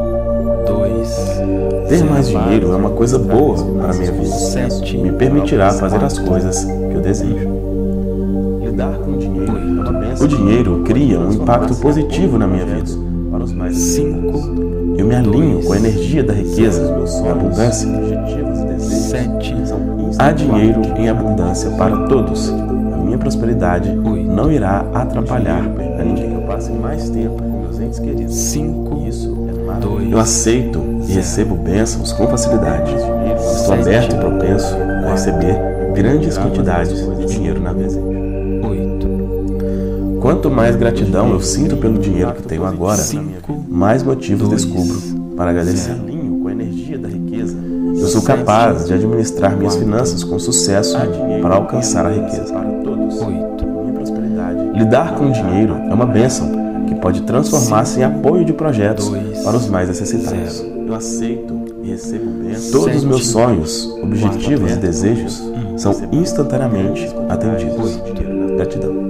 2, Ter mais dinheiro é uma coisa boa para a minha vida. 7, Me permitirá fazer as coisas que eu desejo. Lidar com o dinheiro é uma bênção. O dinheiro cria um impacto positivo na minha vida. Para os mais 5, Eu me alinho com a energia da riqueza, da abundância. objetivos e desejos 7, Há dinheiro em abundância para todos. A minha prosperidade não irá atrapalhar a ninguém. que eu passe mais tempo com meus entes queridos. 5, Isso é maravilhoso. 2, Eu aceito e recebo bênçãos com facilidade. Estou aberto e propenso a receber grandes quantidades de dinheiro na vida. 8, Quanto mais gratidão eu sinto pelo dinheiro que tenho agora, 5, mais motivos descubro para agradecer. Alinho com a energia da riqueza. Eu sou capaz de administrar minhas finanças com sucesso para alcançar a riqueza. Para todos. 8, Minha prosperidade. Lidar com o dinheiro é uma bênção que pode transformar-se em apoio de projetos para os mais necessitados. Eu aceito e recebo bênçãos. Todos os meus sonhos, objetivos e desejos são instantaneamente atendidos. Gratidão.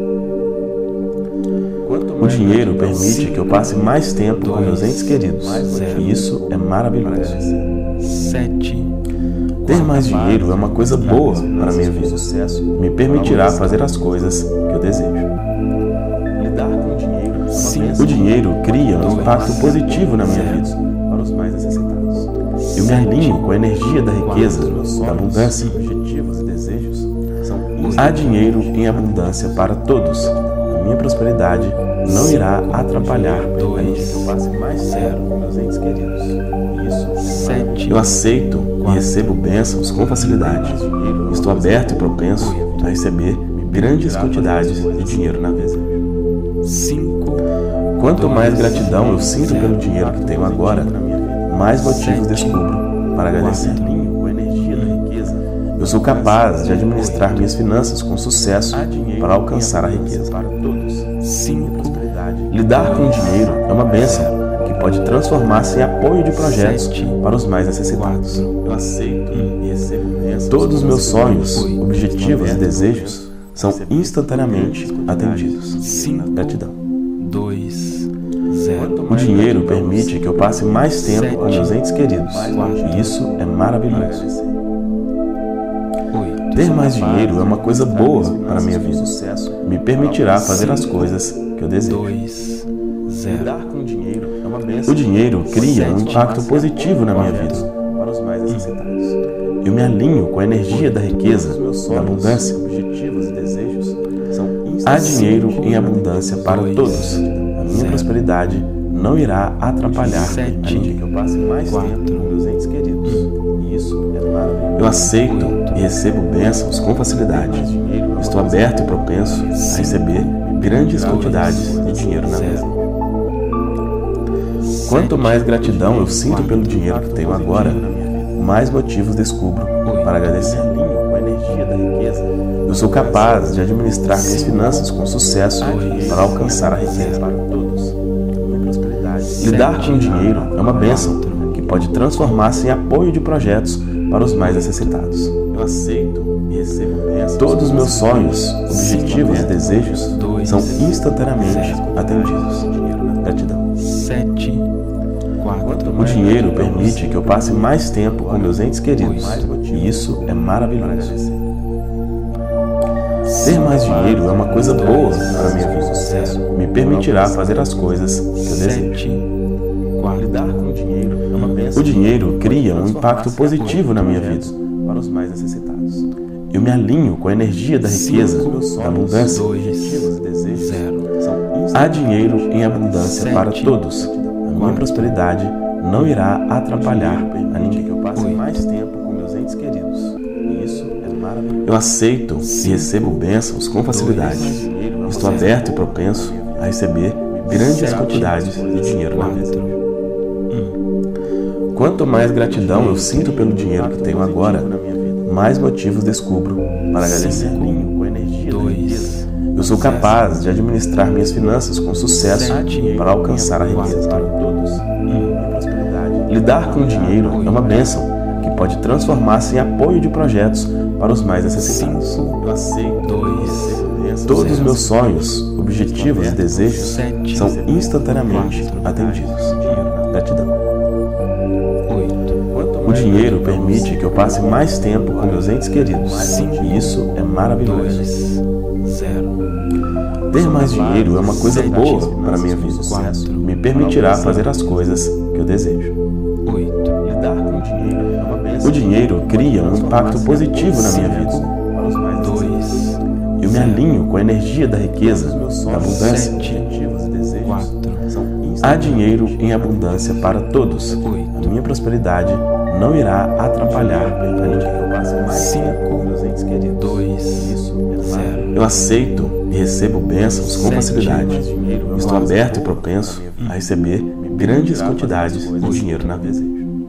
O dinheiro permite que eu passe mais tempo com meus entes queridos, e isso é maravilhoso. 7, Ter mais dinheiro é uma coisa boa para a minha vida. Me permitirá fazer as coisas que eu desejo. Lidar com o dinheiro é uma O dinheiro cria um impacto positivo na minha vida. para os mais necessitados. Eu me alinho com a energia da riqueza, da abundância. Objetivos e desejos são Há dinheiro em abundância para todos. A minha prosperidade não irá atrapalhar a ninguém. que eu passe mais tempo com meus entes queridos. Isso é 7, Eu aceito e recebo bênçãos com facilidade. Estou aberto e propenso a receber grandes quantidades de dinheiro na vida. 5, Quanto mais gratidão eu sinto pelo dinheiro que tenho agora, mais motivos descubro para agradecer. alinho com a energia da riqueza. Eu Eu sou capaz de administrar minhas finanças com sucesso para alcançar a riqueza. 5, Lidar com o dinheiro é uma bênção que pode transformar-se em apoio de projetos para os mais necessitados. Eu aceito e recebo bênçãos. Todos os meus sonhos, objetivos e desejos são instantaneamente atendidos. 5, Gratidão. 2, 0. O dinheiro permite que eu passe mais tempo com meus entes queridos, e isso é maravilhoso. 8, Ter mais dinheiro é uma coisa boa para a minha vida. Me permitirá fazer as coisas que eu desejo. 2, 0. Lidar com dinheiro é uma bênção. O dinheiro cria um impacto positivo na minha vida. Para os mais necessitados. Eu me alinho com a energia da riqueza, da abundância. Objetivos e desejos são Há dinheiro em abundância para todos. A minha prosperidade não irá atrapalhar a ninguém. que eu passe mais tempo com meus entes queridos. E isso é maravilhoso. Eu aceito e recebo bênçãos com facilidade. Estou aberto e propenso a receber grandes quantidades de dinheiro na mesa. Quanto mais gratidão eu sinto pelo dinheiro que tenho agora, mais motivos descubro para agradecer. Com a energia da riqueza. Eu sou capaz de administrar minhas finanças com sucesso para alcançar a riqueza. Para todos. Minha prosperidade. Lidar com o dinheiro é uma bênção que pode transformar-se em apoio de projetos para os mais necessitados. Eu aceito e recebo bênçãos. Todos os meus sonhos, objetivos e desejos são instantaneamente atendidos. Gratidão. 7, 4. O dinheiro permite que eu passe mais tempo com meus entes queridos, e isso é maravilhoso. Ter mais dinheiro é uma coisa boa para a minha vida. Me permitirá fazer as coisas que eu desejo. 7, 4. Lidar com dinheiro é uma bênção. O dinheiro cria um impacto positivo na minha vida. Para os mais necessitados. Eu me alinho com a energia da riqueza, da abundância. 2, Objetivos e desejos 0. são Há dinheiro em abundância para todos. A minha prosperidade não irá atrapalhar a ninguém. que eu passe mais tempo com meus entes queridos. E isso é maravilhoso. Eu aceito e recebo bênçãos com facilidade. Estou aberto e propenso a receber grandes quantidades de dinheiro na mesa. Quanto mais gratidão eu sinto pelo dinheiro que tenho agora, mais motivos descubro para agradecer. Com a energia da 2, Eu sou capaz de administrar minhas finanças com sucesso para alcançar a riqueza. para todos. Minha prosperidade. Lidar com o dinheiro é uma bênção que pode transformar-se em apoio de projetos para os mais necessitados. Eu aceito 2, e recebo bênçãos. Todos os meus sonhos, objetivos e desejos são instantaneamente atendidos. Gratidão. 8, O dinheiro permite que eu passe mais tempo com meus entes queridos, e isso é maravilhoso. 2, 0. Ter mais dinheiro é uma coisa boa para a minha vida. Me permitirá fazer as coisas que eu desejo. 8, Lidar com dinheiro é uma bênção. O dinheiro cria um impacto positivo na minha vida. Para os mais 2, Eu me alinho com a energia da riqueza, da abundância. objetivos e desejos 4, são Há dinheiro em abundância para todos. A minha prosperidade não irá atrapalhar a ninguém. que eu passe mais tempo com meus entes queridos. 2, Isso é 0. Eu aceito e recebo bênçãos com facilidade. Estou aberto e propenso a receber grandes quantidades de dinheiro na mesa.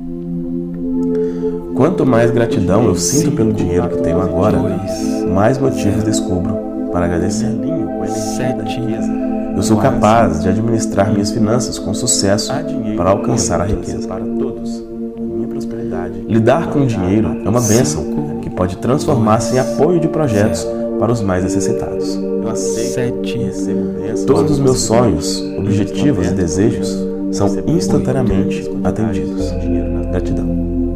Quanto mais gratidão eu sinto pelo dinheiro que tenho agora, mais motivos descubro para agradecer. com a energia da 7, riqueza. Eu sou capaz de administrar minhas finanças com sucesso para alcançar a riqueza. Para todos. Minha prosperidade. Lidar com o dinheiro é uma bênção que pode transformar-se em apoio de projetos para os mais necessitados. Eu aceito 7, e recebo bênçãos. Todos os meus sonhos, objetivos e desejos são instantaneamente atendidos. Gratidão.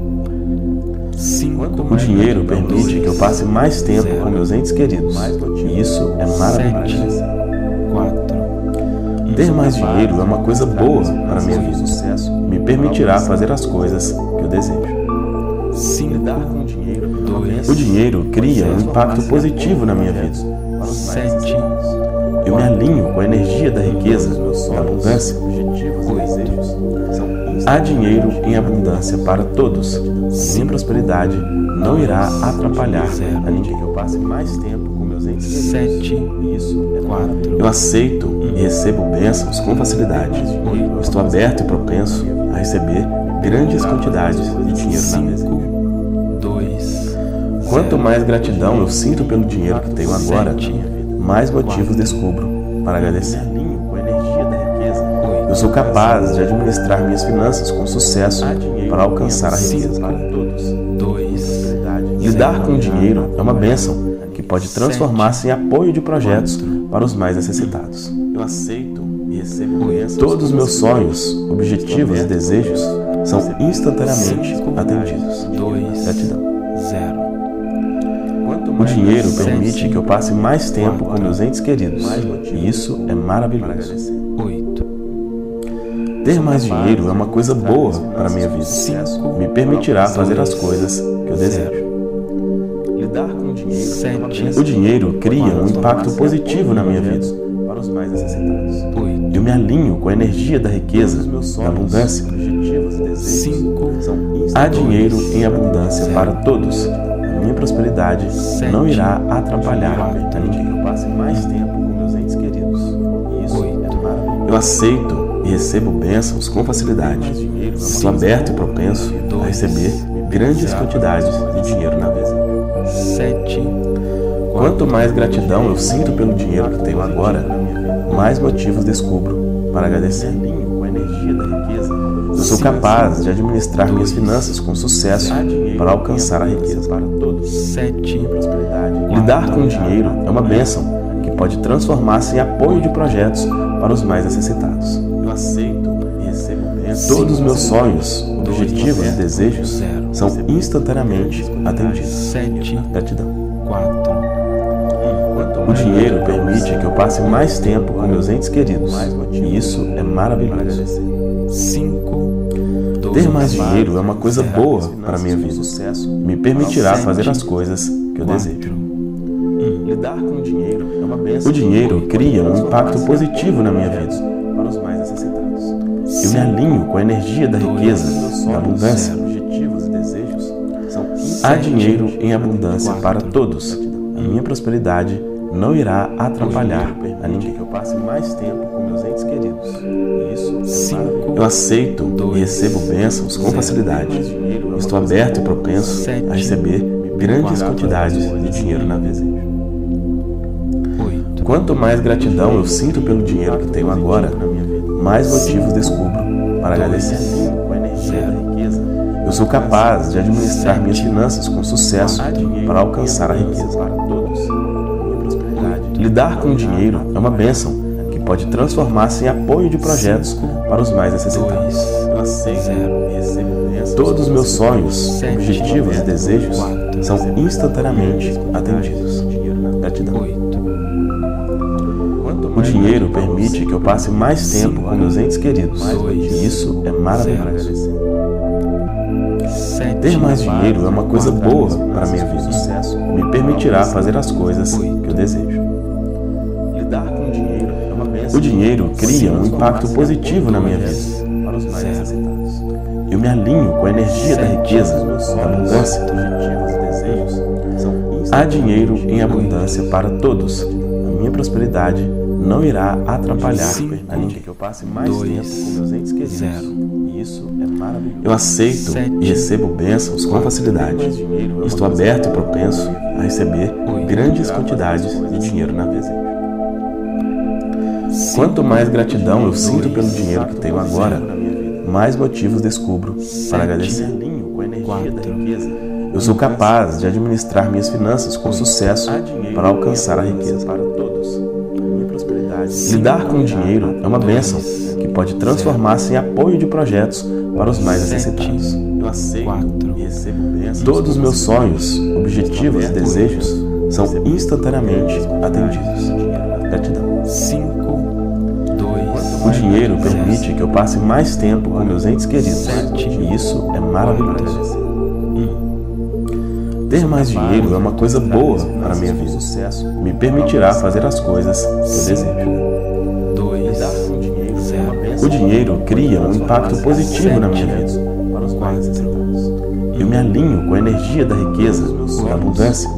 5, O dinheiro permite que eu passe mais tempo com meus entes queridos, e isso é maravilhoso. 4, Ter mais dinheiro é uma coisa boa para a minha vida. Me permitirá fazer as coisas que eu desejo. 5, Lidar com dinheiro é uma 2, bênção. O dinheiro cria um impacto positivo na minha vida. 7, Eu me alinho com a energia da riqueza, da abundância. Objetivos e desejos são Há dinheiro em abundância para todos. A minha prosperidade não irá atrapalhar a ninguém. que eu passe mais tempo com meus entes queridos. 7, Isso é 4, Eu aceito e recebo bênçãos com facilidade. Estou aberto e propenso a receber grandes quantidades de dinheiro na mesa. 2, Quanto mais gratidão eu sinto pelo dinheiro que tenho agora, mais motivos descubro para agradecer. Eu sou capaz de administrar minhas finanças com sucesso para alcançar a riqueza. Lidar com o dinheiro é uma bênção que pode transformar-se em apoio de projetos para os mais necessitados. Eu aceito e recebo bênçãos. Todos os meus sonhos, objetivos e desejos são instantaneamente atendidos. Gratidão. O dinheiro permite que eu passe mais tempo com meus entes queridos, e isso é maravilhoso. Ter mais dinheiro é uma coisa boa para a minha vida. Me permitirá fazer as coisas que eu desejo. Lidar com o dinheiro. O dinheiro cria um impacto positivo na minha vida para os mais necessitados. Eu me alinho com a energia da riqueza, da abundância. Há dinheiro em abundância para todos. A minha prosperidade não irá atrapalhar a ninguém. Eu passe mais tempo com meus entes queridos. Isso é maravilhoso. Eu aceito e recebo bênçãos com facilidade. Estou aberto e propenso a receber grandes quantidades de dinheiro na vida. Quanto mais gratidão eu sinto pelo dinheiro que tenho agora, mais motivos descubro para agradecer. Eu sou capaz de administrar minhas finanças com sucesso para alcançar a riqueza. Lidar com o dinheiro é uma bênção que pode transformar-se em apoio de projetos para os mais necessitados. Eu aceito e recebo bênçãos. Todos os meus sonhos, objetivos e desejos são instantaneamente atendidos. Gratidão. O dinheiro permite que eu passe mais tempo com meus entes queridos, e isso é maravilhoso. Ter mais dinheiro é uma coisa boa para a minha vida. Me permitirá fazer as coisas que eu desejo. Lidar com o dinheiro é uma bênção. O dinheiro cria um impacto positivo na minha vida para os mais necessitados. Eu me alinho com a energia da riqueza, da abundância. Há dinheiro em abundância para todos. A minha prosperidade não irá atrapalhar a ninguém. Eu passe mais tempo com meus entes queridos. Isso é maravilhoso. Eu aceito e recebo bênçãos com facilidade. Estou aberto e propenso a receber grandes quantidades de dinheiro na vida. Quanto mais gratidão eu sinto pelo dinheiro que tenho agora, mais motivos descubro para agradecer. Eu sou capaz de administrar minhas finanças com sucesso para alcançar a riqueza. Lidar com o dinheiro é uma bênção que pode transformar-se em apoio de projetos para os mais necessitados. Todos os meus sonhos, objetivos e desejos são instantaneamente atendidos. Gratidão. O dinheiro permite que eu passe mais tempo com meus entes queridos, e isso é maravilhoso. Ter mais dinheiro é uma coisa boa para a minha vida. Me permitirá fazer as coisas que eu desejo. O dinheiro cria um impacto positivo na minha vida. Eu me alinho com a energia da riqueza, da abundância. Há dinheiro em abundância para todos. A minha prosperidade não irá atrapalhar a ninguém. Eu passe mais tempo com meus entes queridos. Isso é maravilhoso. Eu aceito e recebo bênçãos com facilidade. Estou aberto e propenso a receber grandes quantidades de dinheiro na vida. Quanto mais gratidão eu sinto pelo dinheiro que tenho agora, mais motivos descubro para agradecer. Eu sou capaz de administrar minhas finanças com sucesso para alcançar a riqueza. Lidar com o dinheiro é uma bênção que pode transformar-se em apoio de projetos para os mais necessitados. Eu aceito e recebo bênçãos. Todos os meus sonhos, objetivos e desejos são instantaneamente atendidos. Gratidão. O dinheiro permite que eu passe mais tempo com meus entes queridos, e isso é maravilhoso. Ter mais dinheiro é uma coisa boa para a minha vida. Me permitirá fazer as coisas que eu desejo. O dinheiro cria um impacto positivo na minha vida. Eu me alinho com a energia da riqueza, da abundância.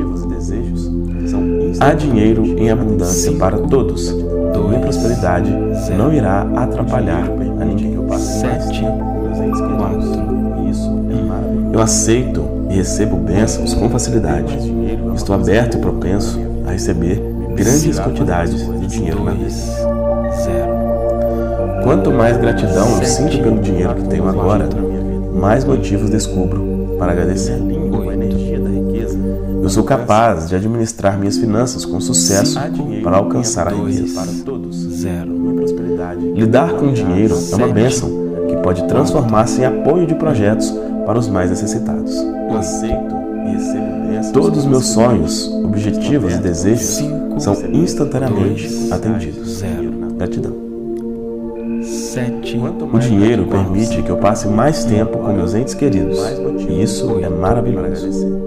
Há dinheiro em abundância para todos. A minha prosperidade não irá atrapalhar a ninguém. Eu passo mais tempo com meus entes queridos. Isso é maravilhoso. Eu aceito e recebo bênçãos com facilidade. Estou aberto e propenso a receber grandes quantidades de dinheiro na vida. 0. Quanto mais gratidão eu sinto pelo dinheiro que tenho agora, mais motivos descubro para agradecer. Eu sou capaz de administrar minhas finanças com sucesso para alcançar a riqueza. 0. Lidar com dinheiro é uma bênção que pode transformar-se em apoio de projetos para os mais necessitados. Eu aceito e recebo bênçãos. Todos os meus sonhos, objetivos e desejos são instantaneamente atendidos. 0. Gratidão. 7. O dinheiro permite que eu passe mais tempo com meus entes queridos, e isso é maravilhoso.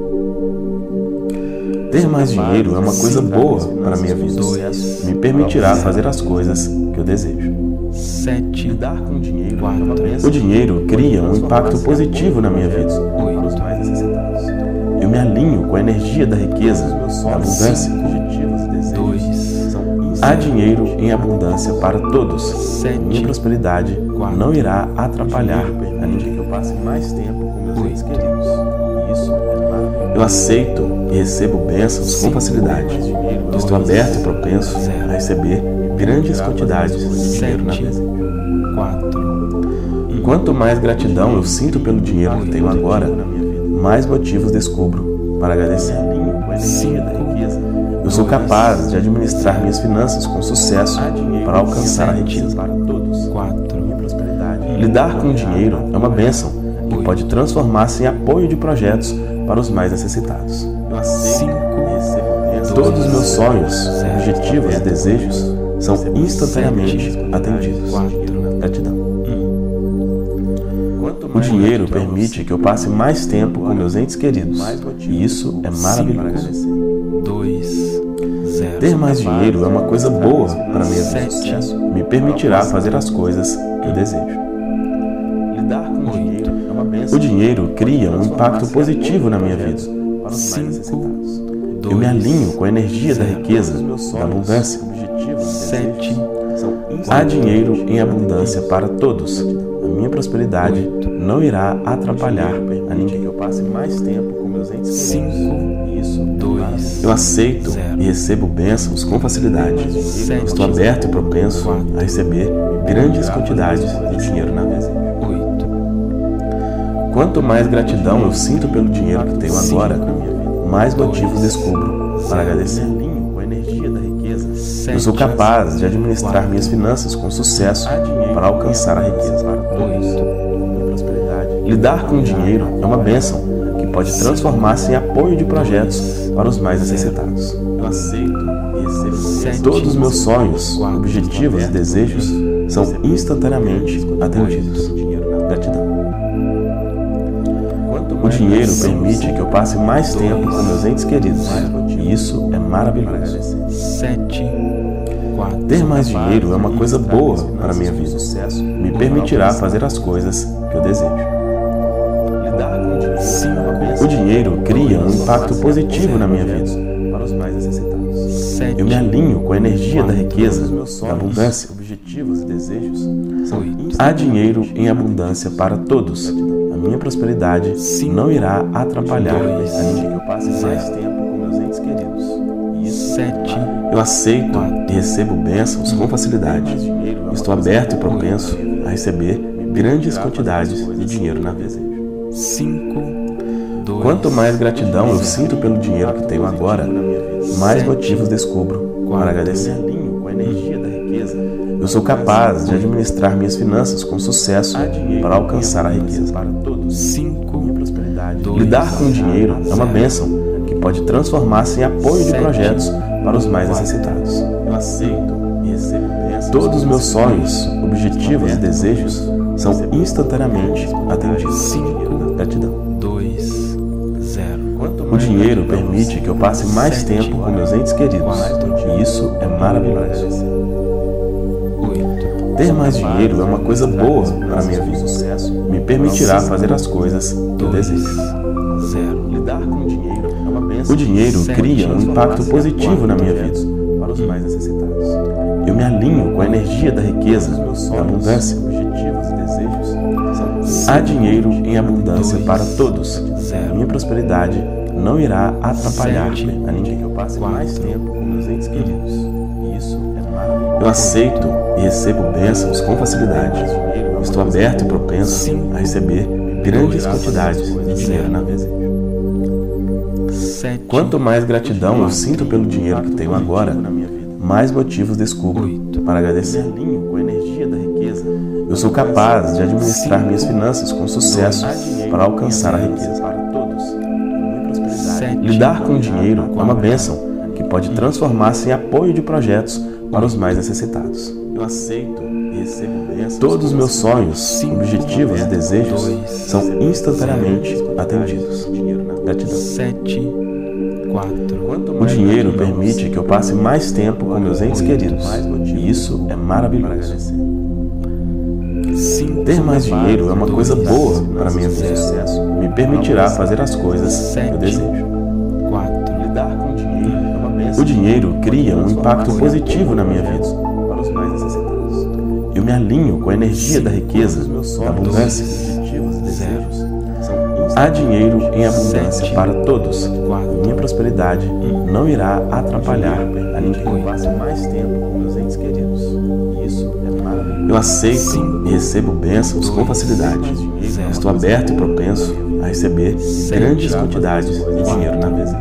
Ter mais dinheiro é uma coisa boa para a minha vida. Me permitirá fazer as coisas que eu desejo. 7. Lidar com dinheiro é uma 4. bênção. O dinheiro cria um impacto positivo na minha vida. Para os mais necessitados. Eu me alinho com a energia da riqueza, da abundância. Objetivos e desejos são Há dinheiro em abundância para todos. Minha prosperidade não irá atrapalhar a ninguém. que eu passe mais tempo com meus entes queridos. E isso é maravilhoso. Eu aceito e recebo bênçãos com facilidade. Estou aberto e propenso a receber grandes quantidades de dinheiro na vida. 4. Quanto mais gratidão eu sinto pelo dinheiro que tenho agora, mais motivos descubro para agradecer. Com a energia da riqueza. Eu sou capaz de administrar minhas finanças com sucesso para alcançar a riqueza. Para todos. 4. Minha prosperidade. Lidar com dinheiro é uma bênção que pode transformar-se em apoio de projetos para os mais necessitados. Eu aceito e recebo bênçãos. Todos os meus sonhos, objetivos e desejos são instantaneamente atendidos. 4. Gratidão. Quanto O mais dinheiro gratidão eu permite que eu passe mais tempo com meus entes queridos, e isso é maravilhoso. 2. 0. Ter mais dinheiro é uma coisa boa para a minha vida. Me permitirá fazer as coisas que eu desejo. Lidar com dinheiro é uma bênção. O dinheiro cria um impacto positivo na minha vida. Para os mais necessitados. Eu me alinho com a energia da riqueza, da abundância. Objetivos e 7. desejos são Há dinheiro em abundância para todos. A minha prosperidade não irá atrapalhar a ninguém. que eu passe mais tempo com meus entes 5. queridos. E isso é 2. Eu aceito e recebo bênçãos com facilidade. Estou aberto e propenso a receber grandes quantidades de dinheiro na vida. 8. Quanto mais gratidão eu sinto pelo dinheiro que tenho agora, mais motivos descubro para agradecer. com a energia da riqueza. Eu sou capaz de administrar minhas finanças com sucesso para alcançar a riqueza. 8. Minha prosperidade. Lidar com dinheiro é uma bênção que pode transformar-se em apoio de projetos para os mais necessitados. Eu aceito e recebo bênçãos. Todos os meus sonhos, objetivos e desejos são instantaneamente atendidos. Gratidão. O dinheiro permite que eu passe mais tempo com meus entes queridos, e isso é maravilhoso. 7. 4. Ter mais dinheiro é uma coisa boa para a minha vida. Me permitirá fazer as coisas que eu desejo. Lidar com dinheiro é uma bênção. O dinheiro cria um impacto positivo na minha vida. Para os mais necessitados. 7. Eu me alinho com a energia da riqueza, da abundância. Objetivos e desejos são 8. Há dinheiro em abundância para todos. A minha prosperidade não irá atrapalhar a ninguém. que eu passe mais tempo com meus entes queridos. E isso 7. Eu aceito e recebo bênçãos com facilidade. Estou aberto e propenso a receber grandes quantidades de dinheiro na vida. 5. 2. Quanto mais gratidão eu sinto pelo dinheiro que tenho agora, mais motivos descubro para agradecer. com a energia da riqueza. Eu sou capaz de administrar minhas finanças com sucesso para alcançar a riqueza. Para todos. 5. Minha prosperidade. Lidar com dinheiro é uma bênção que pode transformar-se em apoio de projetos para os mais necessitados. Eu aceito e recebo bênçãos. Todos os meus sonhos, objetivos e desejos são instantaneamente atendidos. Gratidão. 2. 0. O dinheiro permite que eu passe mais tempo com meus entes queridos, e isso é maravilhoso. 8. Ter mais dinheiro é uma coisa boa para a minha vida. Me permitirá fazer as coisas que eu desejo. 0. Lidar com dinheiro é uma bênção. O dinheiro cria um impacto positivo na minha vida. Para os mais necessitados. Eu me alinho com a energia da riqueza, da abundância. Objetivos e desejos são Há dinheiro em abundância para todos. a minha prosperidade não irá atrapalhar a ninguém. Que eu passe mais tempo com meus entes queridos. E isso é maravilhoso. Eu aceito e recebo bênçãos com facilidade. Estou aberto e propenso a receber grandes quantidades de dinheiro na vida. Quanto mais gratidão eu sinto pelo dinheiro que tenho agora, mais motivos descubro para agradecer. Com a energia da riqueza, Eu sou capaz de administrar minhas finanças com sucesso para alcançar a riqueza. para todos. A minha prosperidade. Lidar com o dinheiro é uma bênção que pode transformar-se em apoio de projetos para os mais necessitados. Eu aceito e recebo bênçãos. Todos os meus sonhos, objetivos e desejos são instantaneamente atendidos. Gratidão. 7, 4, O dinheiro permite que eu passe mais tempo com meus entes queridos, e isso é maravilhoso. 5, Ter mais dinheiro é uma coisa boa para a minha vida. Me permitirá fazer as coisas que eu desejo. 4, Lidar com o dinheiro é uma bênção. O dinheiro cria um impacto positivo na minha vida. Para os mais necessitados. Eu me alinho com a energia da riqueza, da abundância. Objetivos e desejos são Há dinheiro em abundância para todos. 4, Minha prosperidade não irá atrapalhar a ninguém. eu passe mais tempo com meus entes queridos. E isso é maravilhoso. Eu aceito e recebo bênçãos com facilidade. Estou aberto e propenso a receber grandes quantidades de dinheiro na vida.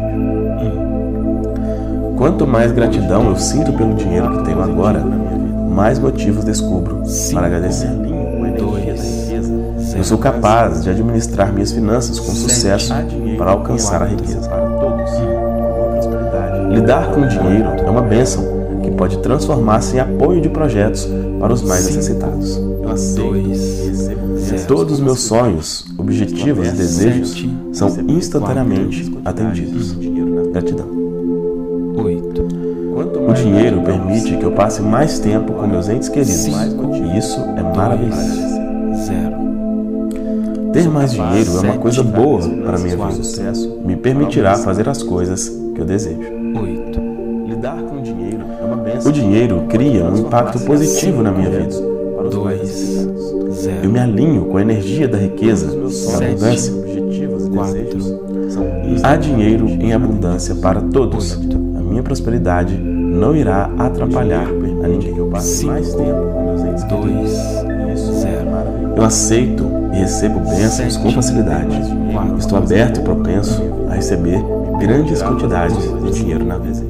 Quanto mais gratidão eu sinto pelo dinheiro que tenho agora, mais motivos descubro para agradecer. Com a energia da riqueza, Eu sou capaz de administrar minhas finanças com sucesso para alcançar a riqueza. para todos. A minha prosperidade. Lidar com o dinheiro é uma bênção que pode transformar-se em apoio de projetos para os mais necessitados. Eu aceito e recebo bênçãos. Todos os meus sonhos, objetivos e desejos são instantaneamente atendidos. Gratidão. 8, O dinheiro permite que eu passe mais tempo com meus entes queridos, e isso é maravilhoso. 0, Ter mais dinheiro é uma coisa boa para a minha vida. Sucesso. Me permitirá fazer as coisas que eu desejo. 8, Lidar com o dinheiro é uma bênção. O dinheiro cria um impacto positivo na minha vida. Para os mais 2, necessitados. 0, Eu me alinho com a energia da riqueza, da abundância. Objetivos e 4, desejos são Há dinheiro em abundância para todos. A minha prosperidade não irá atrapalhar a ninguém. eu passe mais tempo com meus entes 2, queridos. E isso 0, Eu aceito e recebo bênçãos com facilidade. Estou aberto e propenso a receber grandes quantidades de dinheiro na vida.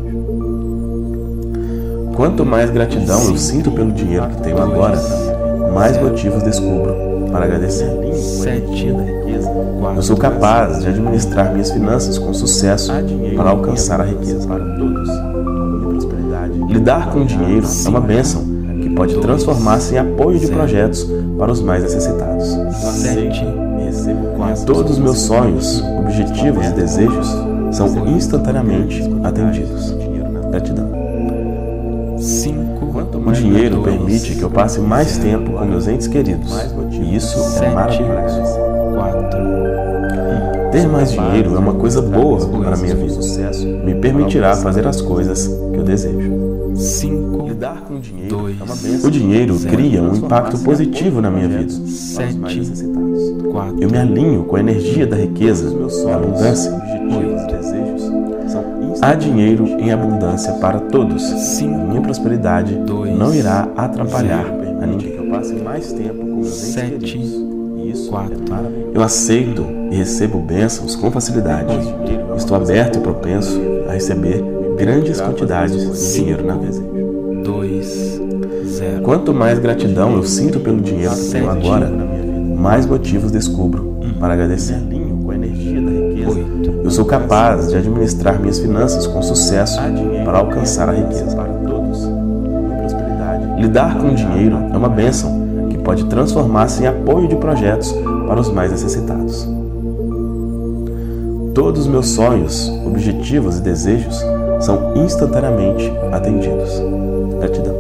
Quanto mais gratidão eu sinto pelo dinheiro que tenho agora, mais motivos descubro para agradecer. 7, Eu sou capaz de administrar minhas finanças com sucesso para alcançar a riqueza. para todos. A minha prosperidade. Lidar com o dinheiro é uma bênção que pode transformar-se em apoio de projetos para os mais necessitados. 7, E recebo bênçãos. Todos os meus sonhos, objetivos e desejos são instantaneamente atendidos. Gratidão. 5, O dinheiro permite que eu passe mais tempo com meus entes queridos, e isso é maravilhoso. 4, Ter mais dinheiro é uma coisa boa para a minha vida. Sucesso. Me permitirá fazer as coisas que eu desejo. 5, Lidar com o dinheiro 2, é uma bênção. O dinheiro cria um impacto positivo na minha vida. Para os mais 7, necessitados. 4, Eu me alinho com a energia da riqueza, da abundância. Objetivos e desejos são Há dinheiro em abundância para todos. A 5, minha prosperidade não irá atrapalhar a ninguém. que eu passe mais tempo com meus entes 7, queridos. E isso 4, é maravilhoso. Eu aceito e recebo bênçãos com facilidade. Estou aberto e propenso a receber grandes quantidades de dinheiro na vida. 2, 0, Quanto mais gratidão eu sinto pelo dinheiro que tenho agora, mais motivos descubro para agradecer. Com a energia da riqueza. 8, Eu sou capaz de administrar minhas finanças com sucesso para alcançar a riqueza. Para todos. A minha prosperidade. Lidar com o dinheiro é uma bênção que pode transformar-se em apoio de projetos para os mais necessitados. Todos os meus sonhos, objetivos e desejos são instantaneamente atendidos. Gratidão.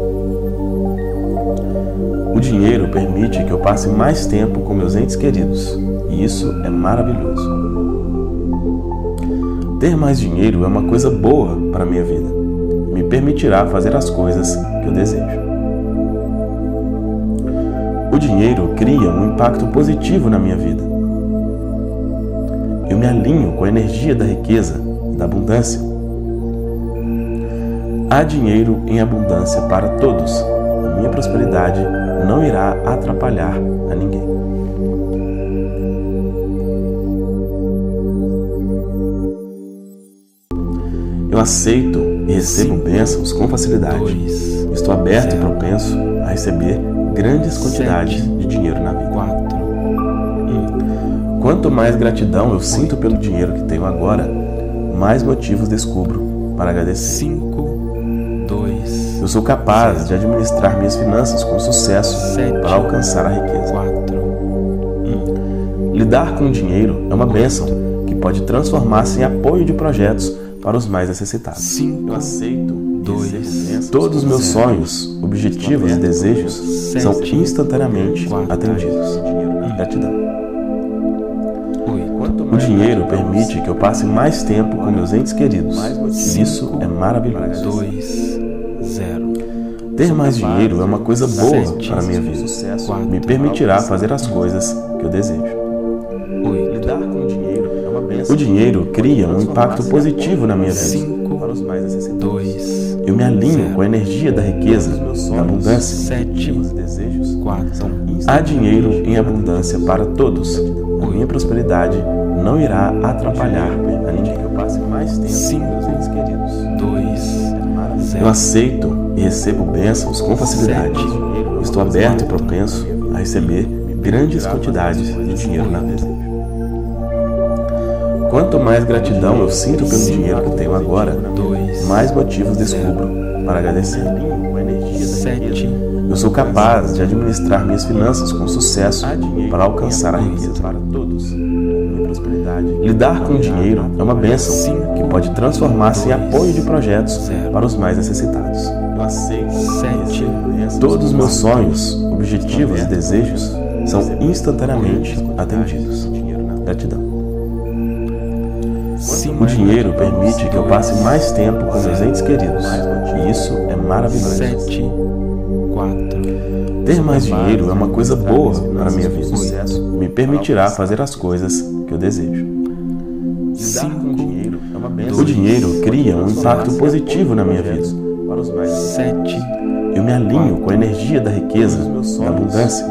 O dinheiro permite que eu passe mais tempo com meus entes queridos, e isso é maravilhoso. Ter mais dinheiro é uma coisa boa para a minha vida. Me permitirá fazer as coisas que eu desejo. O dinheiro cria um impacto positivo na minha vida. Eu me alinho com a energia da riqueza e da abundância. Há dinheiro em abundância para todos. A minha prosperidade não irá atrapalhar a ninguém. Eu aceito e recebo bênçãos com facilidade. Estou aberto e propenso a receber grandes quantidades de dinheiro na vida. Quanto mais gratidão eu sinto pelo dinheiro que tenho agora, mais motivos descubro para agradecer. Eu sou capaz de administrar minhas finanças com sucesso para alcançar a riqueza. Lidar com o dinheiro é uma bênção que pode transformar-se em apoio de projetos para os mais necessitados. Eu aceito todos os meus sonhos, objetivos e desejos são instantaneamente atendidos. Gratidão. O dinheiro permite que eu passe mais tempo com meus entes queridos. E isso é maravilhoso. Ter mais dinheiro é uma coisa boa para a minha vida. Me permitirá fazer as coisas que eu desejo. Lidar com o dinheiro é uma bênção. O dinheiro cria um impacto positivo na minha vida. Para os mais necessitados. Eu me alinho com a energia da riqueza, da abundância. Há dinheiro em abundância para todos. A minha prosperidade não irá atrapalhar a ninguém. Eu passe mais tempo com meus entes queridos. Eu aceito e recebo bênçãos com facilidade. Estou aberto e propenso a receber grandes quantidades de dinheiro na vida. Quanto mais gratidão eu sinto pelo dinheiro que tenho agora, mais motivos descubro para agradecer. Eu sou capaz de administrar minhas finanças com sucesso para alcançar a riqueza. Lidar com o dinheiro é uma bênção que pode transformar-se em apoio de projetos para os mais necessitados. Todos os meus sonhos, objetivos e desejos são instantaneamente atendidos. Gratidão. O dinheiro permite que eu passe mais tempo com meus entes queridos. E isso é maravilhoso. Ter mais dinheiro é uma coisa boa para a minha vida. Me permitirá fazer as coisas que eu desejo. O dinheiro cria um impacto positivo na minha vida. Eu me alinho com a energia da riqueza, da abundância.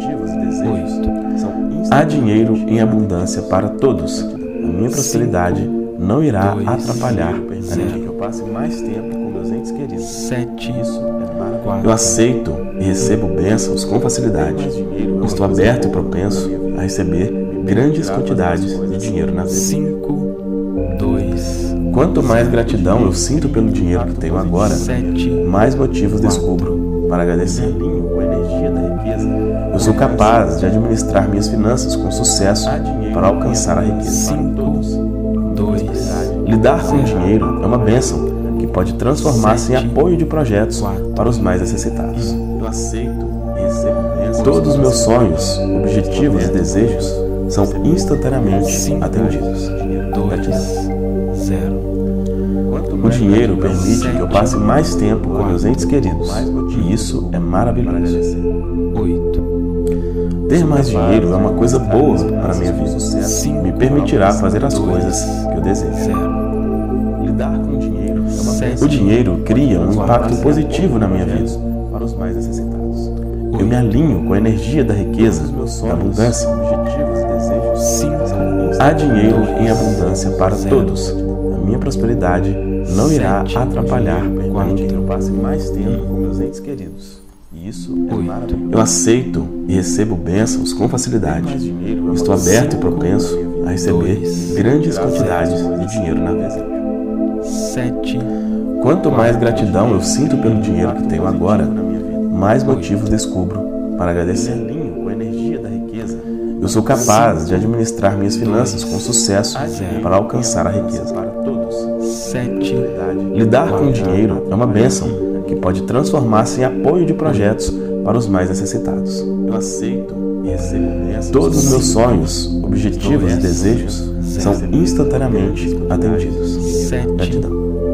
Há dinheiro em abundância para todos. A minha prosperidade não irá atrapalhar a ninguém. Eu passe mais tempo com meus entes queridos. Eu aceito e recebo bênçãos com facilidade. Estou aberto e propenso a receber grandes quantidades de dinheiro na vida. Quanto mais gratidão eu sinto pelo dinheiro que tenho agora, mais motivos descubro para agradecer. Eu sou capaz de administrar minhas finanças com sucesso para alcançar a riqueza. Lidar com o dinheiro é uma bênção que pode transformar-se em apoio de projetos para os mais necessitados. Todos os meus sonhos, objetivos e desejos são instantaneamente atendidos. Gratidão. O dinheiro permite que eu passe mais tempo com meus entes queridos. E isso é maravilhoso. Ter mais dinheiro é uma coisa boa para a minha vida. Me permitirá fazer as coisas que eu desejo. O dinheiro cria um impacto positivo na minha vida. Para os mais necessitados. Eu me alinho com a energia da riqueza, da abundância. Há dinheiro em abundância para todos. A minha prosperidade não irá atrapalhar a ninguém. Eu passe mais tempo com meus entes queridos. Isso é maravilhoso. Eu aceito e recebo bênçãos com facilidade. Estou aberto e propenso a receber grandes quantidades de dinheiro na vida. Quanto mais gratidão eu sinto pelo dinheiro que tenho agora, mais motivos descubro para agradecer. Eu sou capaz de administrar minhas finanças com sucesso para alcançar a riqueza. Lidar com o dinheiro é uma bênção que pode transformar-se em apoio de projetos para os mais necessitados. Eu aceito e recebo bênçãos. Todos os meus sonhos, objetivos e desejos são instantaneamente atendidos. Gratidão.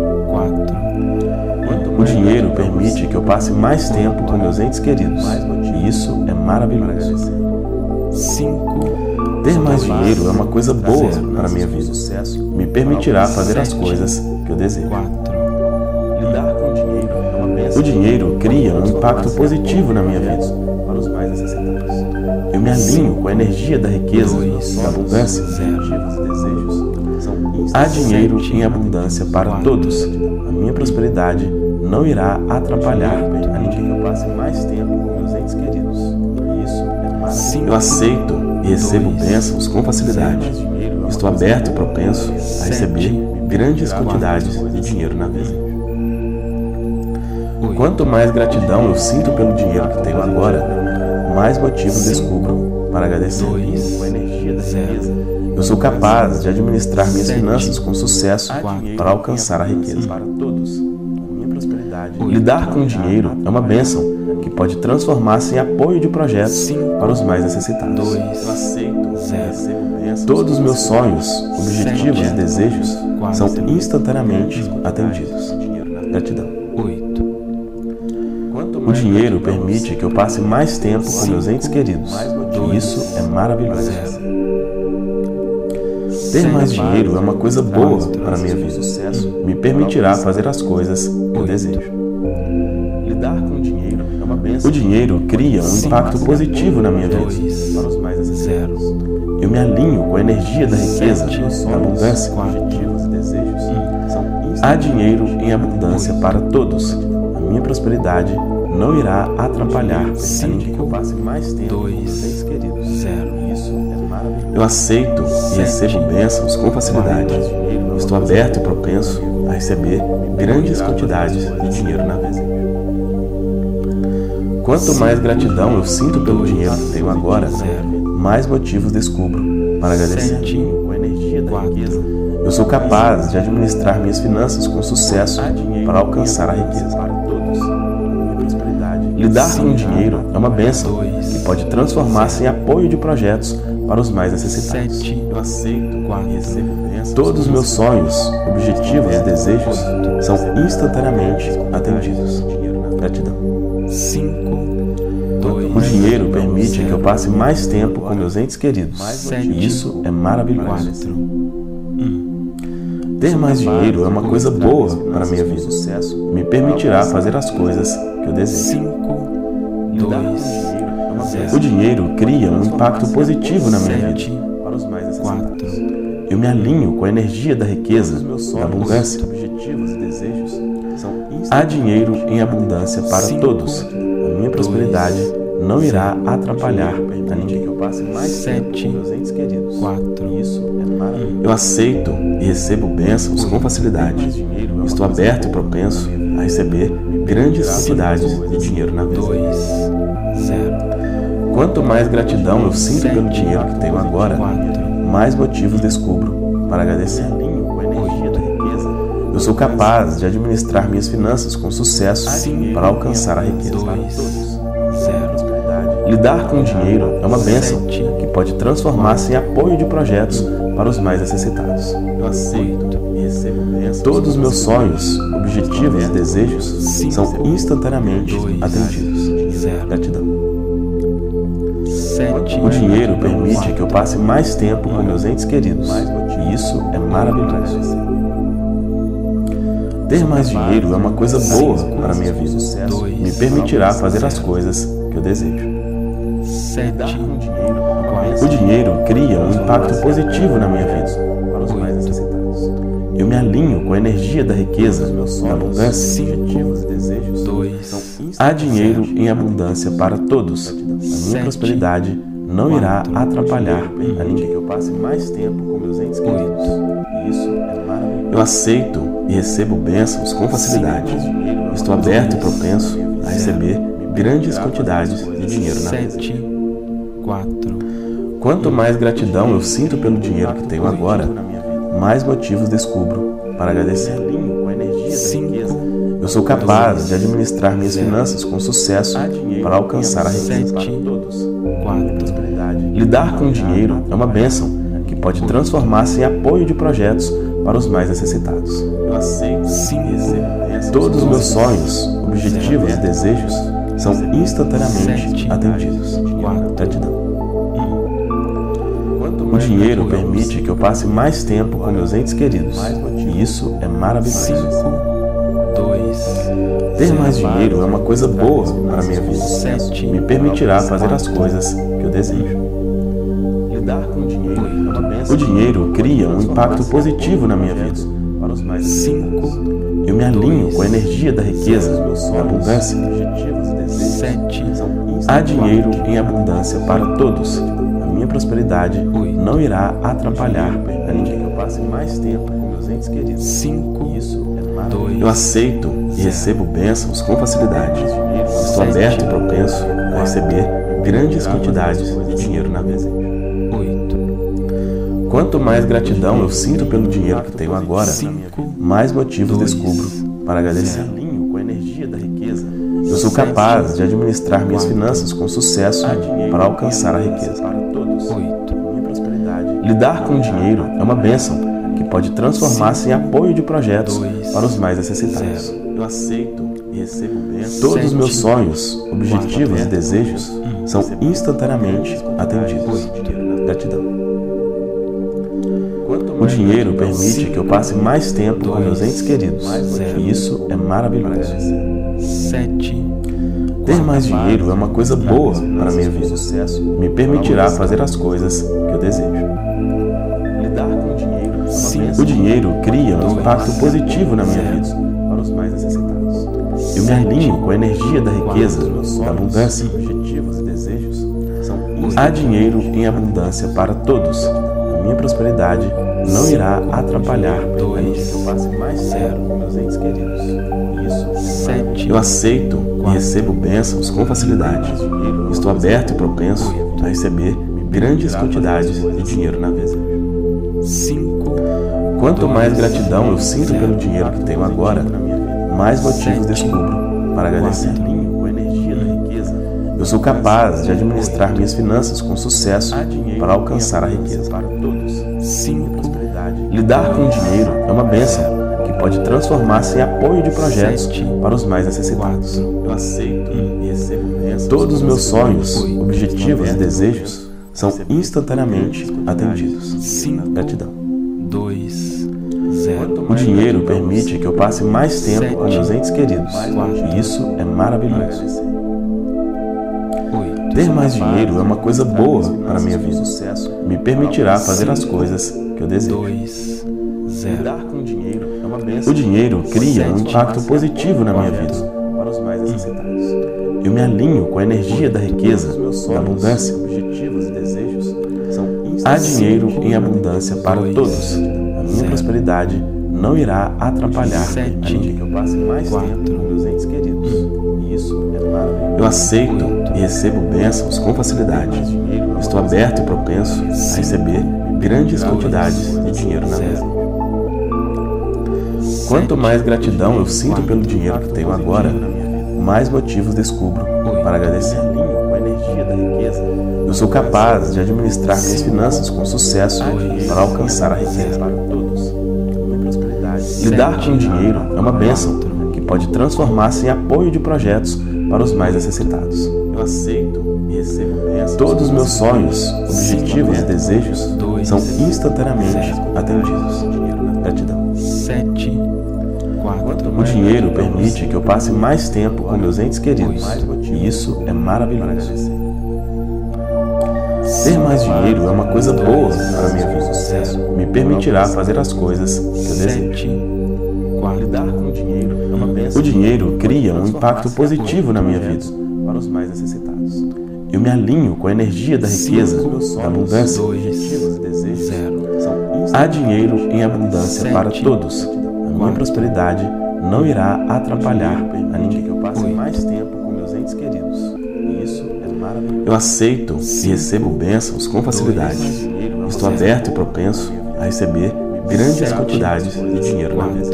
O dinheiro permite que eu passe mais tempo com meus entes queridos. E isso é maravilhoso. Ter mais dinheiro é uma coisa boa para a minha vida. Me permitirá fazer as coisas que eu desejo. 4, Lidar com dinheiro é uma bênção. O dinheiro cria um impacto positivo na minha vida. Para os mais necessitados. Eu me alinho com a energia da riqueza, 2, da abundância. 0. Objetivos e desejos são Há dinheiro em abundância para todos. A minha prosperidade não irá atrapalhar a ninguém. que eu passe mais tempo com meus entes queridos. Isso é maravilhoso. Eu aceito e recebo bênçãos com facilidade. Estou aberto e propenso a receber grandes quantidades de dinheiro na vida. Quanto mais gratidão eu sinto pelo dinheiro que tenho agora, mais motivos descubro para agradecer. Com a energia da riqueza, Eu sou capaz de administrar minhas finanças com sucesso para alcançar a riqueza. para todos. A minha prosperidade. Lidar com o dinheiro é uma bênção que pode transformar-se em apoio de projetos para os mais necessitados. 2, Eu aceito, 0. recebo bênçãos. Todos os meus sonhos, objetivos e desejos são 4, instantaneamente atendidos. Gratidão. 8, O dinheiro permite que eu passe mais tempo com meus entes queridos. E isso é maravilhoso. 0. Ter mais dinheiro é uma coisa boa para a minha vida. Me permitirá fazer as coisas que eu desejo. Lidar com dinheiro é uma bênção. O dinheiro cria um impacto positivo na minha vida. 2, Para os mais necessitados. 0. Eu me alinho com a energia da riqueza, da abundância. Objetivos e desejos são Há dinheiro em abundância para todos. A minha prosperidade não irá atrapalhar a ninguém. que eu passe mais tempo com meus entes queridos. 0. Isso é maravilhoso. Eu aceito e recebo bênçãos com facilidade. Estou aberto e propenso a receber grandes quantidades de dinheiro na vida. Quanto mais gratidão eu sinto pelo dinheiro que tenho agora, mais motivos descubro para agradecer. Com a energia da 4, riqueza, Eu sou capaz de administrar minhas finanças com sucesso para alcançar a riqueza. para todos. A minha prosperidade. Lidar com o dinheiro é uma bênção 2, que pode transformar-se em apoio de projetos para os mais necessitados. 7, Eu aceito 4, e recebo bênçãos. Todos os meus sonhos, objetivos e desejos são instantaneamente atendidos. Gratidão. 5, 2, O dinheiro permite que eu passe mais tempo com meus entes queridos. 7, E isso é maravilhoso. 4, Ter mais dinheiro é uma coisa boa para a minha vida. Me permitirá fazer as coisas que eu desejo. 5, 2, O dinheiro cria um impacto positivo na minha vida. 7, Para os mais necessitados. 4, Eu me alinho com a energia da riqueza, da abundância. Objetivos e desejos são Há dinheiro em abundância para todos. A minha prosperidade não irá atrapalhar a ninguém. que eu passe mais tempo 7, com meus entes queridos. 4, Isso é maravilhoso. Eu aceito e recebo bênçãos com facilidade. Estou aberto e propenso a receber grandes quantidades de dinheiro na vida. 2, 0, Quanto mais gratidão eu sinto pelo dinheiro que tenho agora, 4, mais motivos descubro para agradecer. Com a energia da riqueza, Eu sou capaz de administrar minhas finanças com sucesso para alcançar a riqueza. 2, 0, Lidar com o dinheiro é uma bênção que pode transformar-se em apoio de projetos para os mais necessitados. eu aceito e recebo bênçãos. Todos os meus sonhos, objetivos e desejos são instantaneamente atendidos. 0, Gratidão. 7, O dinheiro permite que eu passe mais tempo com meus entes queridos. E isso é maravilhoso. Ter mais dinheiro é uma coisa boa para a minha vida. Me permitirá fazer as coisas que eu desejo. 7, O dinheiro cria um impacto positivo na minha vida. Para os mais necessitados. Eu me alinho com a energia da riqueza, da abundância. Objetivos e desejos 2, Há dinheiro em abundância para todos. A minha prosperidade não irá atrapalhar a ninguém. que eu passe mais tempo com meus entes queridos. Isso é maravilhoso. Eu aceito e recebo bênçãos com facilidade. Estou aberto e propenso a receber grandes quantidades de dinheiro na vida. 7, 4, Quanto mais gratidão eu sinto pelo dinheiro que tenho agora, mais motivos descubro para agradecer. Com a energia da riqueza, Eu sou capaz de administrar minhas finanças com sucesso para alcançar a riqueza. 7, todos. 4, Lidar com o dinheiro é uma bênção que pode transformar-se em apoio de projetos para os mais necessitados. Eu aceito e recebo bênçãos. Todos os meus sonhos, objetivos e desejos são instantaneamente atendidos. Gratidão. O dinheiro permite que eu passe mais tempo com meus entes queridos, e isso é maravilhoso. 5, 2, Ter mais dinheiro é uma coisa boa para a minha vida. 7, Me permitirá fazer as coisas que eu desejo. Lidar com o dinheiro é uma bênção. O dinheiro cria um impacto positivo na minha vida. 5, Eu me alinho com a energia da riqueza, da abundância. 7, Há dinheiro em abundância para todos. A minha prosperidade não irá atrapalhar a ninguém. Eu passe mais tempo com meus entes queridos. 5, Eu 2, aceito e recebo bênçãos com facilidade. Estou aberto e propenso a receber grandes quantidades de dinheiro na vida. 8, Quanto mais gratidão eu sinto pelo dinheiro que tenho agora, 5, mais motivos descubro para agradecer. Eu sou capaz de administrar minhas finanças com sucesso para alcançar a riqueza. 8, Lidar com o dinheiro é uma bênção que pode transformar-se em apoio de projetos para os mais necessitados. Eu aceito e recebo bênçãos. Todos os meus sonhos, objetivos e desejos são instantaneamente atendidos. Gratidão. O dinheiro permite que eu passe mais tempo com meus entes queridos, e isso é maravilhoso. 7, Ter mais dinheiro é uma coisa boa para a minha vida. Me permitirá fazer as coisas que eu desejo. O dinheiro cria um impacto positivo na minha vida. Eu me alinho com a energia da riqueza, da abundância. Há dinheiro em abundância para todos. A minha prosperidade não irá atrapalhar a ninguém. 7, Eu aceito e recebo bênçãos com facilidade. Estou aberto e propenso a receber grandes quantidades de dinheiro na vida. 5, Quanto mais gratidão eu sinto pelo dinheiro que tenho agora, mais motivos descubro para agradecer. Eu sou capaz de administrar minhas finanças com sucesso para alcançar a riqueza. 5, Lidar com o dinheiro é uma bênção que pode transformar-se em apoio de projetos para os mais necessitados. Eu aceito e recebo bênçãos. Todos os meus sonhos, objetivos e desejos são instantaneamente atendidos. 5, Gratidão. 2, 0. O dinheiro permite que eu passe mais tempo com meus entes queridos, e isso é maravilhoso. 8, Ter mais dinheiro é uma coisa boa para a minha vida. Me permitirá fazer as coisas que eu desejo. 2, 0. O dinheiro cria um impacto positivo na minha vida. Eu me alinho com a energia da riqueza, da abundância. Há dinheiro em abundância para todos. A minha prosperidade não irá atrapalhar a ninguém. 4, Eu aceito e recebo bênçãos com facilidade. Estou aberto e propenso a receber grandes quantidades de dinheiro na mesa. Quanto mais gratidão eu sinto pelo dinheiro que tenho agora, mais motivos descubro para agradecer. Eu sou capaz de administrar minhas finanças com sucesso para alcançar a riqueza. Lidar com o dinheiro é uma bênção que pode transformar-se em apoio de projetos para os mais necessitados. Eu aceito e recebo bênçãos. Todos os meus sonhos, objetivos e desejos são instantaneamente atendidos. Gratidão. 7, 4, O dinheiro permite que eu passe mais tempo com meus entes queridos, e isso é maravilhoso. Ter mais dinheiro é uma coisa boa para a minha vida. Me permitirá fazer as coisas que eu desejo. 7, 4, O dinheiro cria um impacto positivo na minha vida. Eu me alinho com a energia da riqueza, da abundância. 2, 0. Há dinheiro em abundância para todos. A minha prosperidade não irá atrapalhar a ninguém. Eu aceito e recebo bênçãos com facilidade. Estou aberto e propenso a receber grandes quantidades de dinheiro na vida.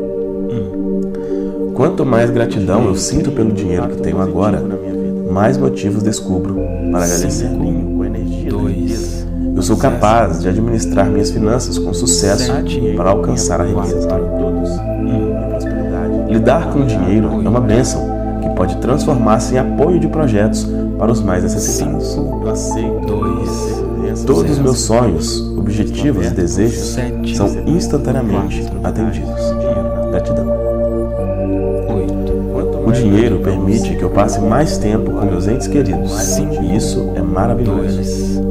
Quanto mais gratidão eu sinto pelo dinheiro que tenho agora, mais motivos descubro para agradecer. 2, Eu sou capaz de administrar minhas finanças com sucesso para alcançar a riqueza. Lidar com o dinheiro é uma bênção que pode transformar-se em apoio de projetos para os mais necessitados. 2, Todos os meus sonhos, objetivos e desejos são instantaneamente atendidos. Gratidão. O dinheiro permite que eu passe mais tempo com meus entes queridos, e isso é maravilhoso.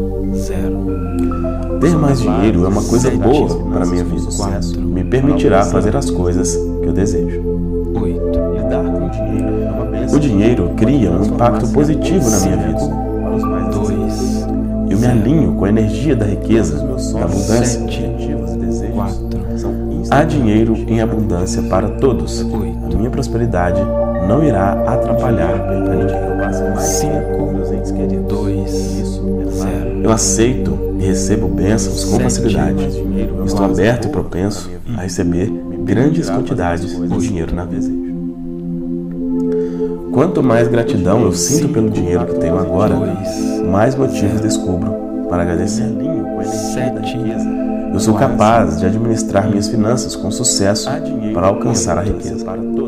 Ter mais dinheiro é uma coisa boa para a minha vida. Me permitirá fazer as coisas que eu desejo. O dinheiro cria um impacto positivo na minha vida. Eu me alinho com a energia da riqueza, da abundância. Há dinheiro em abundância para todos. A minha prosperidade não irá atrapalhar a ninguém. Eu aceito e recebo bênçãos com facilidade. Estou aberto e propenso a receber grandes quantidades de dinheiro na vida. Quanto mais gratidão eu sinto pelo dinheiro que tenho agora, mais motivos descubro para agradecer. Eu sou capaz de administrar minhas finanças com sucesso para alcançar a riqueza.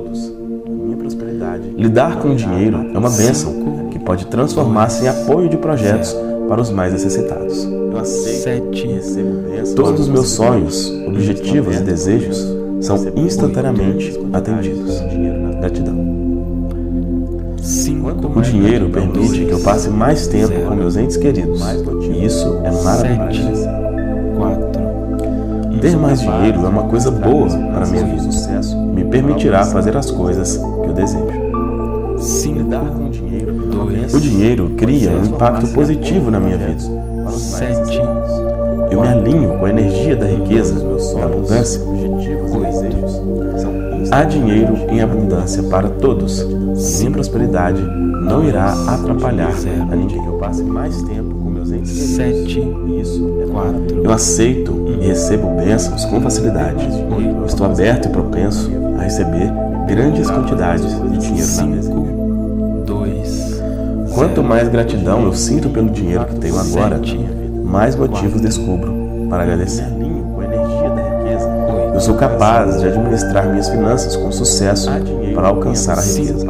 Lidar com o dinheiro é uma bênção que pode transformar-se em apoio de projetos para os mais necessitados. Todos os meus sonhos, objetivos e desejos são instantaneamente atendidos. Gratidão. O dinheiro permite que eu passe mais tempo com meus entes queridos, e isso é maravilhoso. Ter mais dinheiro é uma coisa boa para a minha vida. Me permitirá fazer as coisas que eu desejo. O dinheiro cria um impacto positivo na minha vida. Eu me alinho com a energia da riqueza, da abundância. Há dinheiro em abundância para todos. A minha prosperidade não irá atrapalhar a ninguém. Eu passe mais tempo com meus entes queridos. Eu aceito e recebo bênçãos com facilidade. Estou aberto e propenso a receber grandes quantidades de dinheiro na mesa. Quanto mais gratidão eu sinto pelo dinheiro que tenho agora, mais motivos descubro para agradecer. Eu sou capaz de administrar minhas finanças com sucesso para alcançar a riqueza.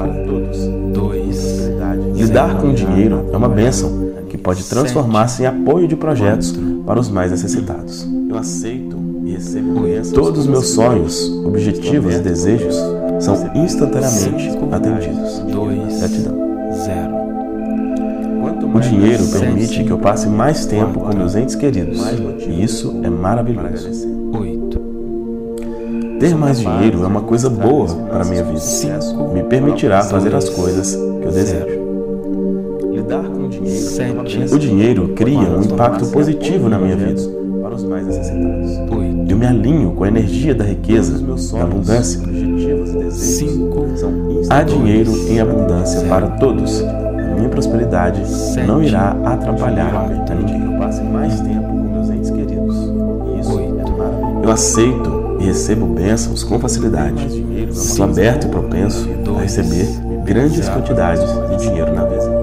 Lidar com o dinheiro é uma bênção que pode transformar-se em apoio de projetos para os mais necessitados. Eu aceito e recebo bênçãos. Todos os meus sonhos, objetivos e desejos são instantaneamente atendidos. Gratidão. O dinheiro permite que eu passe mais tempo com meus entes queridos, e isso é maravilhoso. Ter mais dinheiro é uma coisa boa para a minha vida. Me permitirá fazer as coisas que eu desejo. O dinheiro cria um impacto positivo na minha vida. Eu me alinho com a energia da riqueza, da abundância. Há dinheiro em abundância para todos. A minha prosperidade não irá atrapalhar a ninguém. Eu passe mais tempo com meus entes queridos. Eu aceito e recebo bênçãos com facilidade. Estou aberto e propenso a receber grandes quantidades de dinheiro na mesa.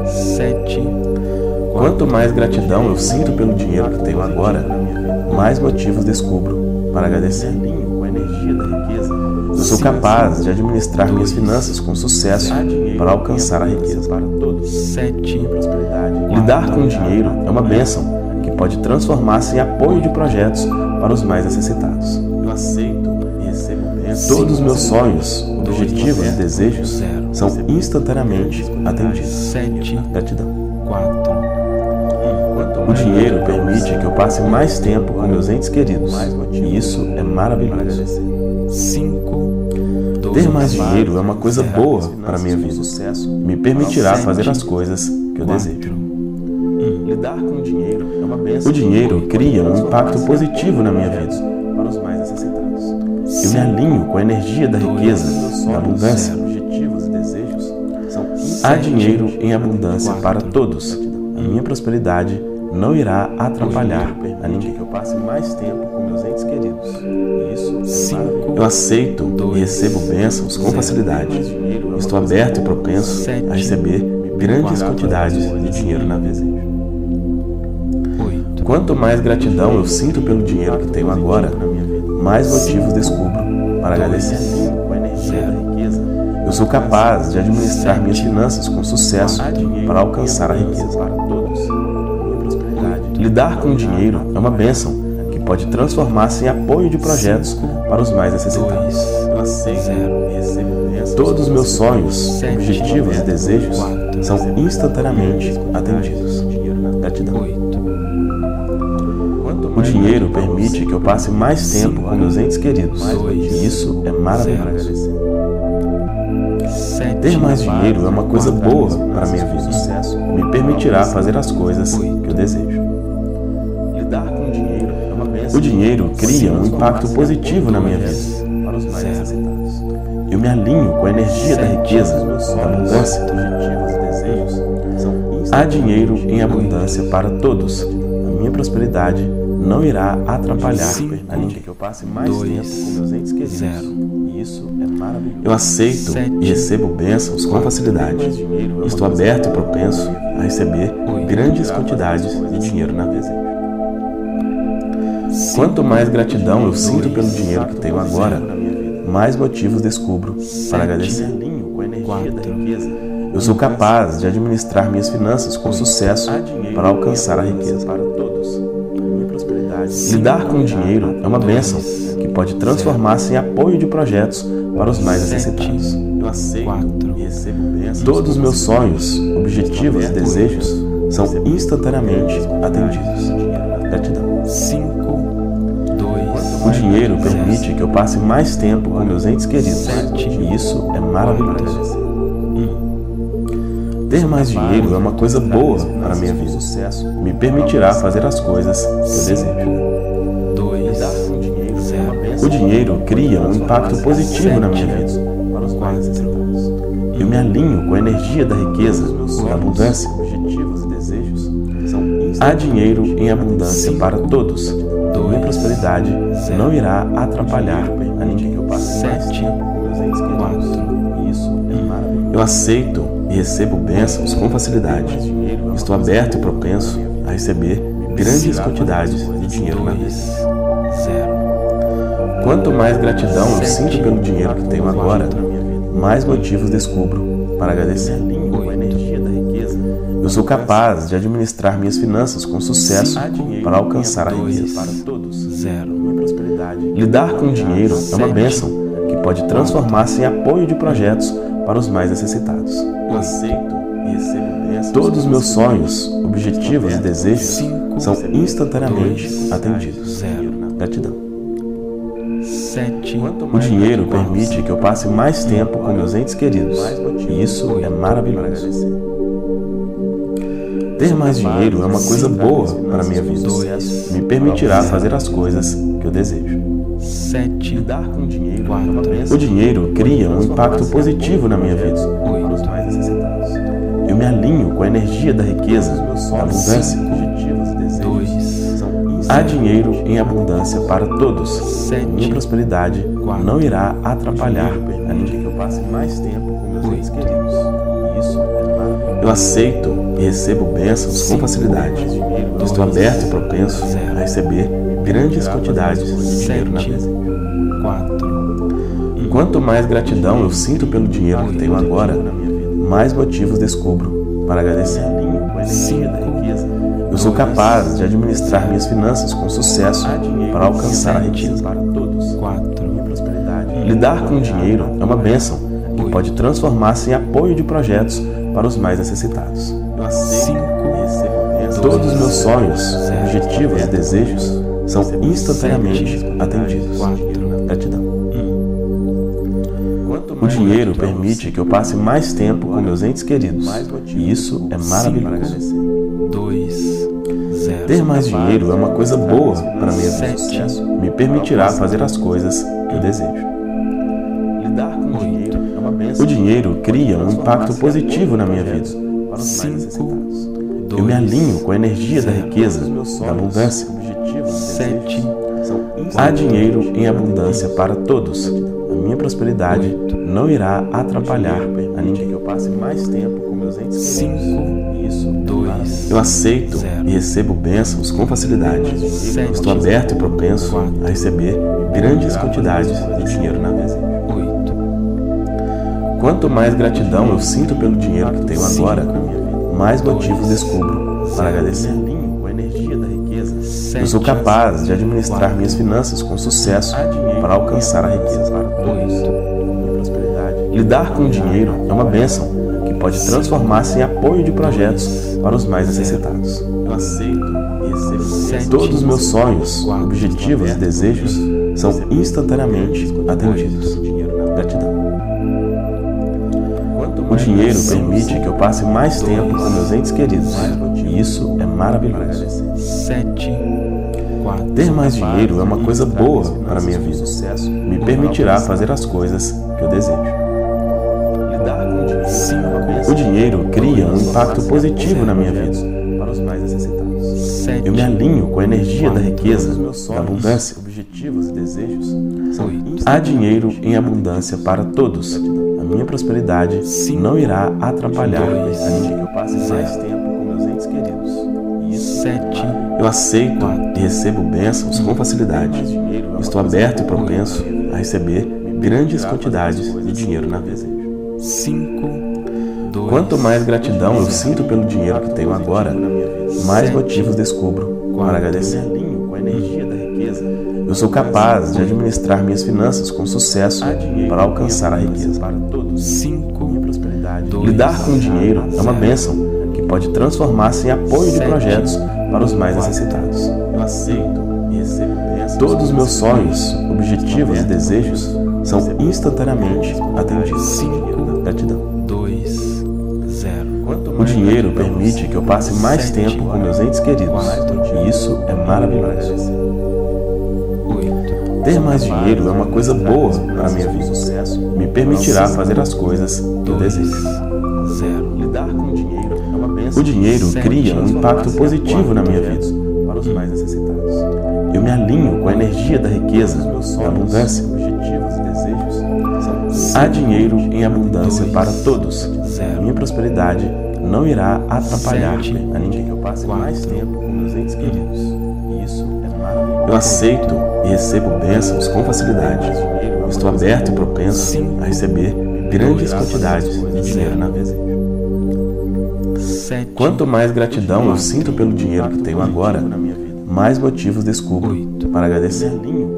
Quanto mais gratidão eu sinto pelo dinheiro que tenho agora, mais motivos descubro para agradecer. Eu sou capaz de administrar minhas finanças com sucesso para alcançar a riqueza. Lidar com o dinheiro é uma bênção que pode transformar-se em apoio de projetos para os mais necessitados. Eu aceito e recebo bênçãos. Todos os meus sonhos, objetivos e desejos são instantaneamente atendidos. Gratidão. O dinheiro permite que eu passe mais tempo com meus entes queridos, e isso é maravilhoso. Ter mais dinheiro é uma coisa boa para a minha vida. Me permitirá fazer as coisas que eu desejo. O dinheiro cria um impacto positivo na minha vida. Eu me alinho com a energia da riqueza, da abundância. Há dinheiro em abundância para todos. A minha prosperidade não irá atrapalhar a ninguém. Eu passe mais tempo com meus entes queridos. Eu aceito e recebo bênçãos com facilidade. Estou aberto e propenso a receber grandes quantidades de dinheiro na mesa. Quanto mais gratidão eu sinto pelo dinheiro que tenho agora, mais motivos descubro para agradecer. Eu sou capaz de administrar minhas finanças com sucesso para alcançar a riqueza. Lidar com o dinheiro é uma bênção que pode transformar-se em apoio de projetos para os mais necessitados. Eu aceito e recebo bênçãos. Todos os meus sonhos, objetivos e desejos são instantaneamente atendidos. Gratidão. O dinheiro permite que eu passe mais tempo com meus entes queridos, e isso é maravilhoso. Ter mais dinheiro é uma coisa boa para a minha vida. Me permitirá fazer as coisas que eu desejo. Lidar com o dinheiro é uma bênção. O dinheiro cria um impacto positivo na minha vida. Para os mais necessitados. Eu me alinho com a energia da riqueza, da abundância. Objetivos e desejos são Há dinheiro em abundância para todos. A minha prosperidade não irá atrapalhar a ninguém. que eu passe mais tempo com meus entes queridos. E isso é maravilhoso. Eu aceito e recebo bênçãos com facilidade. Estou aberto e propenso a receber grandes quantidades de dinheiro na vida. Quanto mais gratidão eu sinto pelo dinheiro que tenho agora, mais motivos descubro para agradecer. Alinho com a energia da riqueza. Eu sou capaz de administrar minhas finanças com sucesso para alcançar a riqueza. Para todos. A minha prosperidade. Lidar com o dinheiro é uma bênção que pode transformar-se em apoio de projetos para os mais necessitados. Eu aceito e recebo bênçãos. Todos os meus sonhos, objetivos e desejos são instantaneamente atendidos. Gratidão. O dinheiro permite que eu passe mais tempo com meus entes queridos, e isso é maravilhoso. Ter mais dinheiro é uma coisa boa para a minha vida. Me permitirá fazer as coisas que eu desejo. Lidar com o dinheiro é uma bênção. O dinheiro cria um impacto positivo na minha vida. Para os mais necessitados. Eu me alinho com a energia da riqueza, da abundância. Objetivos e desejos são Há dinheiro em abundância para todos. A minha prosperidade não irá atrapalhar a ninguém. que eu passe mais tempo com meus entes queridos. E isso é maravilhoso. Eu aceito e recebo bênçãos com facilidade. Estou aberto e propenso a receber grandes quantidades de dinheiro na vida. Quanto mais gratidão eu sinto pelo dinheiro que tenho agora, mais motivos descubro para agradecer. Alinho com a energia da riqueza. Eu sou capaz de administrar minhas finanças com sucesso para alcançar a riqueza. Para todos. A minha prosperidade. Lidar com o dinheiro é uma bênção que pode transformar-se em apoio de projetos para os mais necessitados. Eu aceito e recebo bênçãos. Todos os meus sonhos, objetivos e desejos são instantaneamente atendidos. Gratidão. O dinheiro permite que eu passe mais tempo com meus entes queridos, e isso é maravilhoso. Ter mais dinheiro é uma coisa boa para a minha vida. Me permitirá fazer as coisas que eu desejo. Lidar com o dinheiro é uma bênção. O dinheiro cria um impacto positivo na minha vida. Para os mais necessitados. Eu me alinho com a energia da riqueza, da abundância. Objetivos e desejos são Há dinheiro em abundância para todos. A minha prosperidade não irá atrapalhar a ninguém. que eu passe mais tempo com meus entes queridos. E isso é maravilhoso. Eu aceito e recebo bênçãos com facilidade. Estou aberto e propenso a receber grandes quantidades de dinheiro na vida. Quanto mais gratidão eu sinto pelo dinheiro que tenho agora, mais motivos descubro para agradecer. Alinho com a energia da riqueza. Eu sou capaz de administrar minhas finanças com sucesso para alcançar a riqueza. Para todos. A minha prosperidade. Lidar com o dinheiro é uma bênção que pode transformar-se em apoio de projetos para os mais necessitados. Eu aceito e recebo bênçãos. Todos os meus sonhos, objetivos e desejos são instantaneamente atendidos. Gratidão. O dinheiro permite que eu passe mais tempo com meus entes queridos, e isso é maravilhoso. Ter mais dinheiro é uma coisa boa para a minha vida. Me permitirá fazer as coisas que eu desejo. Lidar com o dinheiro é uma bênção. O dinheiro cria um impacto positivo na minha vida. Para os mais necessitados. Eu me alinho com a energia da riqueza, da abundância. Objetivos e desejos são Há dinheiro em abundância para todos. A minha prosperidade não irá atrapalhar a ninguém. que eu passe mais tempo com meus entes queridos. E isso é maravilhoso. Eu aceito e recebo bênçãos com facilidade. Estou aberto e propenso a receber grandes quantidades de dinheiro na vida. Quanto mais gratidão eu sinto pelo dinheiro que tenho agora, mais motivos descubro para agradecer. Alinho com a energia da riqueza. Eu sou capaz de administrar minhas finanças com sucesso para alcançar a riqueza. Lidar com o dinheiro é uma bênção que pode transformar-se em apoio de projetos para os mais necessitados. Eu aceito e recebo. Todos os meus sonhos, objetivos e desejos são instantaneamente atendidos. Gratidão. O dinheiro permite que eu passe mais tempo com meus entes queridos, e isso é maravilhoso. Ter mais dinheiro é uma coisa boa para a minha vida. Me permitirá fazer as coisas que eu desejo. O dinheiro cria um impacto positivo na minha vida. Eu me alinho com a energia da riqueza, da abundância. Há dinheiro em abundância para todos. A minha prosperidade não irá atrapalhar a ninguém. Eu passe mais tempo com meus entes queridos. Eu aceito e recebo bênçãos com facilidade. Estou aberto e propenso a receber grandes quantidades de dinheiro na vida. Quanto mais gratidão eu sinto pelo dinheiro que tenho agora, mais motivos descubro para agradecer. Eu sou capaz de administrar minhas finanças com sucesso para alcançar a riqueza. Lidar com o dinheiro é uma bênção que pode transformar-se em apoio de projetos para os mais necessitados. Eu aceito e recebo bênçãos. Todos os meus sonhos, objetivos e desejos são instantaneamente atendidos. Gratidão. O dinheiro permite que eu passe mais tempo com meus entes queridos, e isso é maravilhoso. Ter mais dinheiro é uma coisa boa para a minha vida. Me permitirá fazer as coisas que eu desejo. O dinheiro cria um impacto positivo na minha vida. Eu me alinho com a energia da riqueza, da abundância. Há dinheiro em abundância para todos. A minha prosperidade não irá atrapalhar a ninguém. Eu passe mais tempo com meus entes queridos. Isso é maravilhoso. Eu aceito e recebo bênçãos com facilidade. Estou aberto e propenso a receber grandes quantidades de dinheiro na vida. Quanto mais gratidão eu sinto pelo dinheiro que tenho agora, mais motivos descubro para agradecer.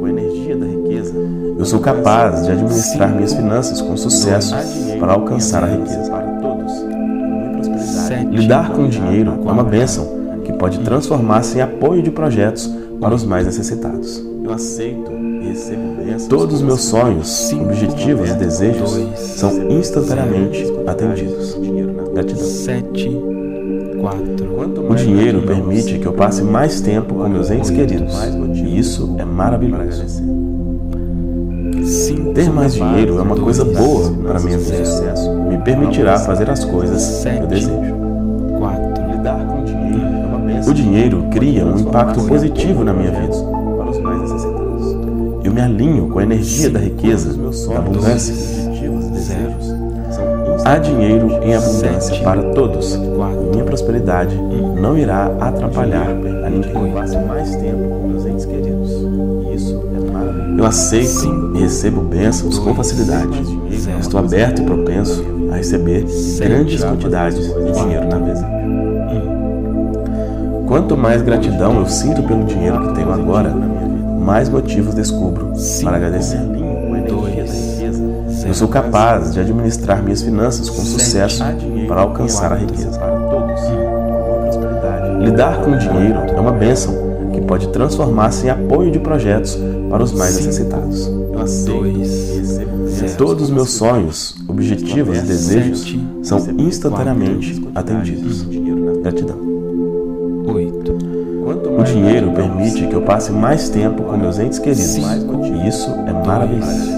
Eu sou capaz de administrar minhas finanças com sucesso para alcançar a riqueza. Lidar com o dinheiro é uma bênção que pode transformar-se em apoio de projetos para os mais necessitados. Eu aceito e recebo bênçãos. Todos os meus sonhos, objetivos e desejos são instantaneamente atendidos. Gratidão. O dinheiro permite que eu passe mais tempo com meus entes queridos, e isso é maravilhoso. Ter mais dinheiro é uma coisa boa para a minha vida. Me permitirá fazer as coisas que eu desejo. O dinheiro cria um impacto positivo na minha vida. Eu me alinho com a energia da riqueza, da abundância. Há dinheiro em abundância para todos. A minha prosperidade não irá atrapalhar a ninguém. Eu aceito e recebo bênçãos com facilidade. Estou aberto e propenso a receber grandes quantidades de dinheiro na mesa. Quanto mais gratidão eu sinto pelo dinheiro que tenho agora, mais motivos descubro para agradecer. Eu sou capaz de administrar minhas finanças com sucesso para alcançar a riqueza. Lidar com o dinheiro é uma bênção que pode transformar-se em apoio de projetos para os mais necessitados. Todos os meus sonhos, objetivos e desejos são instantaneamente atendidos. Gratidão. O dinheiro permite que eu passe mais tempo com meus entes queridos, e isso é maravilhoso.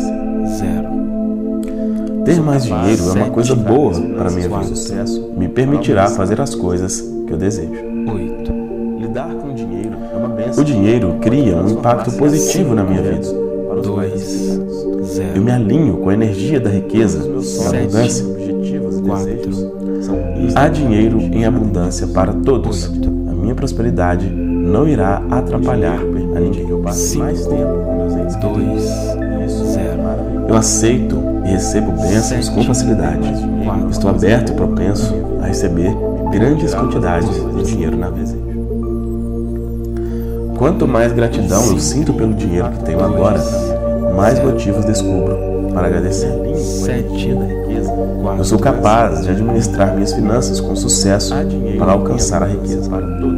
Ter mais dinheiro é uma coisa boa para a minha vida. Me permitirá fazer as coisas que eu desejo. O dinheiro cria um impacto positivo na minha vida. Eu me alinho com a energia da riqueza, da abundância. Há dinheiro em abundância para todos. A minha prosperidade não irá atrapalhar a ninguém. Eu passe mais tempo com meus entes queridos. Eu aceito e recebo bênçãos com facilidade. Estou aberto e propenso a receber grandes quantidades de dinheiro na vida. Quanto mais gratidão eu sinto pelo dinheiro que tenho agora, mais motivos descubro para agradecer. 7, Eu sou capaz de administrar minhas finanças com sucesso para alcançar a riqueza.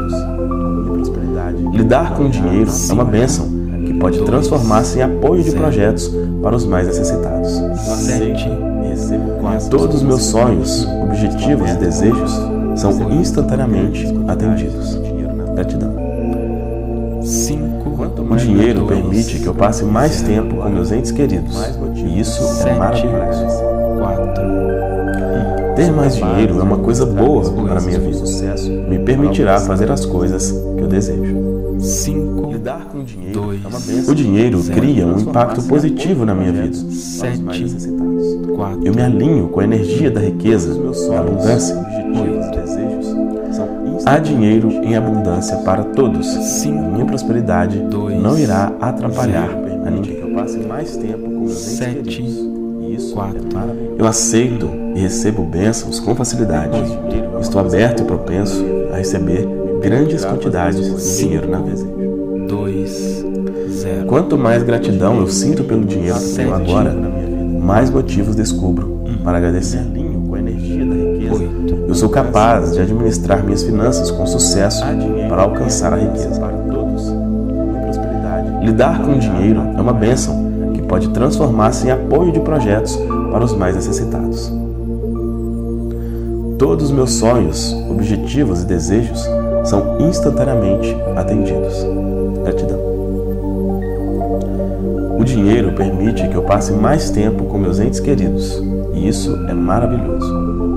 Lidar com o dinheiro é uma bênção que pode transformar-se em apoio de projetos para os mais necessitados. 7, Todos os meus sonhos, objetivos e desejos são instantaneamente atendidos. Gratidão. 5, O dinheiro permite que eu passe mais tempo com meus entes queridos, e isso é maravilhoso. 4, Ter mais dinheiro é uma coisa boa para a minha vida. Me permitirá fazer as coisas que eu desejo. 5, Lidar com o dinheiro 2, é uma bênção. O dinheiro cria um impacto positivo na minha vida. 7, 4, Eu me alinho com a energia da riqueza, da abundância. Há dinheiro em abundância para todos. Minha prosperidade não irá atrapalhar a ninguém. 7, 4, Eu aceito e recebo bênçãos com facilidade. Estou aberto e propenso a receber grandes quantidades de dinheiro na vida. 2, 0. Quanto mais gratidão eu sinto pelo dinheiro que tenho agora, mais motivos descubro para agradecer. 8, Eu sou capaz de administrar minhas finanças com sucesso para alcançar a riqueza. Lidar com o dinheiro é uma bênção que pode transformar-se em apoio de projetos para os mais necessitados. Todos os meus sonhos, objetivos e desejos são instantaneamente atendidos. Gratidão. O dinheiro permite que eu passe mais tempo com meus entes queridos, e isso é maravilhoso.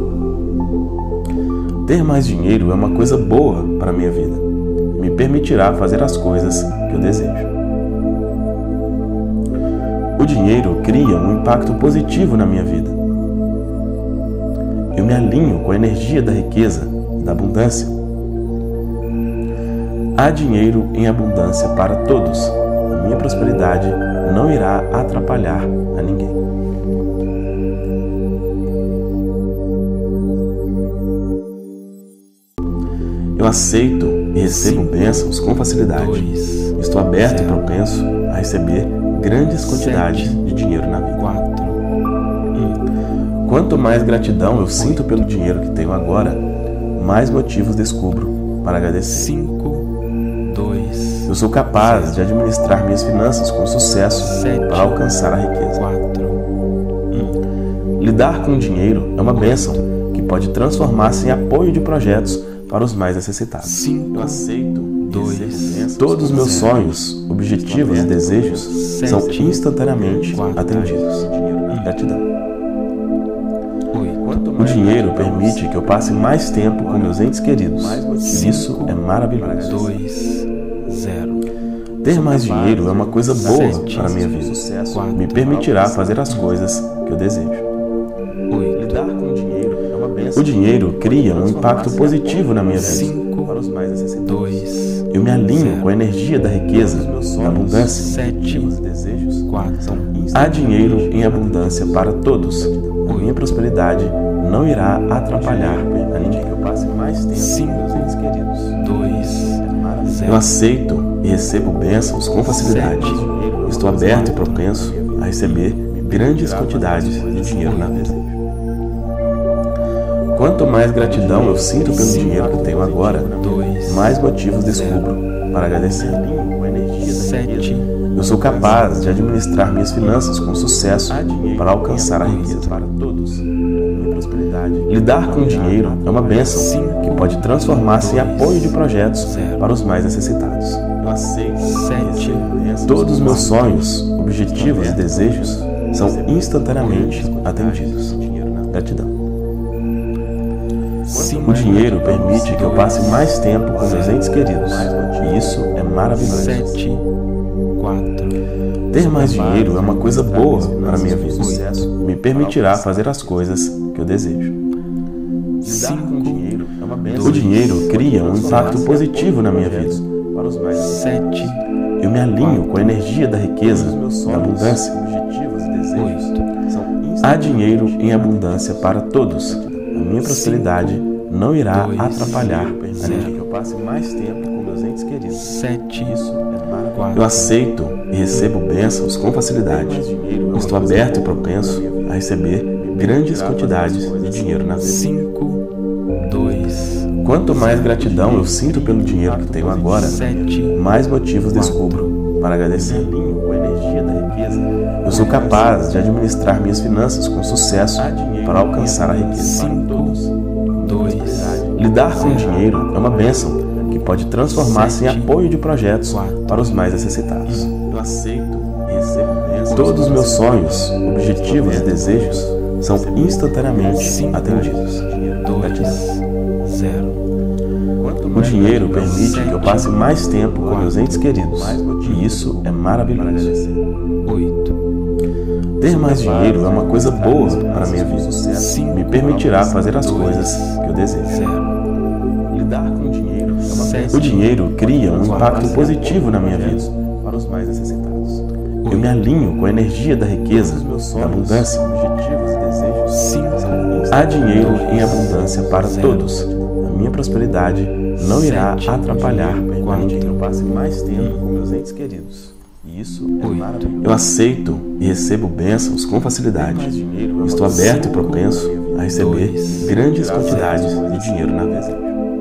Ter mais dinheiro é uma coisa boa para a minha vida. Me permitirá fazer as coisas que eu desejo. O dinheiro cria um impacto positivo na minha vida. Eu me alinho com a energia da riqueza, da abundância. Há dinheiro em abundância para todos. A minha prosperidade não irá atrapalhar a ninguém. Eu aceito e recebo bênçãos com facilidade. 2, Estou aberto e propenso a receber grandes quantidades de dinheiro na vida. 4, Quanto mais gratidão eu sinto pelo dinheiro que tenho agora, mais motivos descubro para agradecer. 5, 2, Eu sou capaz de administrar minhas finanças com sucesso para alcançar a riqueza. 4, Lidar com o dinheiro é uma bênção que pode transformar-se em apoio de projetos para os mais necessitados. 5, Eu aceito 2, todos os meus sonhos, objetivos e desejos são instantaneamente atendidos. Gratidão. 8, O dinheiro permite que eu passe mais tempo com meus entes queridos, e isso é maravilhoso. 2, 0. Ter mais dinheiro é uma coisa boa para a minha vida. 4, Me permitirá fazer as coisas que eu desejo. 8, O dinheiro cria um impacto positivo na minha vida. 5, 2, Eu me alinho com a energia da riqueza, da abundância. 7, 4, Há dinheiro em abundância para todos. A minha prosperidade não irá atrapalhar a ninguém. 5, 2, 0. Eu aceito e recebo bênçãos com facilidade. Estou aberto e propenso a receber grandes quantidades de dinheiro na vida. Quanto mais gratidão eu sinto pelo dinheiro que tenho agora, mais motivos descubro para agradecer. 7, Eu sou capaz de administrar minhas finanças com sucesso para alcançar a riqueza. Lidar com o dinheiro é uma bênção que pode transformar-se em apoio de projetos para os mais necessitados. 7, Todos os meus sonhos, objetivos e desejos são instantaneamente atendidos. Gratidão. O dinheiro permite que eu passe mais tempo com meus entes queridos, e isso é maravilhoso. 7, 4, Ter mais dinheiro é uma coisa boa para a minha vida. Me permitirá fazer as coisas que eu desejo. 5, O dinheiro cria um impacto positivo na minha vida. 7, Eu me alinho com a energia da riqueza, da abundância. 8, Há dinheiro em abundância para todos. A minha prosperidade não irá atrapalhar a ninguém. queridos. 7, Isso é maravilhoso. Eu aceito e recebo bênçãos com facilidade. Estou aberto e propenso a receber grandes quantidades de dinheiro na vida. 5, 2, Quanto mais gratidão eu sinto pelo dinheiro que tenho agora, 7, mais motivos descubro para agradecer. Alinho com a energia da riqueza. Eu sou capaz de administrar minhas finanças com sucesso para alcançar a riqueza. 5, 2, Lidar com o dinheiro é uma bênção que pode transformar-se em apoio de projetos para os mais necessitados. Eu aceito e recebo bênçãos. Todos os meus sonhos, objetivos e desejos são instantaneamente atendidos. 2, 0. O dinheiro permite que eu passe mais tempo com meus entes queridos, e isso é maravilhoso. 8, Ter mais dinheiro é uma coisa boa para a minha vida. Me permitirá fazer as coisas que eu desejo. 0, Lidar com o dinheiro é uma bênção O dinheiro cria um impacto positivo na minha vida. para os mais necessitados. Eu me alinho com a energia da riqueza e abundância. Objetivos e desejos 5, Há dinheiro em abundância para todos. A minha prosperidade não irá atrapalhar a ninguém. Eu passe mais tempo com meus entes queridos. E isso é maravilhoso. Eu aceito e recebo bênçãos com facilidade. Estou aberto e propenso a receber grandes quantidades de dinheiro na vida.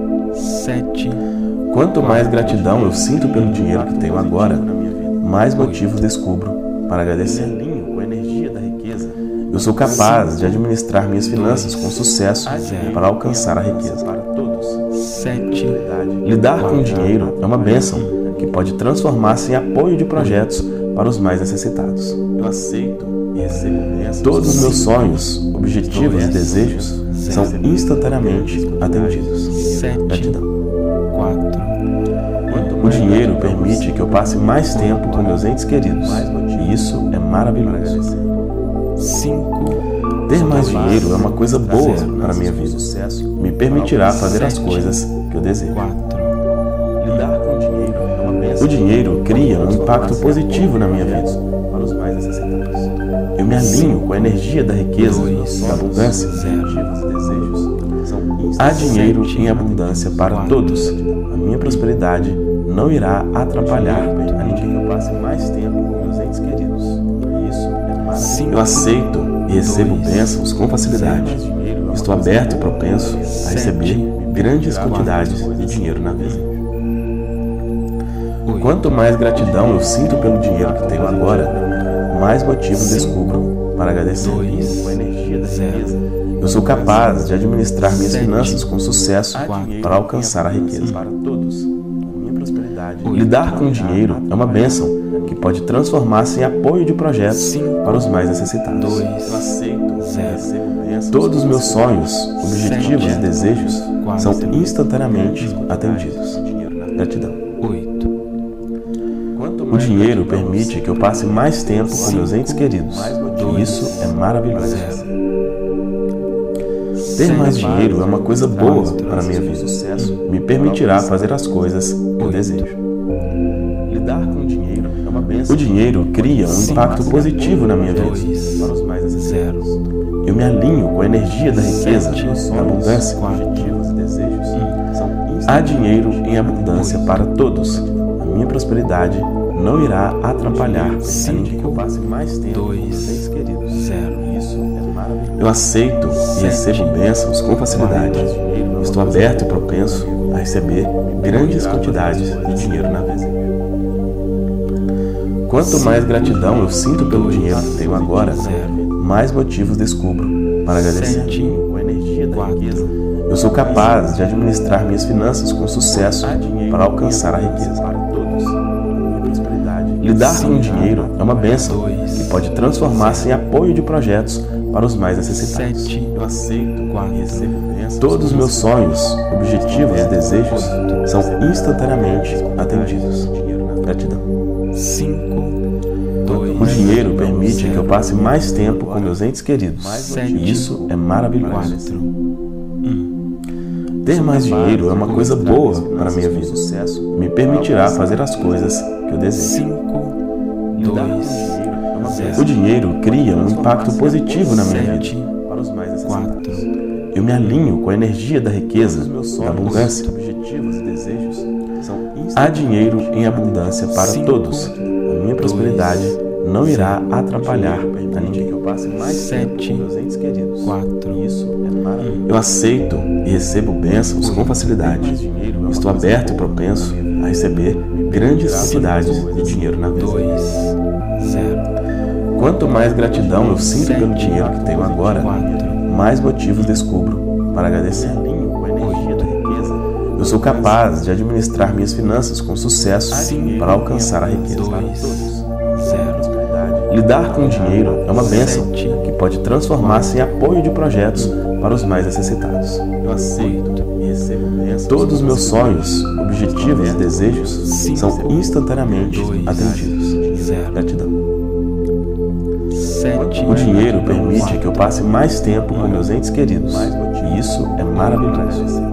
7, Quanto mais gratidão eu sinto pelo dinheiro que tenho agora, mais motivos descubro para agradecer. Alinho com a energia da riqueza. Eu sou capaz de administrar minhas finanças com sucesso para alcançar a riqueza. Para todos. 7, Lidar com o dinheiro é uma bênção que pode transformar-se em apoio de projetos para os mais necessitados. Eu aceito e recebo bênçãos. Todos os meus sonhos, objetivos e desejos são instantaneamente atendidos. 7, Gratidão. 4, O dinheiro permite que eu passe mais tempo com meus entes queridos, e isso é maravilhoso. 5, Ter mais dinheiro é uma coisa boa para a minha vida. Me permitirá fazer as coisas que eu desejo. 4, Lidar com o dinheiro é uma bênção O dinheiro cria um impacto positivo na minha vida. para os mais necessitados. Eu me alinho com a energia da riqueza e da abundância. Objetivos e desejos são Há dinheiro em abundância para todos. A minha prosperidade não irá atrapalhar a ninguém. Eu passe mais tempo com meus entes queridos. E isso é maravilhoso. Eu aceito e recebo bênçãos com facilidade. Estou aberto e propenso a receber grandes quantidades de dinheiro na vida. Quanto mais gratidão eu sinto pelo dinheiro que tenho agora, mais motivos descubro para agradecer. Com a energia da riqueza. Eu sou capaz de administrar minhas finanças com sucesso para alcançar a riqueza. Para todos. A minha prosperidade. Lidar com o dinheiro é uma bênção que pode transformar-se em apoio de projetos para os mais necessitados. Eu aceito e recebo bênçãos. Todos os meus sonhos, objetivos e desejos são instantaneamente atendidos. Gratidão. 8, O dinheiro permite que eu passe mais tempo com meus entes queridos, e isso é maravilhoso. Ter mais dinheiro é uma coisa boa para a minha vida. Me permitirá fazer as coisas que eu desejo. Lidar com o dinheiro é uma bênção O dinheiro cria um impacto positivo na minha vida. 2, para os mais necessitados. 0, Eu me alinho com a energia da riqueza e da abundância. Objetivos e desejos são Há dinheiro em abundância para todos. A minha prosperidade não irá atrapalhar a ninguém. Eu passe mais tempo com meus entes queridos. 0, Isso é maravilhoso. Eu aceito e recebo bênçãos com facilidade. Estou aberto e propenso a receber grandes quantidades de dinheiro na vida. Quanto mais gratidão eu sinto pelo dinheiro que tenho agora, mais motivos descubro para agradecer. 7, Com a energia da 4, riqueza. Eu sou capaz de administrar minhas finanças com sucesso para alcançar a riqueza. Para todos. A minha prosperidade. Lidar com o dinheiro é uma bênção que pode transformar-se em apoio de projetos para os mais necessitados. 7, Eu aceito e recebo bênçãos. Todos os meus sonhos, objetivos e desejos são instantaneamente atendidos. Gratidão. 5, 2, O dinheiro permite que eu passe mais tempo com meus entes queridos, 7, e isso é maravilhoso. 4, Ter mais dinheiro é uma coisa boa para a minha vida. Me permitirá fazer as coisas que eu desejo. 5, 2, O dinheiro cria um impacto positivo na minha vida. 7, Para os mais necessitados. 4, Eu me alinho com a energia da riqueza e da abundância. Objetivos e desejos são Há dinheiro em abundância para todos. A minha prosperidade não irá atrapalhar a ninguém. Eu passe mais tempo com meus entes queridos. 4. Isso é maravilhoso. Eu aceito e recebo bênçãos com facilidade. Estou aberto e propenso a receber grandes quantidades de dinheiro na vida. 2. 0. Quanto mais gratidão eu sinto pelo dinheiro que tenho agora, 4. mais motivos descubro para agradecer. Com a energia da riqueza. Eu sou capaz de administrar minhas finanças com sucesso para alcançar a riqueza. 2. 0. Lidar com o dinheiro é uma bênção que pode transformar-se em apoio de projetos para os mais necessitados. Eu aceito e recebo bênçãos. Todos os meus sonhos, objetivos e desejos são instantaneamente atendidos. 0. Gratidão. 7. O dinheiro permite que eu passe mais tempo com meus entes queridos, e isso é maravilhoso.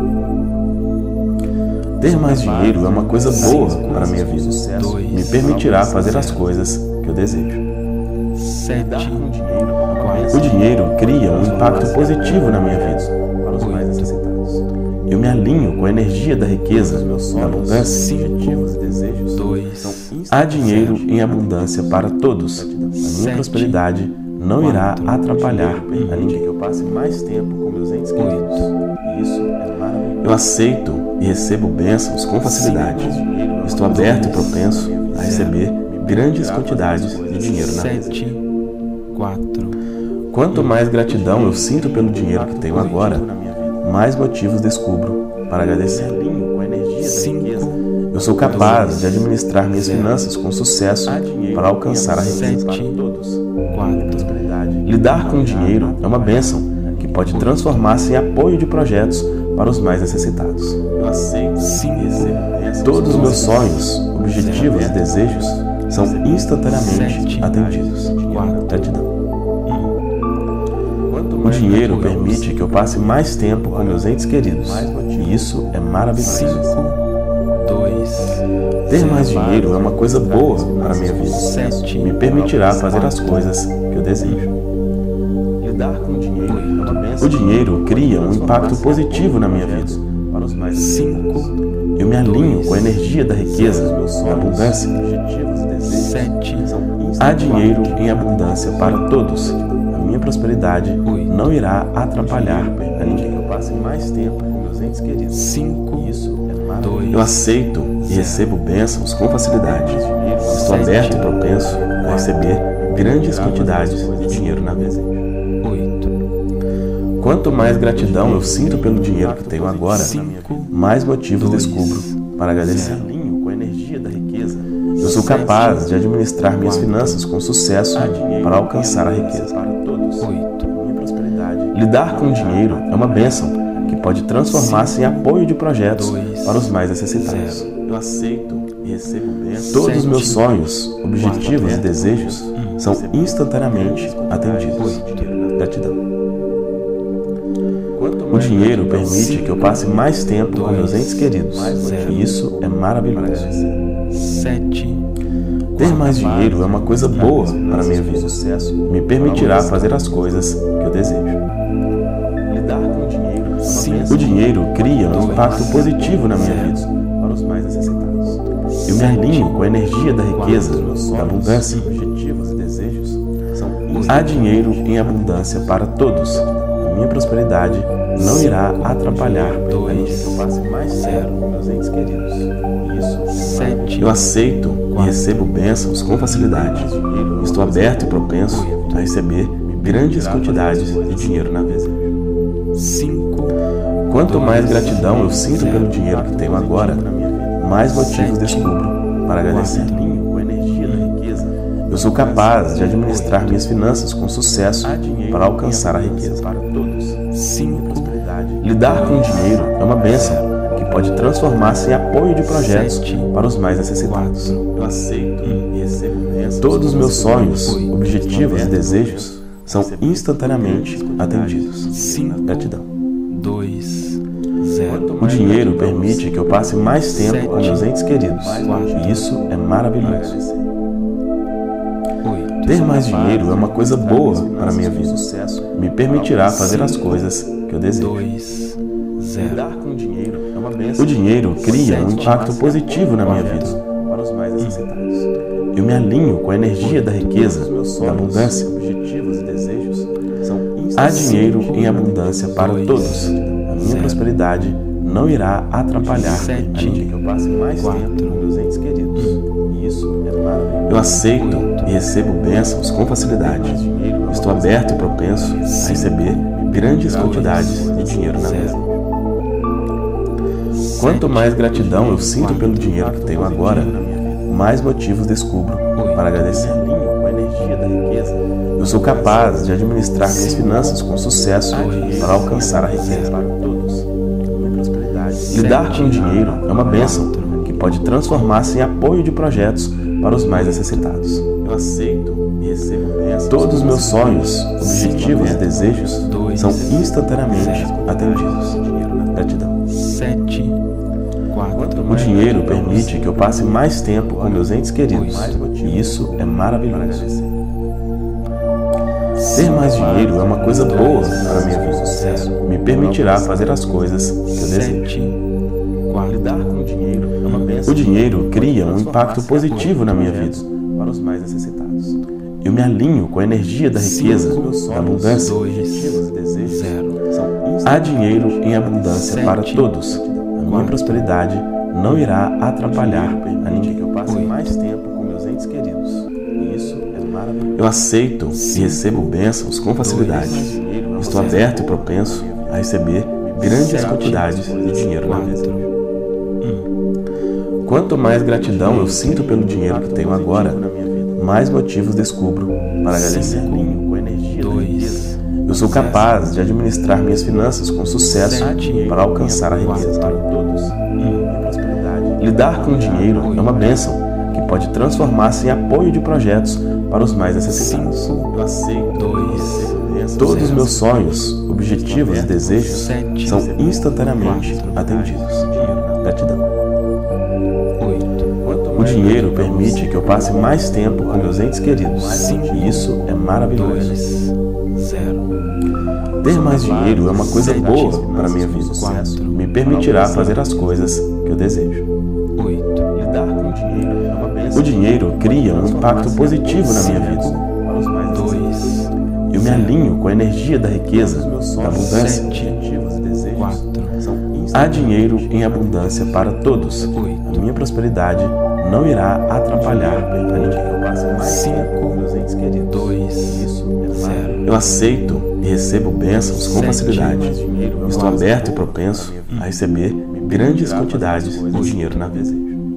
Ter mais dinheiro é uma coisa boa para a minha vida. Me permitirá fazer as coisas que eu desejo. 7. O dinheiro cria um impacto positivo na minha vida. Para os mais necessitados. Eu me alinho com a energia da riqueza, da abundância. Objetivos e desejos 2. Há dinheiro em abundância para todos. A minha prosperidade não irá atrapalhar a ninguém. Eu passe mais tempo com meus entes queridos. Isso é maravilhoso. Eu aceito e recebo bênçãos com facilidade. Estou aberto e propenso a receber grandes quantidades de dinheiro na vida. 7. 4. Quanto mais gratidão eu sinto pelo dinheiro que tenho agora, mais motivos descubro para agradecer. Com a energia da riqueza. Eu sou capaz de administrar minhas finanças com sucesso para alcançar a riqueza. 7. Todos. 4. Lidar com o dinheiro é uma bênção que pode transformar-se em apoio de projetos para os mais necessitados. Eu aceito e recebo bênçãos. Todos os meus sonhos, objetivos e desejos são instantaneamente atendidos. Gratidão. O dinheiro permite que eu passe mais tempo com meus entes queridos, e isso é maravilhoso. 2. Ter mais dinheiro é uma coisa boa para a minha vida. 7. Me permitirá fazer as coisas que eu desejo. Lidar com o dinheiro é uma bênção. O dinheiro cria um impacto positivo na minha vida. Para os mais 5. Eu me alinho com a energia da riqueza, da abundância. objetivos e desejos 7. Há dinheiro em abundância para todos. A minha prosperidade não irá atrapalhar a ninguém. Eu passe mais tempo com meus entes queridos. 5. Isso é maravilhoso. Eu aceito e recebo bênçãos com facilidade. Estou aberto e propenso a receber grandes quantidades de dinheiro na vida. 8. Quanto mais gratidão eu sinto pelo dinheiro que tenho agora, 5. mais motivos descubro para agradecer. Com a energia da riqueza. Eu sou capaz de administrar minhas finanças com sucesso para alcançar a riqueza. Para todos. 8. Minha prosperidade. Lidar com o dinheiro é uma bênção que pode transformar-se em apoio de projetos para os mais necessitados. Eu aceito e recebo bênçãos. Todos os meus sonhos, objetivos e desejos são instantaneamente atendidos. Gratidão. O dinheiro permite que eu passe mais tempo com meus entes queridos, e isso é maravilhoso. 7. Ter mais dinheiro é uma coisa boa para a minha vida. Me permitirá fazer as coisas que eu desejo. Lidar com o dinheiro é uma bênção. O dinheiro cria um impacto positivo na minha vida. Para os mais necessitados. Eu me alinho com a energia da riqueza, da abundância. Objetivos e desejos são Há dinheiro em abundância para todos. A minha prosperidade não irá atrapalhar a ninguém. Eu passe mais tempo com meus entes queridos. Isso 7. Eu aceito e recebo bênçãos com facilidade. Estou aberto e propenso a receber grandes quantidades de dinheiro na vida. 5. Quanto mais gratidão eu sinto pelo dinheiro que tenho agora, mais motivos descubro para agradecer. com a energia da riqueza. Eu sou capaz de administrar minhas finanças com sucesso para alcançar a riqueza. Para todos. 5. Lidar com o dinheiro é uma bênção que pode transformar-se em apoio de projetos para os mais necessitados. Eu aceito e recebo bênçãos. Todos os meus sonhos, objetivos e desejos são instantaneamente atendidos. 5. Gratidão. 2. 0. O dinheiro permite que eu passe mais tempo com meus entes queridos, e isso é maravilhoso. 8. Ter mais dinheiro é uma coisa boa para a minha vida. Me permitirá fazer as coisas que eu desejo. 2. Lidar com dinheiro é uma bênção. O dinheiro cria um impacto positivo na minha vida. Para os mais necessitados. Eu me alinho com a energia da riqueza, da abundância. Objetivos e desejos são Há dinheiro em abundância para todos. A minha prosperidade não irá atrapalhar a ninguém. que eu passe mais tempo com meus entes queridos. E isso é maravilhoso. Eu aceito e recebo bênçãos com facilidade. Estou aberto e propenso a receber grandes quantidades de dinheiro na mesa. Quanto mais gratidão eu sinto pelo dinheiro que tenho agora, mais motivos descubro para agradecer. Com a energia da riqueza. Eu sou capaz de administrar minhas finanças com sucesso para alcançar a riqueza. Para todos. Minha prosperidade. Lidar com dinheiro é uma bênção que pode transformar-se em apoio de projetos para os mais necessitados. Eu aceito e recebo bênçãos. Todos os meus sonhos, objetivos e desejos são instantaneamente atendidos. Gratidão. 7, 4, O dinheiro permite que eu passe mais tempo com meus entes queridos, e isso é maravilhoso. Ter mais dinheiro é uma coisa boa para a minha vida. Me permitirá fazer as coisas que eu desejo. 7, 4, Lidar com dinheiro é uma bênção. O dinheiro cria um impacto positivo na minha vida. Para os mais necessitados. Eu me alinho com a energia da riqueza, da abundância. 2, Objetivos e desejos 0. são Há dinheiro em abundância para todos. A minha prosperidade não irá atrapalhar a ninguém. que eu passe mais tempo com meus entes queridos. E isso é maravilhoso. Eu aceito e recebo bênçãos com facilidade. Estou aberto e propenso a receber grandes quantidades de dinheiro na mesa. Quanto mais gratidão eu sinto pelo dinheiro que tenho agora, mais motivos descubro para agradecer. Com a energia da 2, Eu sou capaz de administrar minhas finanças com sucesso para alcançar a riqueza. para todos. Minha prosperidade. Lidar com dinheiro é uma bênção que pode transformar-se em apoio de projetos para os mais necessitados. Eu aceito 2, Todos os meus sonhos, objetivos e desejos são instantaneamente atendidos. Gratidão. 8, O dinheiro permite que eu passe mais tempo com meus entes queridos, e isso é maravilhoso. 2, 0. Ter mais dinheiro é uma coisa boa para a minha vida. Me permitirá fazer as coisas que eu desejo. 8, Lidar com dinheiro é uma bênção. O dinheiro cria um impacto positivo na minha vida. Para os mais 2, Eu me alinho com a energia da riqueza, da abundância. objetivos e desejos 4, são Há dinheiro em abundância para todos. A minha prosperidade não irá atrapalhar a ninguém. eu passe mais tempo com meus entes queridos. 2, Isso é 0. Eu aceito e recebo bênçãos com facilidade. Estou aberto e propenso a receber grandes quantidades de dinheiro na vida.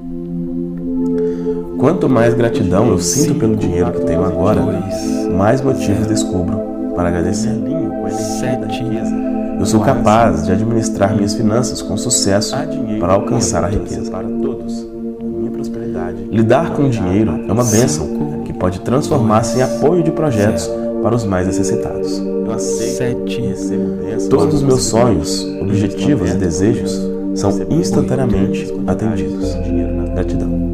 Quanto mais gratidão eu sinto pelo dinheiro que tenho agora, mais motivos descubro para agradecer. com a energia da 7, riqueza. Eu sou capaz de administrar minhas finanças com sucesso para alcançar a riqueza. Para todos. Minha prosperidade. Lidar com dinheiro é uma bênção que pode transformar-se em apoio de projetos para os mais necessitados. Eu aceito 7, e recebo bênçãos. Todos os meus sonhos, objetivos e desejos são instantaneamente atendidos. Gratidão.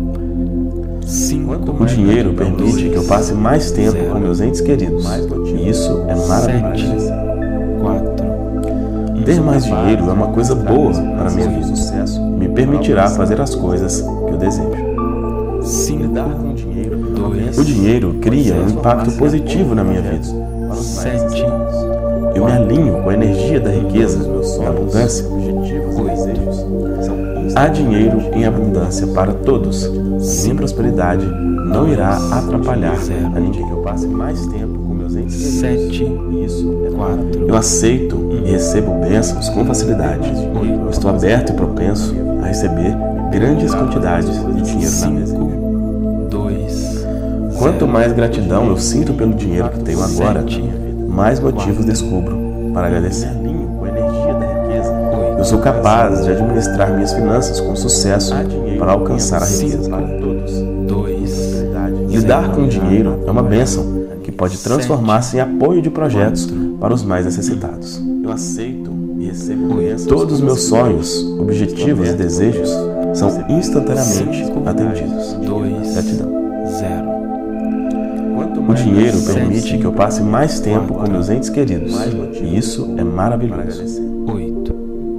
5, O dinheiro permite que eu passe mais tempo com meus entes queridos, e isso é maravilhoso. 4, Ter mais dinheiro é uma coisa boa para a minha vida. Me permitirá fazer as coisas que eu desejo. 5, Lidar com dinheiro é uma 2, bênção. O dinheiro cria um impacto positivo na minha vida. 7, Eu me alinho com a energia da riqueza, da abundância. Objetivos e desejos são Há dinheiro em abundância para todos. A minha prosperidade não irá atrapalhar a ninguém. eu passe mais tempo com meus entes queridos. 7, Isso é 4, Eu aceito e recebo bênçãos com facilidade. Estou aberto e propenso a receber grandes quantidades de dinheiro na mesa. 2, Quanto mais gratidão eu sinto pelo dinheiro que tenho agora, mais motivos descubro para agradecer. com a energia da riqueza. Eu sou capaz de administrar minhas finanças com sucesso para alcançar a riqueza. Para todos. 2, Lidar com dinheiro é uma bênção que pode transformar-se em apoio de projetos para os mais necessitados. Eu aceito e recebo bênçãos. Todos os meus sonhos, objetivos e desejos são instantaneamente atendidos. 2, Gratidão. 0. O dinheiro permite que eu passe mais tempo com meus entes queridos, e isso é maravilhoso. 8,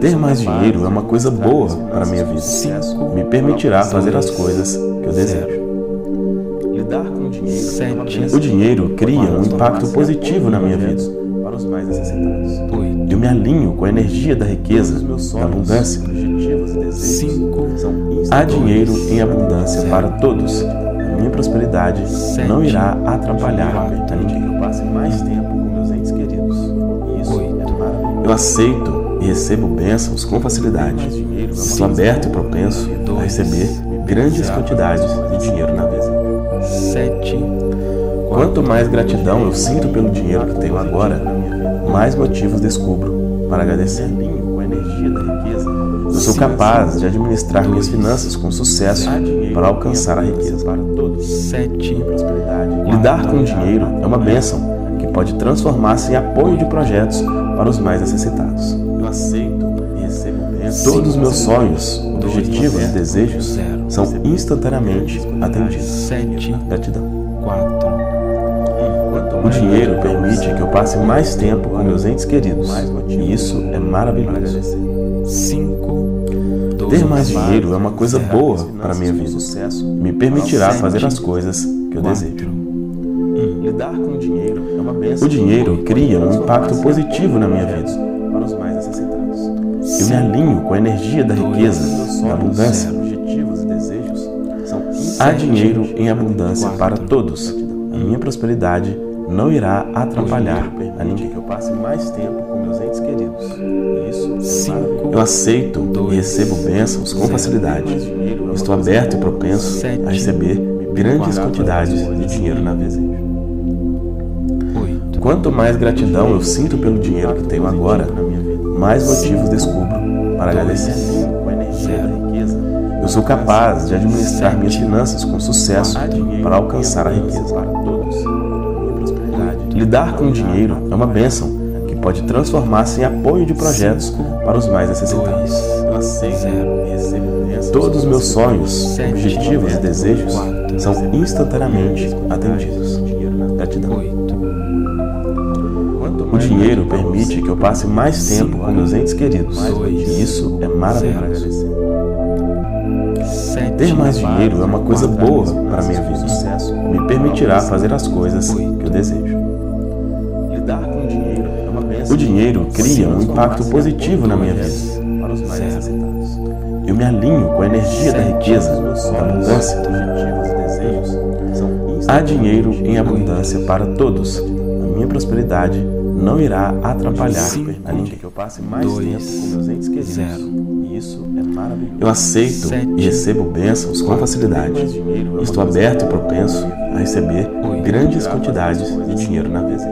Ter mais dinheiro é uma coisa boa para a minha vida. Me permitirá fazer as coisas que eu desejo. Lidar com dinheiro. O dinheiro cria um impacto positivo na minha vida. Para os mais necessitados. Eu me alinho com a energia da riqueza, da abundância. Objetivos e desejos. Há dinheiro em abundância para todos. A minha prosperidade não irá atrapalhar a ninguém. Eu passe mais tempo com meus entes queridos. Isso é maravilhoso. Eu aceito e recebo bênçãos com facilidade. Estou aberto e propenso a receber grandes quantidades de dinheiro na vida. Quanto mais gratidão eu sinto pelo dinheiro que tenho agora, mais motivos descubro para agradecer. Com a energia da riqueza. Eu sou capaz de administrar minhas finanças com sucesso para alcançar a riqueza. Para todos. Prosperidade. Lidar com o dinheiro é uma bênção que pode transformar-se em apoio de projetos para os mais necessitados. Eu aceito e recebo bênçãos. Todos os meus sonhos, objetivos e desejos são instantaneamente atendidos. Gratidão. O dinheiro permite que eu passe mais tempo com meus entes queridos, e isso é maravilhoso. Ter mais dinheiro é uma coisa boa para a minha vida. Me permitirá fazer as coisas que eu desejo. Lidar com dinheiro é uma bênção. O dinheiro cria um impacto positivo na minha vida. Para os mais necessitados. Eu me alinho com a energia da riqueza, da abundância. Objetivos e desejos são Há dinheiro em abundância para todos. A minha prosperidade não irá atrapalhar a ninguém. que eu passe mais tempo com meus entes queridos. Isso é maravilhoso. Eu aceito e recebo bênçãos com facilidade. Estou aberto e propenso a receber grandes quantidades de dinheiro na vida. Quanto mais gratidão eu sinto pelo dinheiro que tenho agora, mais motivos descubro para agradecer. Com a energia da riqueza. Eu sou capaz de administrar minhas finanças com sucesso para alcançar a riqueza. Para todos. Minha prosperidade. Lidar com o dinheiro é uma bênção que pode transformar-se em apoio de projetos para os mais necessitados. Eu aceito e recebo bênçãos. Todos os meus sonhos, objetivos e desejos são instantaneamente atendidos. Gratidão. O dinheiro permite que eu passe mais tempo com meus entes queridos, e isso é maravilhoso. Ter mais dinheiro é uma coisa boa para a minha vida. Me permitirá fazer as coisas que eu desejo. Lidar com dinheiro é uma bênção. O dinheiro cria um impacto positivo na minha vida. Para os mais necessitados. Eu me alinho com a energia da riqueza, da abundância. Objetivos e desejos são Há dinheiro em abundância para todos. A minha prosperidade não irá atrapalhar a ninguém. que eu passe mais tempo com meus entes queridos. Isso é maravilhoso. Eu aceito e recebo bênçãos com facilidade. Estou aberto e propenso a receber grandes quantidades de dinheiro na vida.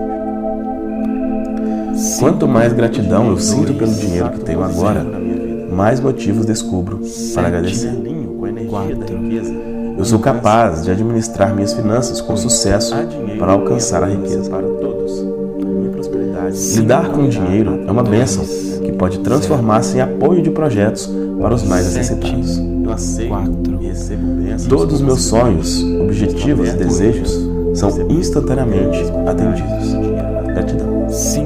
Quanto mais gratidão eu sinto pelo dinheiro que tenho agora, mais motivos descubro para agradecer. Com a energia da riqueza. Eu sou capaz de administrar minhas finanças com sucesso para alcançar a riqueza. Para todos. Minha prosperidade. Lidar com o dinheiro é uma bênção que pode transformar-se em apoio de projetos para os mais necessitados. Eu aceito e recebo bênçãos. Todos os meus sonhos, objetivos e desejos são instantaneamente atendidos. Gratidão.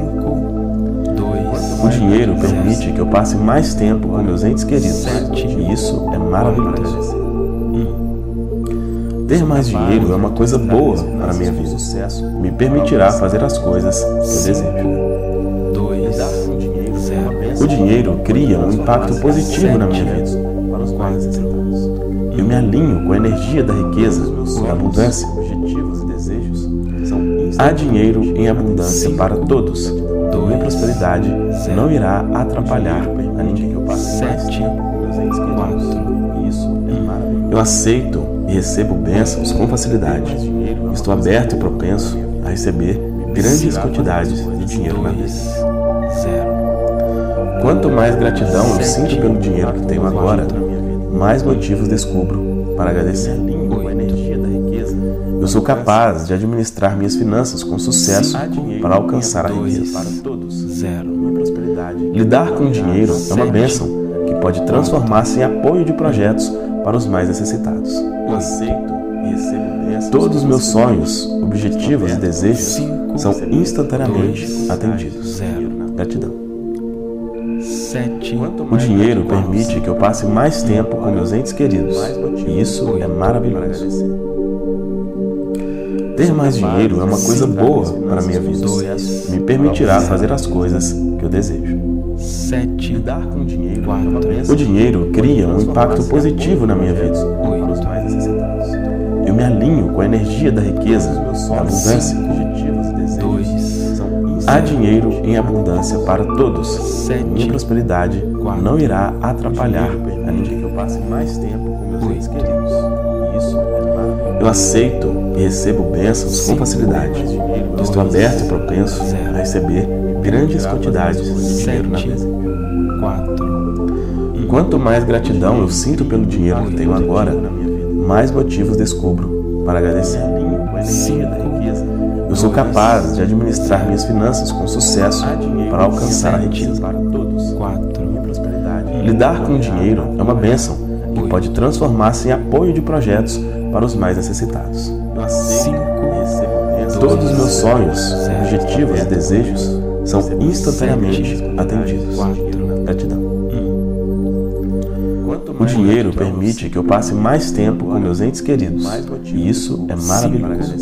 O dinheiro permite que eu passe mais tempo com meus entes queridos, e isso é maravilhoso. Ter mais dinheiro é uma coisa boa para a minha vida. Me permitirá fazer as coisas que eu desejo. Lidar com dinheiro é uma bênção. O dinheiro cria um impacto positivo na minha vida. Para os mais necessitados. Eu me alinho com a energia da riqueza, da abundância. Objetivos e desejos são Há dinheiro em abundância para todos. A minha prosperidade não irá atrapalhar a ninguém. que eu passe mais tempo com meus entes queridos. Isso é maravilhoso. Eu aceito e recebo bênçãos com facilidade. Estou aberto e propenso a receber grandes quantidades de dinheiro na vida. Quanto mais gratidão eu sinto pelo dinheiro que tenho agora, mais motivos descubro para agradecer. Com a energia da riqueza. Eu sou capaz de administrar minhas finanças com sucesso para alcançar a riqueza. Para todos. Minha prosperidade. Lidar com o dinheiro é uma bênção que pode transformar-se em apoio de projetos para os mais necessitados. Eu aceito e recebo bênçãos. Todos os meus sonhos, objetivos e desejos são instantaneamente atendidos. Gratidão. 7, O dinheiro permite que eu passe mais tempo com meus entes queridos, e isso é maravilhoso. Ter mais dinheiro é uma coisa boa para a minha vida. Me permitirá fazer as coisas que eu desejo. 7, Lidar com dinheiro é uma 4, bênção. O dinheiro cria um impacto positivo na minha vida. Para os mais necessitados. Eu me alinho com a energia da riqueza, da abundância. Objetivos e desejos 2, são Há dinheiro em abundância para todos. Minha prosperidade não irá atrapalhar a permite ninguém. que eu passe mais tempo com meus entes queridos. E isso é maravilhoso. Eu aceito e recebo bênçãos com facilidade. Estou aberto e propenso a receber grandes quantidades de dinheiro na mesa. 4, Quanto mais gratidão eu sinto pelo dinheiro que tenho agora, mais motivos descubro para agradecer. Alinho com a energia da riqueza. Eu sou capaz de administrar minhas finanças com sucesso para alcançar a riqueza. Para todos. 4, Minha prosperidade. Lidar com o dinheiro é uma bênção que pode transformar-se em apoio de projetos para os mais necessitados. Eu aceito e recebo bênçãos. Todos os meus sonhos, objetivos e desejos são instantaneamente atendidos. 4, Gratidão. Quanto O mais dinheiro gratidão eu permite que eu passe mais tempo com meus entes queridos, e isso é maravilhoso.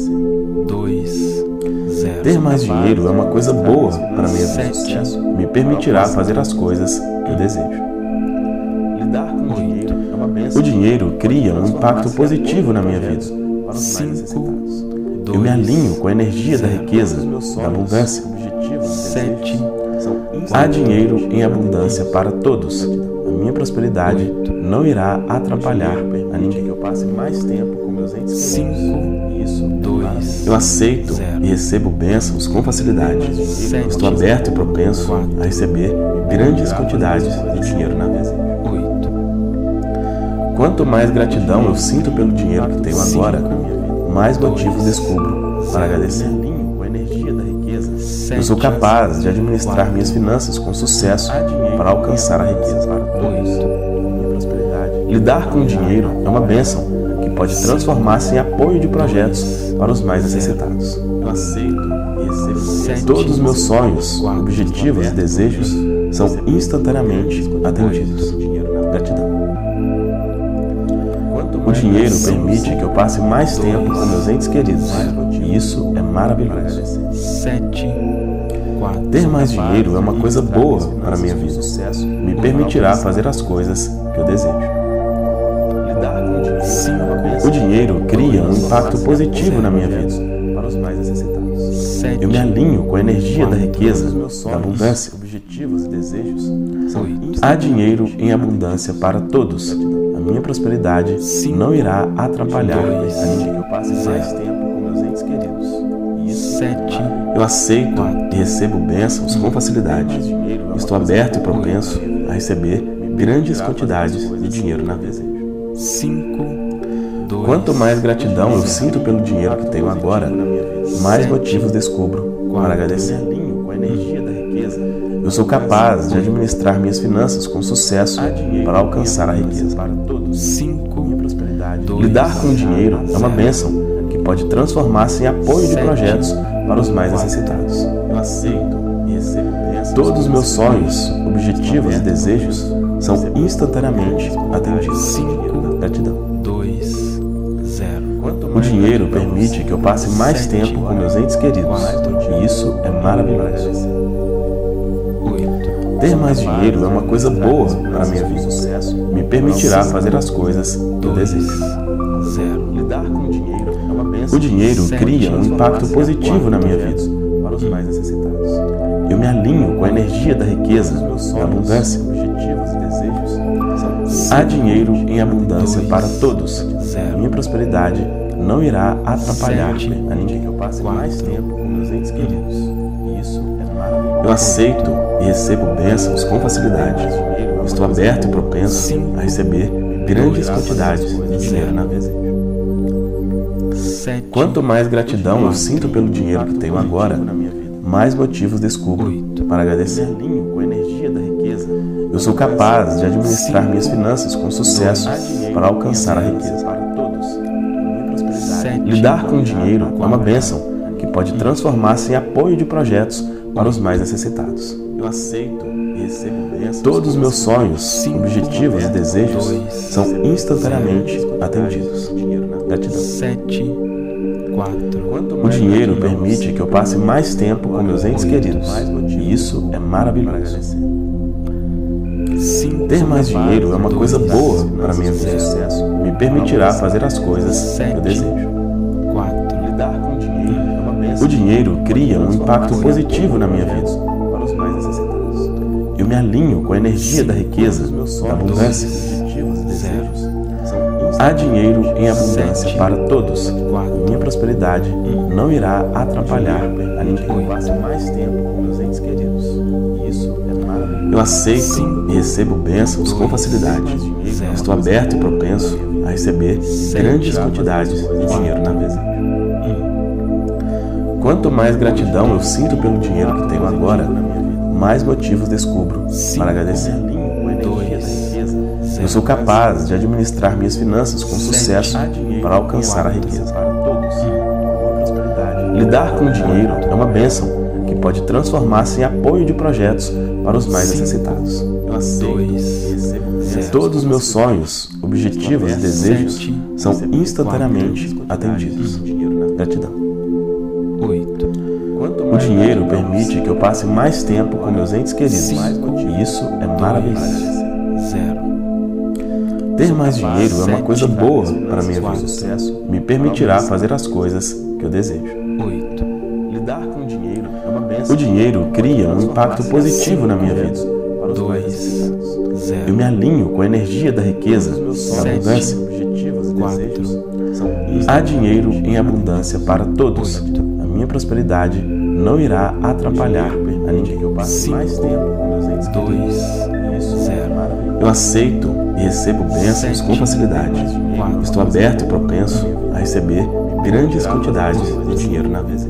2, 0. Ter mais dinheiro é uma coisa boa para a minha vida. Me permitirá fazer as coisas que eu desejo. Lidar com dinheiro é uma bênção. O dinheiro cria um impacto positivo na minha vida. Para os mais necessitados. Eu me alinho com a energia da riqueza, da abundância. Objetivos e 7, desejos são Há dinheiro em abundância para todos. A minha prosperidade não irá atrapalhar a ninguém. que eu passe mais tempo com meus entes 5, queridos. E isso é 2, Eu aceito e recebo bênçãos com facilidade. Estou aberto e propenso a receber grandes quantidades de dinheiro na mesa. 8, Quanto mais gratidão eu sinto pelo dinheiro que tenho agora, mais motivos descubro para agradecer. alinho com a energia da riqueza. Eu sou capaz de administrar minhas finanças com sucesso para alcançar a riqueza. Para todos. Minha prosperidade. Lidar com o dinheiro é uma bênção que pode transformar-se em apoio de projetos para os mais necessitados. Eu aceito e recebo bênçãos. Todos os meus sonhos, objetivos e desejos são instantaneamente atendidos. Gratidão. Quanto O mais dinheiro gratidão eu permite sinto, que eu passe mais tempo com meus entes queridos, e isso é maravilhoso. 7, 4, Ter mais dinheiro é uma coisa boa para a minha vida. Me permitirá fazer as coisas que eu desejo. lidar com dinheiro é uma bênção. O dinheiro cria um impacto positivo na minha vida. Para os mais necessitados. 7, Eu me alinho com a energia da riqueza, Os meus da sonhos, abundância. objetivos e desejos são 8, Há dinheiro em abundância para todos. A minha prosperidade não irá atrapalhar a ninguém. que eu passe mais tempo com meus entes queridos. E isso 7, Eu aceito e recebo bênçãos com facilidade. Estou aberto e propenso a receber grandes quantidades de dinheiro na vida. 5, 2, Quanto mais gratidão eu sinto pelo dinheiro que tenho agora, mais motivos descubro para agradecer. alinho com a energia da riqueza. Eu sou capaz de administrar minhas finanças com sucesso para alcançar a riqueza. Para todos. 5, Minha prosperidade. Lidar com o dinheiro é uma bênção que pode transformar-se em apoio de projetos para os mais necessitados. Eu aceito e recebo bênçãos. Todos os meus sonhos, objetivos e desejos são instantaneamente atendidos. Gratidão. 2, 0. O dinheiro permite que eu passe mais tempo com meus entes queridos, e isso é maravilhoso. 8, Ter mais dinheiro é uma coisa boa para a minha vida. Me permitirá fazer as coisas que eu desejo. 0, Lidar com dinheiro é uma bênção. O dinheiro cria um impacto positivo na minha vida. Para os mais necessitados. Eu me alinho com a energia da riqueza, da abundância. Objetivos e desejos são Há dinheiro em abundância para todos. Minha prosperidade não irá atrapalhar a ninguém. que eu passe mais tempo com meus entes queridos. E isso é maravilhoso. Eu aceito e recebo bênçãos com facilidade. Estou aberto e propenso a receber grandes quantidades de dinheiro na vida. 7, Quanto mais gratidão eu sinto pelo dinheiro que tenho agora, mais motivos descubro para agradecer. Alinho com a energia da riqueza. Eu sou capaz de administrar minhas finanças com sucesso para alcançar a riqueza. Para todos. Minha prosperidade. 7, Lidar com o dinheiro é uma bênção que pode transformar-se em apoio de projetos para os mais necessitados. Eu aceito e recebo bênçãos. Todos os meus sonhos, objetivos e desejos são instantaneamente atendidos. Gratidão. 7, 4. O dinheiro permite que eu passe mais tempo com meus entes queridos, e isso é maravilhoso. Ter mais dinheiro é uma coisa boa para minha vida. Me permitirá fazer as coisas que eu desejo. 4. Lidar com dinheiro é uma bênção. O dinheiro cria um impacto positivo na minha vida. Para os mais necessitados. Eu me alinho com a energia da riqueza, da abundância. Objetivos e desejos são Há dinheiro em abundância para todos. 4. Minha prosperidade não irá atrapalhar a ninguém. Eu passo mais tempo com meus entes queridos. E isso é maravilhoso. Eu aceito e recebo bênçãos com facilidade. Estou aberto e propenso a receber grandes quantidades de dinheiro na mesa. Quanto mais gratidão eu sinto pelo dinheiro que tenho agora, mais motivos descubro para agradecer. Eu sou capaz de administrar minhas finanças com sucesso para alcançar a riqueza. Lidar com o dinheiro é uma bênção que pode transformar-se em apoio de projetos para os mais necessitados. Eu aceito e recebo bênçãos. Todos os meus sonhos, objetivos e desejos são instantaneamente atendidos. Gratidão. 8. O dinheiro permite que eu passe mais tempo com meus entes queridos, e isso é maravilhoso. 0. Ter mais dinheiro é uma coisa boa para minha vida. Me permitirá fazer as coisas que eu desejo. 8. Lidar com dinheiro é uma bênção. O dinheiro cria um impacto positivo na minha vida. Para os mais 2. necessitados. 0. Eu me alinho com a energia da riqueza, da abundância. Objetivos e 4. desejos são Há dinheiro em abundância para todos. A minha prosperidade não irá atrapalhar a ninguém. Eu passo mais tempo com meus entes 2. queridos. E isso é 0. maravilhoso. Eu aceito e recebo bênçãos com facilidade. Estou aberto e propenso a receber grandes quantidades de dinheiro na mesa.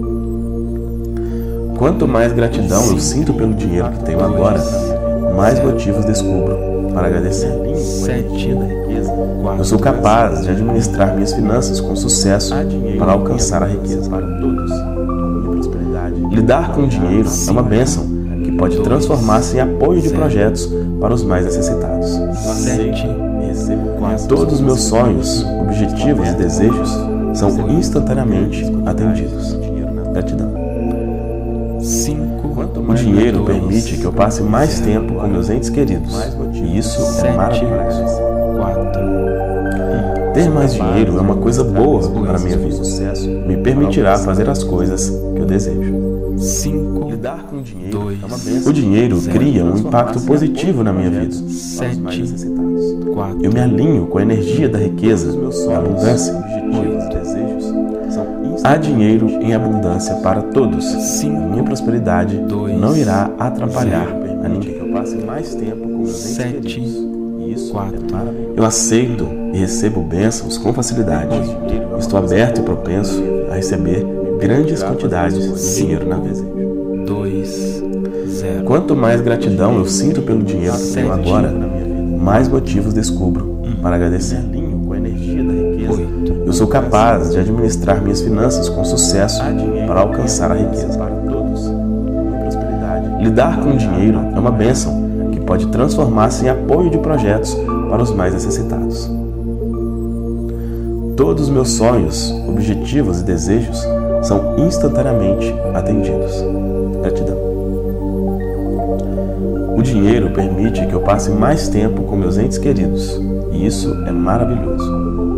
Quanto mais gratidão eu sinto pelo dinheiro que tenho agora, mais motivos descubro para agradecer. 7. Eu sou capaz de administrar minhas finanças com sucesso para alcançar a riqueza. Para todos. Minha prosperidade. Lidar com o dinheiro é uma bênção que pode transformar-se em apoio de projetos para os mais necessitados. 7. E recebo bênçãos. Todos os meus sonhos, objetivos e desejos são instantaneamente atendidos. Gratidão. 5. O dinheiro permite que eu passe mais tempo com meus entes queridos, e isso é 7. maravilhoso. 4. Ter mais dinheiro é uma coisa boa para a minha vida. Me permitirá fazer as coisas que eu desejo. 5. Lidar com dinheiro é uma O bênção. dinheiro cria um impacto positivo na minha vida. 7. 4. Eu me alinho com a energia da riqueza, da abundância. Objetivos e desejos são Há dinheiro em abundância para todos. 5. Minha prosperidade não irá atrapalhar a ninguém. que eu passe mais tempo com meus entes 7. queridos. E isso 4. é maravilhoso. Eu aceito e recebo bênçãos com facilidade. Estou aberto e propenso a receber grandes quantidades de dinheiro na mesa. 2. 0. Quanto mais gratidão eu sinto pelo dinheiro que tenho agora, mais motivos descubro para agradecer. Alinho com a energia da riqueza. 8. Eu sou capaz de administrar minhas finanças com sucesso para alcançar a riqueza. Para todos. Minha prosperidade. Lidar com o dinheiro é uma bênção que pode transformar-se em apoio de projetos para os mais necessitados. Todos os meus sonhos, objetivos e desejos são instantaneamente atendidos. Gratidão. O dinheiro permite que eu passe mais tempo com meus entes queridos, e isso é maravilhoso.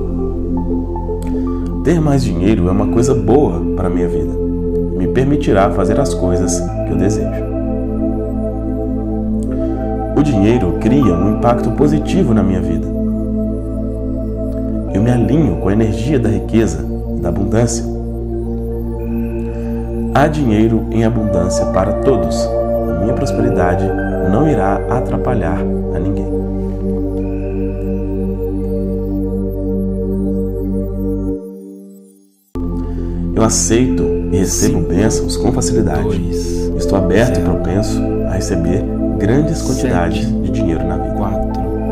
Ter mais dinheiro é uma coisa boa para a minha vida. Me permitirá fazer as coisas que eu desejo. O dinheiro cria um impacto positivo na minha vida. Eu me alinho com a energia da riqueza, da abundância. Há dinheiro em abundância para todos. A minha prosperidade não irá atrapalhar a ninguém. Eu aceito e recebo bênçãos com facilidade. 2. Estou aberto e propenso a receber grandes quantidades de dinheiro na vida. 4.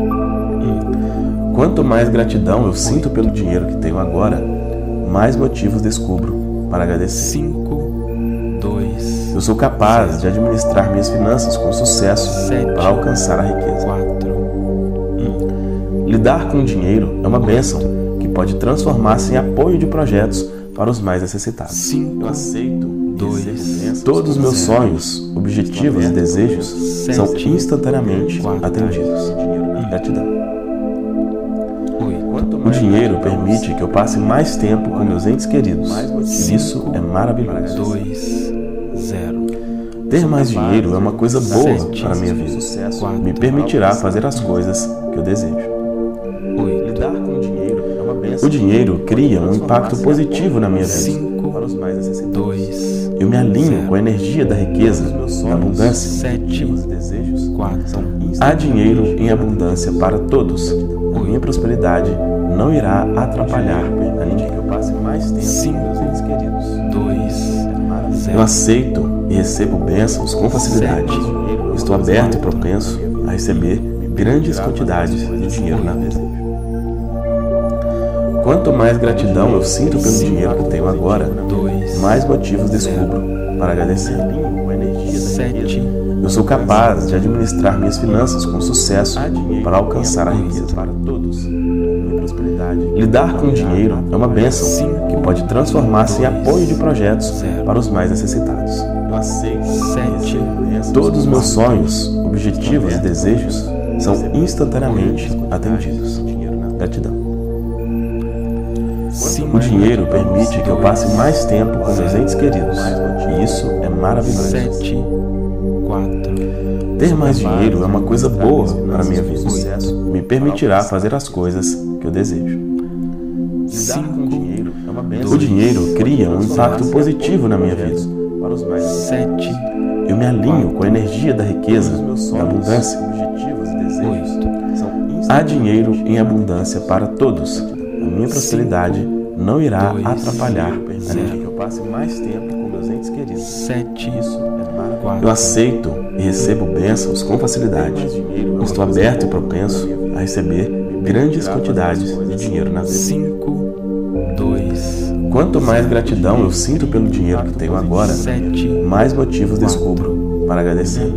Quanto mais gratidão eu sinto pelo dinheiro que tenho agora, mais motivos descubro para agradecer. 5. 2. Eu sou capaz de administrar minhas finanças com sucesso para alcançar a riqueza. 4, Lidar com o dinheiro é uma bênção que pode transformar-se em apoio de projetos para os mais necessitados. 5, Eu aceito 2, todos os meus sonhos, objetivos e desejos são instantaneamente atendidos. Gratidão. 8, O dinheiro permite que eu passe mais tempo com meus entes queridos, e isso é maravilhoso. 2, 0, Ter mais dinheiro é uma coisa boa para a minha vida. 4, Me permitirá fazer as coisas que eu desejo. 8, Lidar com o dinheiro é uma bênção. O dinheiro cria um impacto positivo na minha vida. 5, Para os mais necessitados. 2, Eu me alinho com a energia da riqueza, da abundância. 7, Os desejos 4, Há dinheiro em abundância para todos. A minha prosperidade não irá atrapalhar a ninguém. Que eu passe mais tempo com meus entes queridos. 2, Eu 0, aceito e recebo bênçãos com facilidade. Estou aberto e propenso a receber grandes quantidades de dinheiro na vida. Quanto mais gratidão eu sinto pelo dinheiro que tenho agora, 2, mais motivos descubro para agradecer. 7, Eu sou capaz de administrar minhas finanças com sucesso para alcançar a riqueza. Lidar com o dinheiro é uma bênção que pode transformar-se em apoio de projetos para os mais necessitados. Eu aceito 7, todos os meus sonhos, objetivos e desejos são instantaneamente atendidos. Gratidão. 5, O dinheiro permite que eu passe mais tempo com meus entes queridos, e isso é maravilhoso. 7, 4, Ter mais dinheiro é uma coisa boa para a minha vida. Me permitirá fazer as coisas que eu desejo. 5, O dinheiro cria um impacto positivo na minha vida. 7, Eu me alinho com a energia da riqueza, da abundância. 8, Há dinheiro em abundância para todos. A minha prosperidade não irá atrapalhar a ninguém. Que eu passe mais tempo com meus entes queridos. 7, Eu 4, aceito e recebo bênçãos com facilidade. Estou aberto e propenso a receber grandes quantidades de dinheiro na vida. 5, 2, Quanto mais gratidão eu sinto pelo dinheiro que tenho agora, 7, mais motivos descubro para agradecer.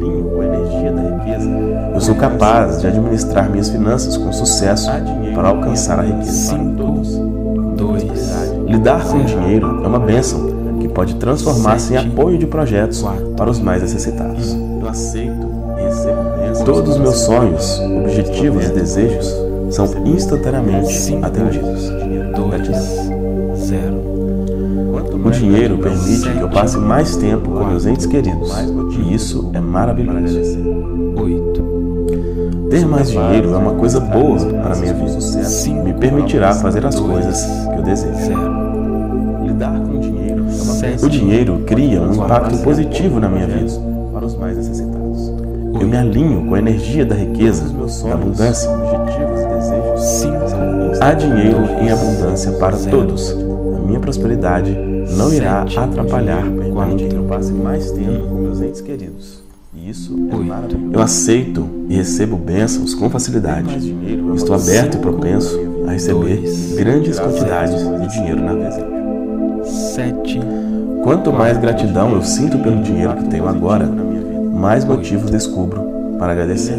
Eu sou capaz de administrar minhas finanças com sucesso para alcançar a riqueza. 5, 2, Lidar com o dinheiro é uma bênção que pode transformar-se em apoio de projetos para os mais necessitados. Eu aceito e recebo bênçãos. Todos os meus sonhos, objetivos e desejos são instantaneamente atendidos. 2, 0, O dinheiro permite que eu passe mais tempo com meus entes queridos, e isso é maravilhoso. 8, Ter mais dinheiro é uma coisa boa para a minha vida. Me permitirá fazer as coisas que eu desejo. 0, Lidar com o dinheiro é uma 7, O dinheiro cria um impacto positivo na minha vida. Para os mais necessitados. Eu me alinho com a energia da riqueza, da abundância. 5, Há dinheiro em abundância para todos. A minha prosperidade não irá atrapalhar a ninguém. Que eu passe mais tempo com meus entes queridos. E isso é maravilhoso. Eu aceito e recebo bênçãos com facilidade. Estou aberto e propenso a receber grandes quantidades de dinheiro na vida. 7, Quanto mais gratidão eu sinto pelo dinheiro que tenho agora, mais motivos descubro para agradecer.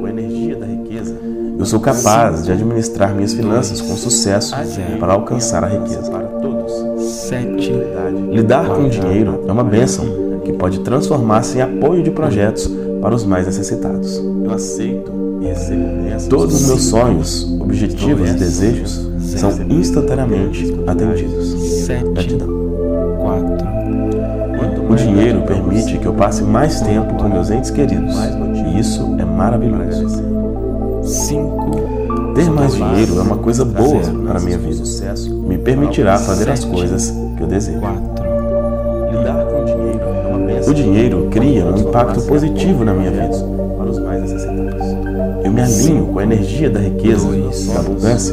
Eu sou capaz de administrar minhas finanças com sucesso para alcançar a riqueza. 7, Lidar com o dinheiro é uma bênção que pode transformar-se em apoio de projetos para os mais necessitados. Eu aceito e recebo bênçãos. Todos os meus sonhos, objetivos e desejos são instantaneamente atendidos. 7, Gratidão. 4, O dinheiro permite que eu passe mais tempo com meus entes queridos, e isso é maravilhoso. 5, Ter mais dinheiro é uma coisa boa para a minha vida. Me permitirá fazer as coisas que eu desejo. 4, O dinheiro cria um impacto positivo na minha vida. Eu me alinho com a energia da riqueza, da abundância.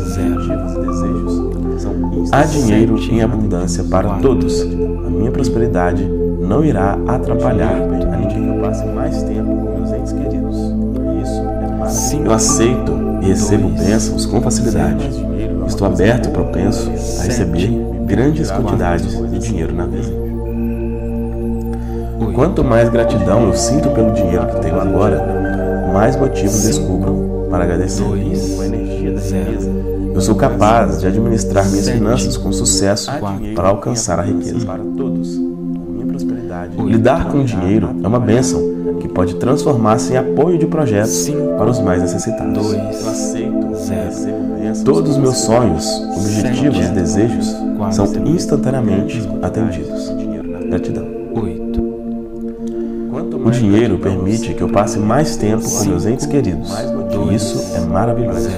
Há dinheiro em abundância para todos. A minha prosperidade não irá atrapalhar a ninguém. Que eu passe mais tempo com meus entes queridos. Isso é maravilhoso. Eu aceito e recebo bênçãos com facilidade. Estou aberto e propenso a receber grandes quantidades de dinheiro na vida. Quanto mais gratidão eu sinto pelo dinheiro que tenho agora, mais motivos descubro para agradecer. Com a energia da riqueza, eu sou capaz de administrar minhas finanças com sucesso para alcançar a riqueza. Para todos, a minha prosperidade. Lidar com o dinheiro é uma bênção que pode transformar-se em apoio de projetos para os mais necessitados. Eu aceito, recebo bênçãos. Todos os meus sonhos, objetivos e desejos são instantaneamente atendidos. Gratidão. 8, O dinheiro permite que eu passe mais tempo com meus entes queridos, e isso é maravilhoso.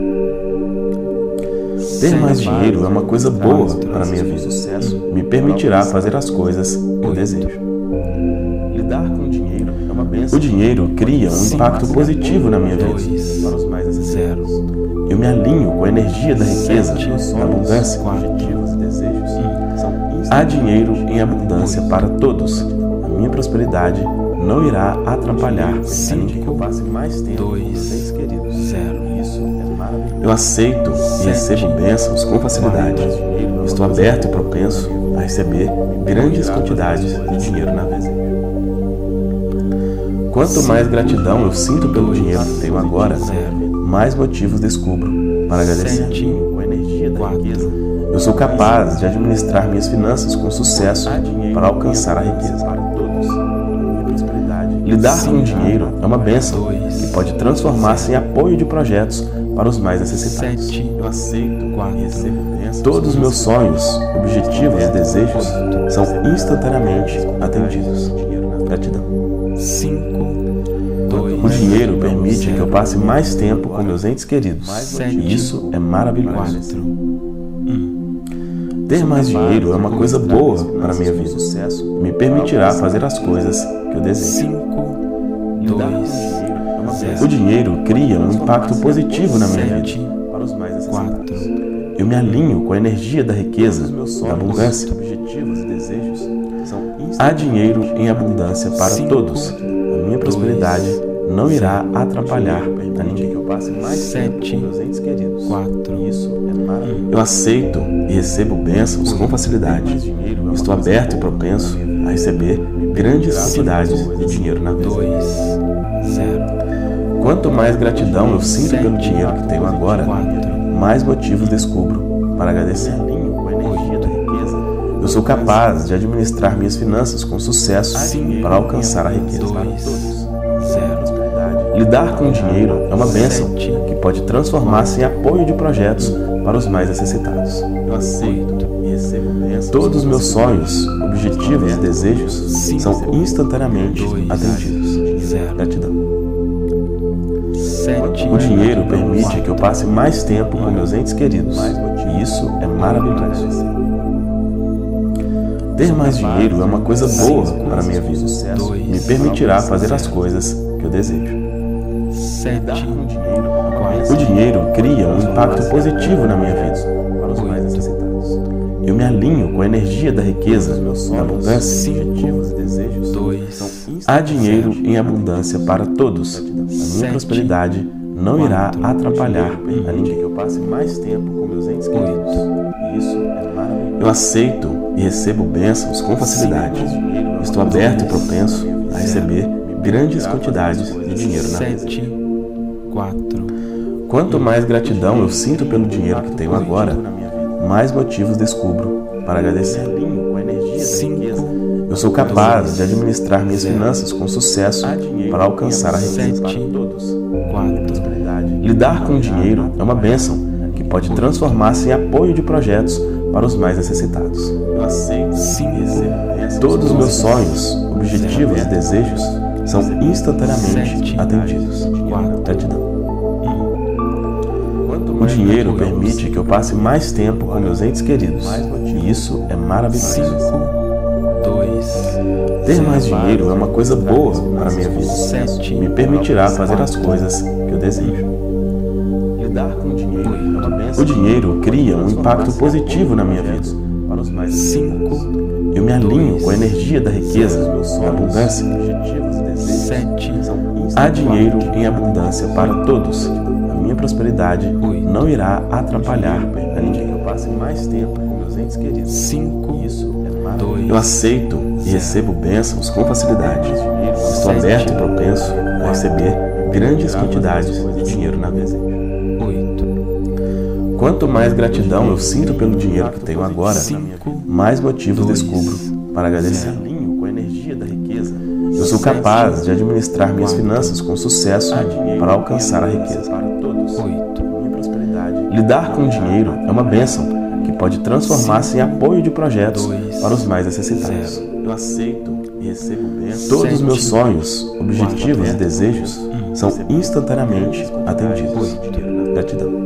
Ter mais dinheiro é uma coisa boa para a minha vida. Me permitirá fazer as coisas que eu desejo. Lidar com dinheiro é uma bênção. O dinheiro cria um impacto positivo na minha vida. Para os mais necessitados. Eu me alinho com a energia da riqueza, da abundância. Objetivos e desejos são Há dinheiro em abundância para todos. A minha prosperidade não irá atrapalhar a ninguém. que eu passe mais tempo com meus entes queridos. 0. Isso é maravilhoso. Eu aceito e recebo bênçãos com facilidade. Estou aberto e propenso a receber grandes quantidades de dinheiro na vida. Quanto mais gratidão eu sinto pelo dinheiro que tenho agora, mais motivos descubro para agradecer. Com a energia da riqueza, Eu sou capaz de administrar minhas finanças com sucesso para alcançar a riqueza. para todos, a minha prosperidade. Lidar com o dinheiro é uma bênção que pode transformar-se em apoio de projetos para os mais necessitados. 7, Eu aceito e recebo bênçãos. Todos os meus sonhos, objetivos e desejos são instantaneamente atendidos. Gratidão. 5, 2, O dinheiro permite que eu passe mais tempo com meus entes queridos, e isso é maravilhoso. 4, Ter mais dinheiro é uma coisa boa para a minha vida. Me permitirá fazer as coisas que eu desejo. 5, 2, O dinheiro cria um impacto positivo na minha vida. 7, Para os mais necessitados. 4, Eu me alinho com a energia da riqueza, da abundância. Objetivos e desejos são Há dinheiro em abundância para todos. A minha prosperidade não irá atrapalhar a ninguém. que eu passe mais tempo 7, com meus entes queridos. 4, Isso é maravilhoso. Eu aceito e recebo bênçãos com facilidade. Estou aberto e propenso a receber grandes quantidades de dinheiro na vida. 2, 0, Quanto mais gratidão eu sinto pelo dinheiro que tenho agora, 4, mais motivos descubro para agradecer. Com a energia da riqueza, Eu sou capaz de administrar minhas finanças com sucesso para alcançar a riqueza. 2, 0, Lidar com o dinheiro é uma bênção que pode transformar-se em apoio de projetos para os mais necessitados. eu aceito e recebo bênçãos. Todos os meus sonhos, objetivos e desejos são instantaneamente atendidos. 0, Gratidão. 7, O dinheiro permite que eu passe mais tempo com meus entes queridos, e isso é maravilhoso. Ter mais dinheiro é uma coisa boa para a minha vida. Me permitirá fazer as coisas que eu desejo. 7, O dinheiro cria um impacto positivo na minha vida. Para os mais necessitados. Eu me alinho com a energia da riqueza, da abundância. Objetivos e desejos 2, Há dinheiro em abundância para todos. A minha prosperidade não irá atrapalhar a ninguém. que eu passe mais tempo com meus entes queridos. Isso é maravilhoso. Eu aceito e recebo bênçãos com facilidade. Estou aberto e propenso a receber grandes quantidades de dinheiro na vida. 7, 4, Quanto mais gratidão eu sinto pelo dinheiro que tenho agora, mais motivos descubro para agradecer. Com a energia da riqueza, Eu sou capaz de administrar minhas finanças com sucesso para alcançar a riqueza. 7, todos, 4, Lidar com o dinheiro é uma bênção que pode transformar-se em apoio de projetos para os mais necessitados. eu aceito e recebo bênçãos. Todos os meus sonhos, objetivos e desejos são instantaneamente atendidos. Gratidão. O dinheiro permite que eu passe mais tempo com meus entes queridos, e isso é maravilhoso. 5, 2, Ter mais dinheiro é uma coisa boa para a minha vida. 7, Me permitirá fazer as coisas que eu desejo. Lidar com o dinheiro é uma bênção. O dinheiro cria um impacto positivo na minha vida. Para os mais 5, Eu me alinho com a energia da riqueza, da abundância. objetivos e desejos 7, Há dinheiro em abundância para todos. A minha prosperidade não irá atrapalhar a ninguém. que eu passe mais tempo com meus entes queridos. 5, Isso é Eu aceito e recebo bênçãos com facilidade. Estou aberto e propenso a receber grandes quantidades de dinheiro na vida. 8, Quanto mais gratidão eu sinto pelo dinheiro que tenho agora, 5, mais motivos descubro para agradecer. Eu sou capaz de administrar minhas finanças com sucesso para alcançar a riqueza. 8, Lidar com o dinheiro é uma bênção que pode transformar-se em apoio de projetos para os mais necessitados. Eu aceito e recebo bênçãos. Todos os meus sonhos, objetivos e desejos são instantaneamente atendidos. Gratidão.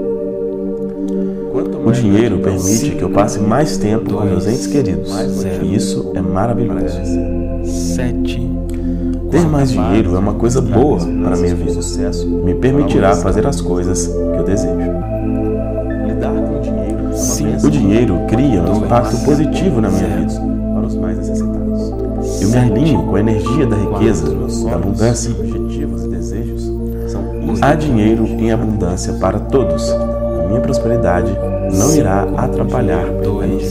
O dinheiro permite que eu passe mais tempo com meus entes queridos, e isso é maravilhoso. 7, Ter mais dinheiro é uma coisa boa para a minha vida. Me permitirá fazer as coisas que eu desejo. O dinheiro cria um impacto positivo na minha vida. Eu me alinho com a energia da riqueza, da abundância. Há dinheiro em abundância para todos. A minha prosperidade não irá atrapalhar a mim.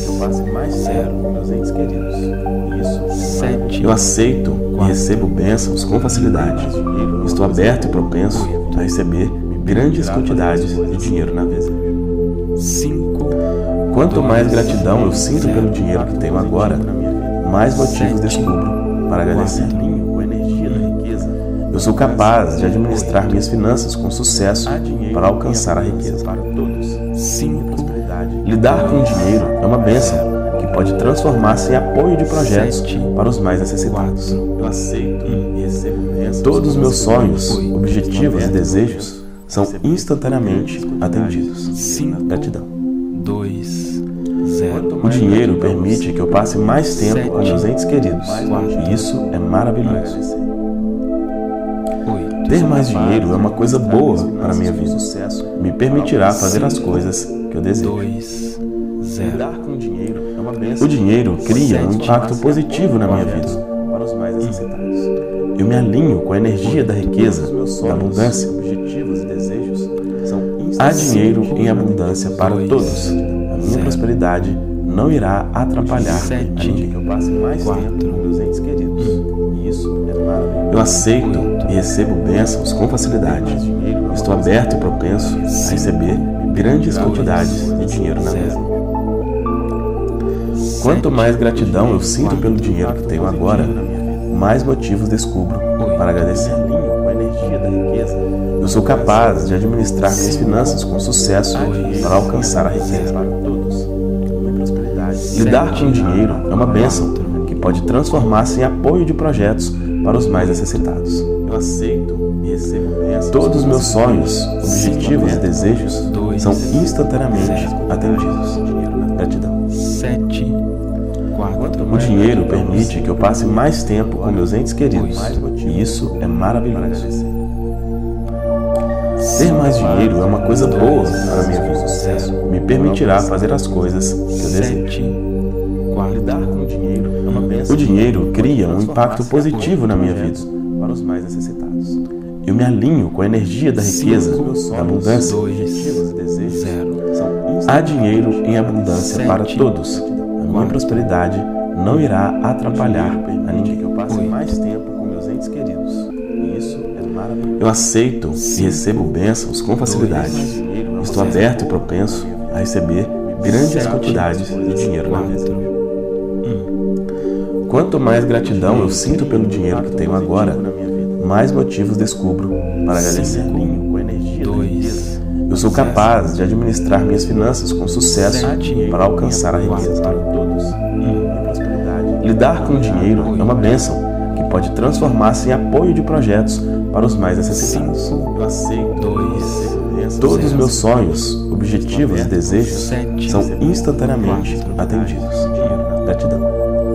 7, Eu aceito e recebo bênçãos com facilidade. Estou aberto e propenso a receber grandes quantidades de dinheiro na vida. 5, Quanto mais gratidão eu sinto pelo dinheiro que tenho agora, mais motivos descubro para agradecer. Eu sou capaz de administrar minhas finanças com sucesso para alcançar a riqueza. 5, Lidar com o dinheiro é uma bênção que pode transformar-se em apoio de projetos para os mais necessitados. Eu aceito e recebo bênçãos. Todos os meus sonhos, objetivos e desejos são instantaneamente atendidos. 5, Gratidão. 2, 0. O dinheiro permite que eu passe mais tempo com meus entes queridos, e isso é maravilhoso. 8, Ter mais dinheiro é uma coisa boa para a minha vida. Me permitirá fazer as coisas que eu desejo. 2, 0. O dinheiro cria um impacto positivo na minha vida. Eu me alinho com a energia da riqueza, da abundância. Há dinheiro em abundância para todos. A minha prosperidade não irá atrapalhar a mim. 4, Eu aceito e recebo bênçãos com facilidade. Estou aberto e propenso a receber grandes quantidades de dinheiro na mesa. Quanto mais gratidão eu sinto pelo dinheiro que tenho agora, mais motivos descubro para agradecer. Eu sou capaz de administrar minhas finanças com sucesso para alcançar a riqueza. Lidar com o dinheiro é uma bênção que pode transformar-se em apoio de projetos para os mais necessitados. Eu aceito e recebo bênçãos. Todos os meus sonhos, objetivos e desejos são instantaneamente atendidos. Gratidão. 7, 4, O dinheiro permite que eu passe mais tempo com meus entes queridos, e isso é maravilhoso. Ter mais dinheiro é uma coisa boa para a minha vida. Me permitirá fazer as coisas que eu desejo. 7, 4, O dinheiro cria um impacto positivo na minha vida. Eu me alinho com a energia da riqueza, da abundância. 2, 0. Há dinheiro em abundância para todos. A minha prosperidade não irá atrapalhar a ninguém. Eu aceito e recebo bênçãos com facilidade. Estou aberto e propenso a receber grandes quantidades de dinheiro na mesa. Quanto mais gratidão eu sinto pelo dinheiro que tenho agora, mais motivos descubro para agradecer. 2, Eu sou capaz de administrar minhas finanças com sucesso para alcançar a riqueza. Lidar com o dinheiro é uma bênção que pode transformar-se em apoio de projetos para os mais necessitados. 2, Todos os meus sonhos, objetivos e desejos são instantaneamente atendidos. Gratidão.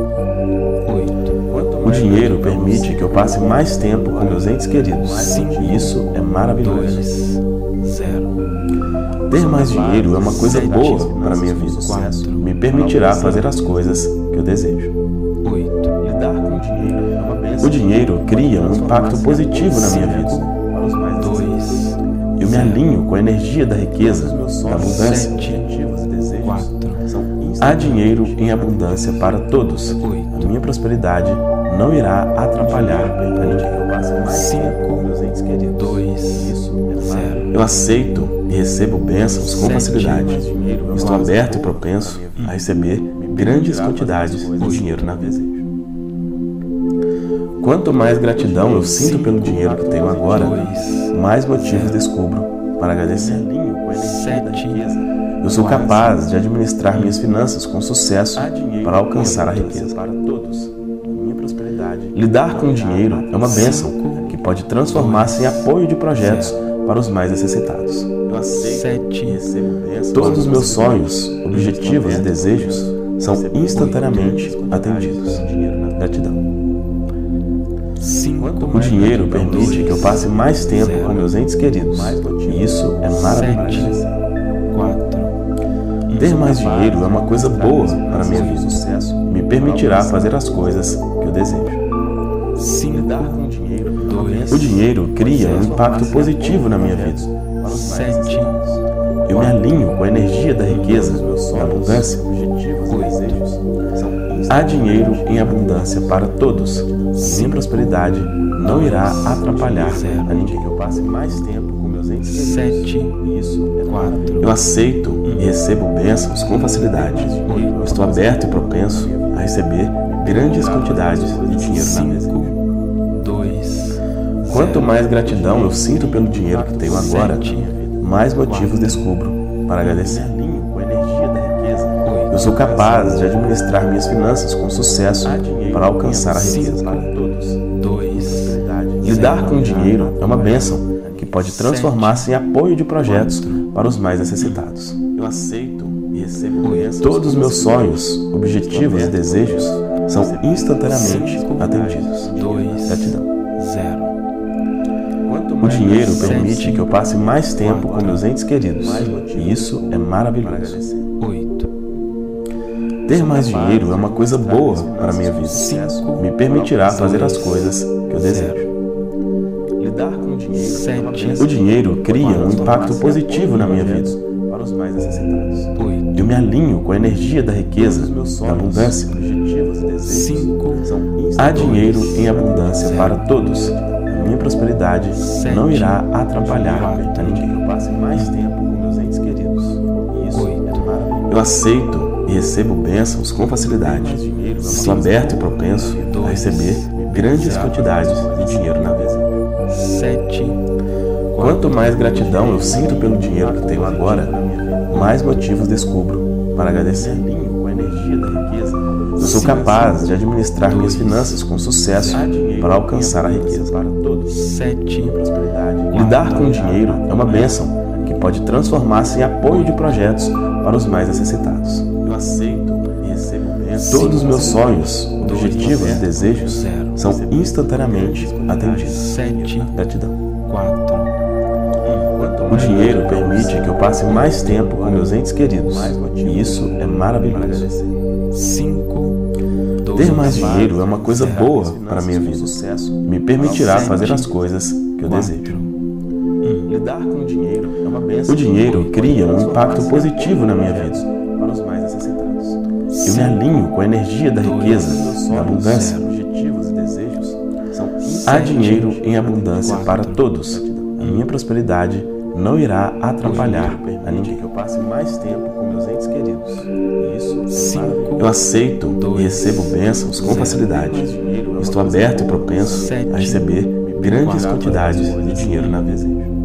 8, O dinheiro permite que eu passe mais tempo com meus entes queridos, e isso é maravilhoso. 2, 0. Ter mais dinheiro é uma coisa boa para a minha vida. Me permitirá fazer as coisas que eu desejo. 8, O dinheiro cria um impacto positivo na minha vida. 2, Eu me alinho com a energia da riqueza, da abundância. 7, 4, Há dinheiro em abundância para todos. A minha prosperidade não irá atrapalhar a ninguém. Eu passo mais tempo com meus entes queridos. 0. Eu aceito e recebo bênçãos com facilidade. Estou aberto e propenso a receber grandes quantidades de dinheiro na vida. Quanto mais gratidão eu sinto pelo dinheiro que tenho agora, mais motivos descubro para agradecer. 7. Eu sou capaz de administrar minhas finanças com sucesso para alcançar a riqueza. Lidar com o dinheiro é uma bênção que pode transformar-se em apoio de projetos para os mais necessitados. 7. Todos os meus sonhos, objetivos e desejos são instantaneamente atendidos. Gratidão. 5. O dinheiro permite que eu passe mais tempo com meus entes queridos, e isso é maravilhoso. 4. Ter mais dinheiro é uma coisa boa para a minha vida. Me permitirá fazer as coisas que eu desejo. 5. O dinheiro cria um impacto positivo na minha vida. 7. Eu me alinho com a energia da riqueza e abundância. 8. Há dinheiro em abundância para todos. A minha prosperidade não irá atrapalhar a ninguém. Eu passe mais tempo com meus entes queridos. 7. 4. Eu aceito e recebo bênçãos com facilidade. Eu estou aberto e propenso a receber grandes quantidades de dinheiro na mesa. 2. Quanto mais gratidão eu sinto pelo dinheiro que tenho agora, mais motivos descubro para agradecer. Eu sou capaz de administrar minhas finanças com sucesso para alcançar a riqueza. 2. Lidar com o dinheiro é uma bênção que pode transformar-se em apoio de projetos para os mais necessitados. Eu aceito e recebo bênçãos. Todos os meus sonhos, objetivos e desejos são instantaneamente atendidos. 2. Gratidão. 0. O dinheiro permite que eu passe mais tempo com meus entes queridos, e isso é maravilhoso. 8. Ter mais dinheiro é uma coisa boa para a minha vida. Me permitirá fazer as coisas que eu desejo. Lidar com o dinheiro. 7. O dinheiro cria um impacto positivo na minha vida. Para os mais necessitados. 8. Eu me alinho com a energia da riqueza, da abundância. 5. Há dinheiro em abundância para todos. A minha prosperidade não irá atrapalhar a ninguém. Eu passe mais tempo com meus entes queridos. Isso é maravilhoso. Eu aceito e recebo bênçãos com facilidade. Estou aberto e propenso a receber grandes quantidades de dinheiro na mesa. 7. Quanto mais gratidão eu sinto pelo dinheiro que tenho agora, mais motivos descubro para agradecer. Eu sou capaz de administrar minhas finanças com sucesso para alcançar a riqueza. 7. Lidar com o dinheiro é uma bênção que pode transformar-se em apoio de projetos para os mais necessitados. Eu aceito e recebo bênçãos. Todos os meus sonhos, objetivos e desejos são instantaneamente atendidos. 7. Gratidão. 4. O dinheiro permite que eu passe mais tempo com meus entes queridos, e isso é maravilhoso. 5. Ter mais dinheiro é uma coisa boa para a minha vida. Me permitirá fazer as coisas que eu desejo. Lidar com o dinheiro é uma bênção. O dinheiro cria um impacto positivo na minha vida. Para os mais necessitados. Eu me alinho com a energia da riqueza, da abundância. Há dinheiro em abundância para todos. A minha prosperidade não irá atrapalhar a ninguém. Eu passe mais tempo com meus entes queridos. Isso. Eu aceito e recebo bênçãos com facilidade. Estou aberto e propenso a receber grandes quantidades de dinheiro na vida.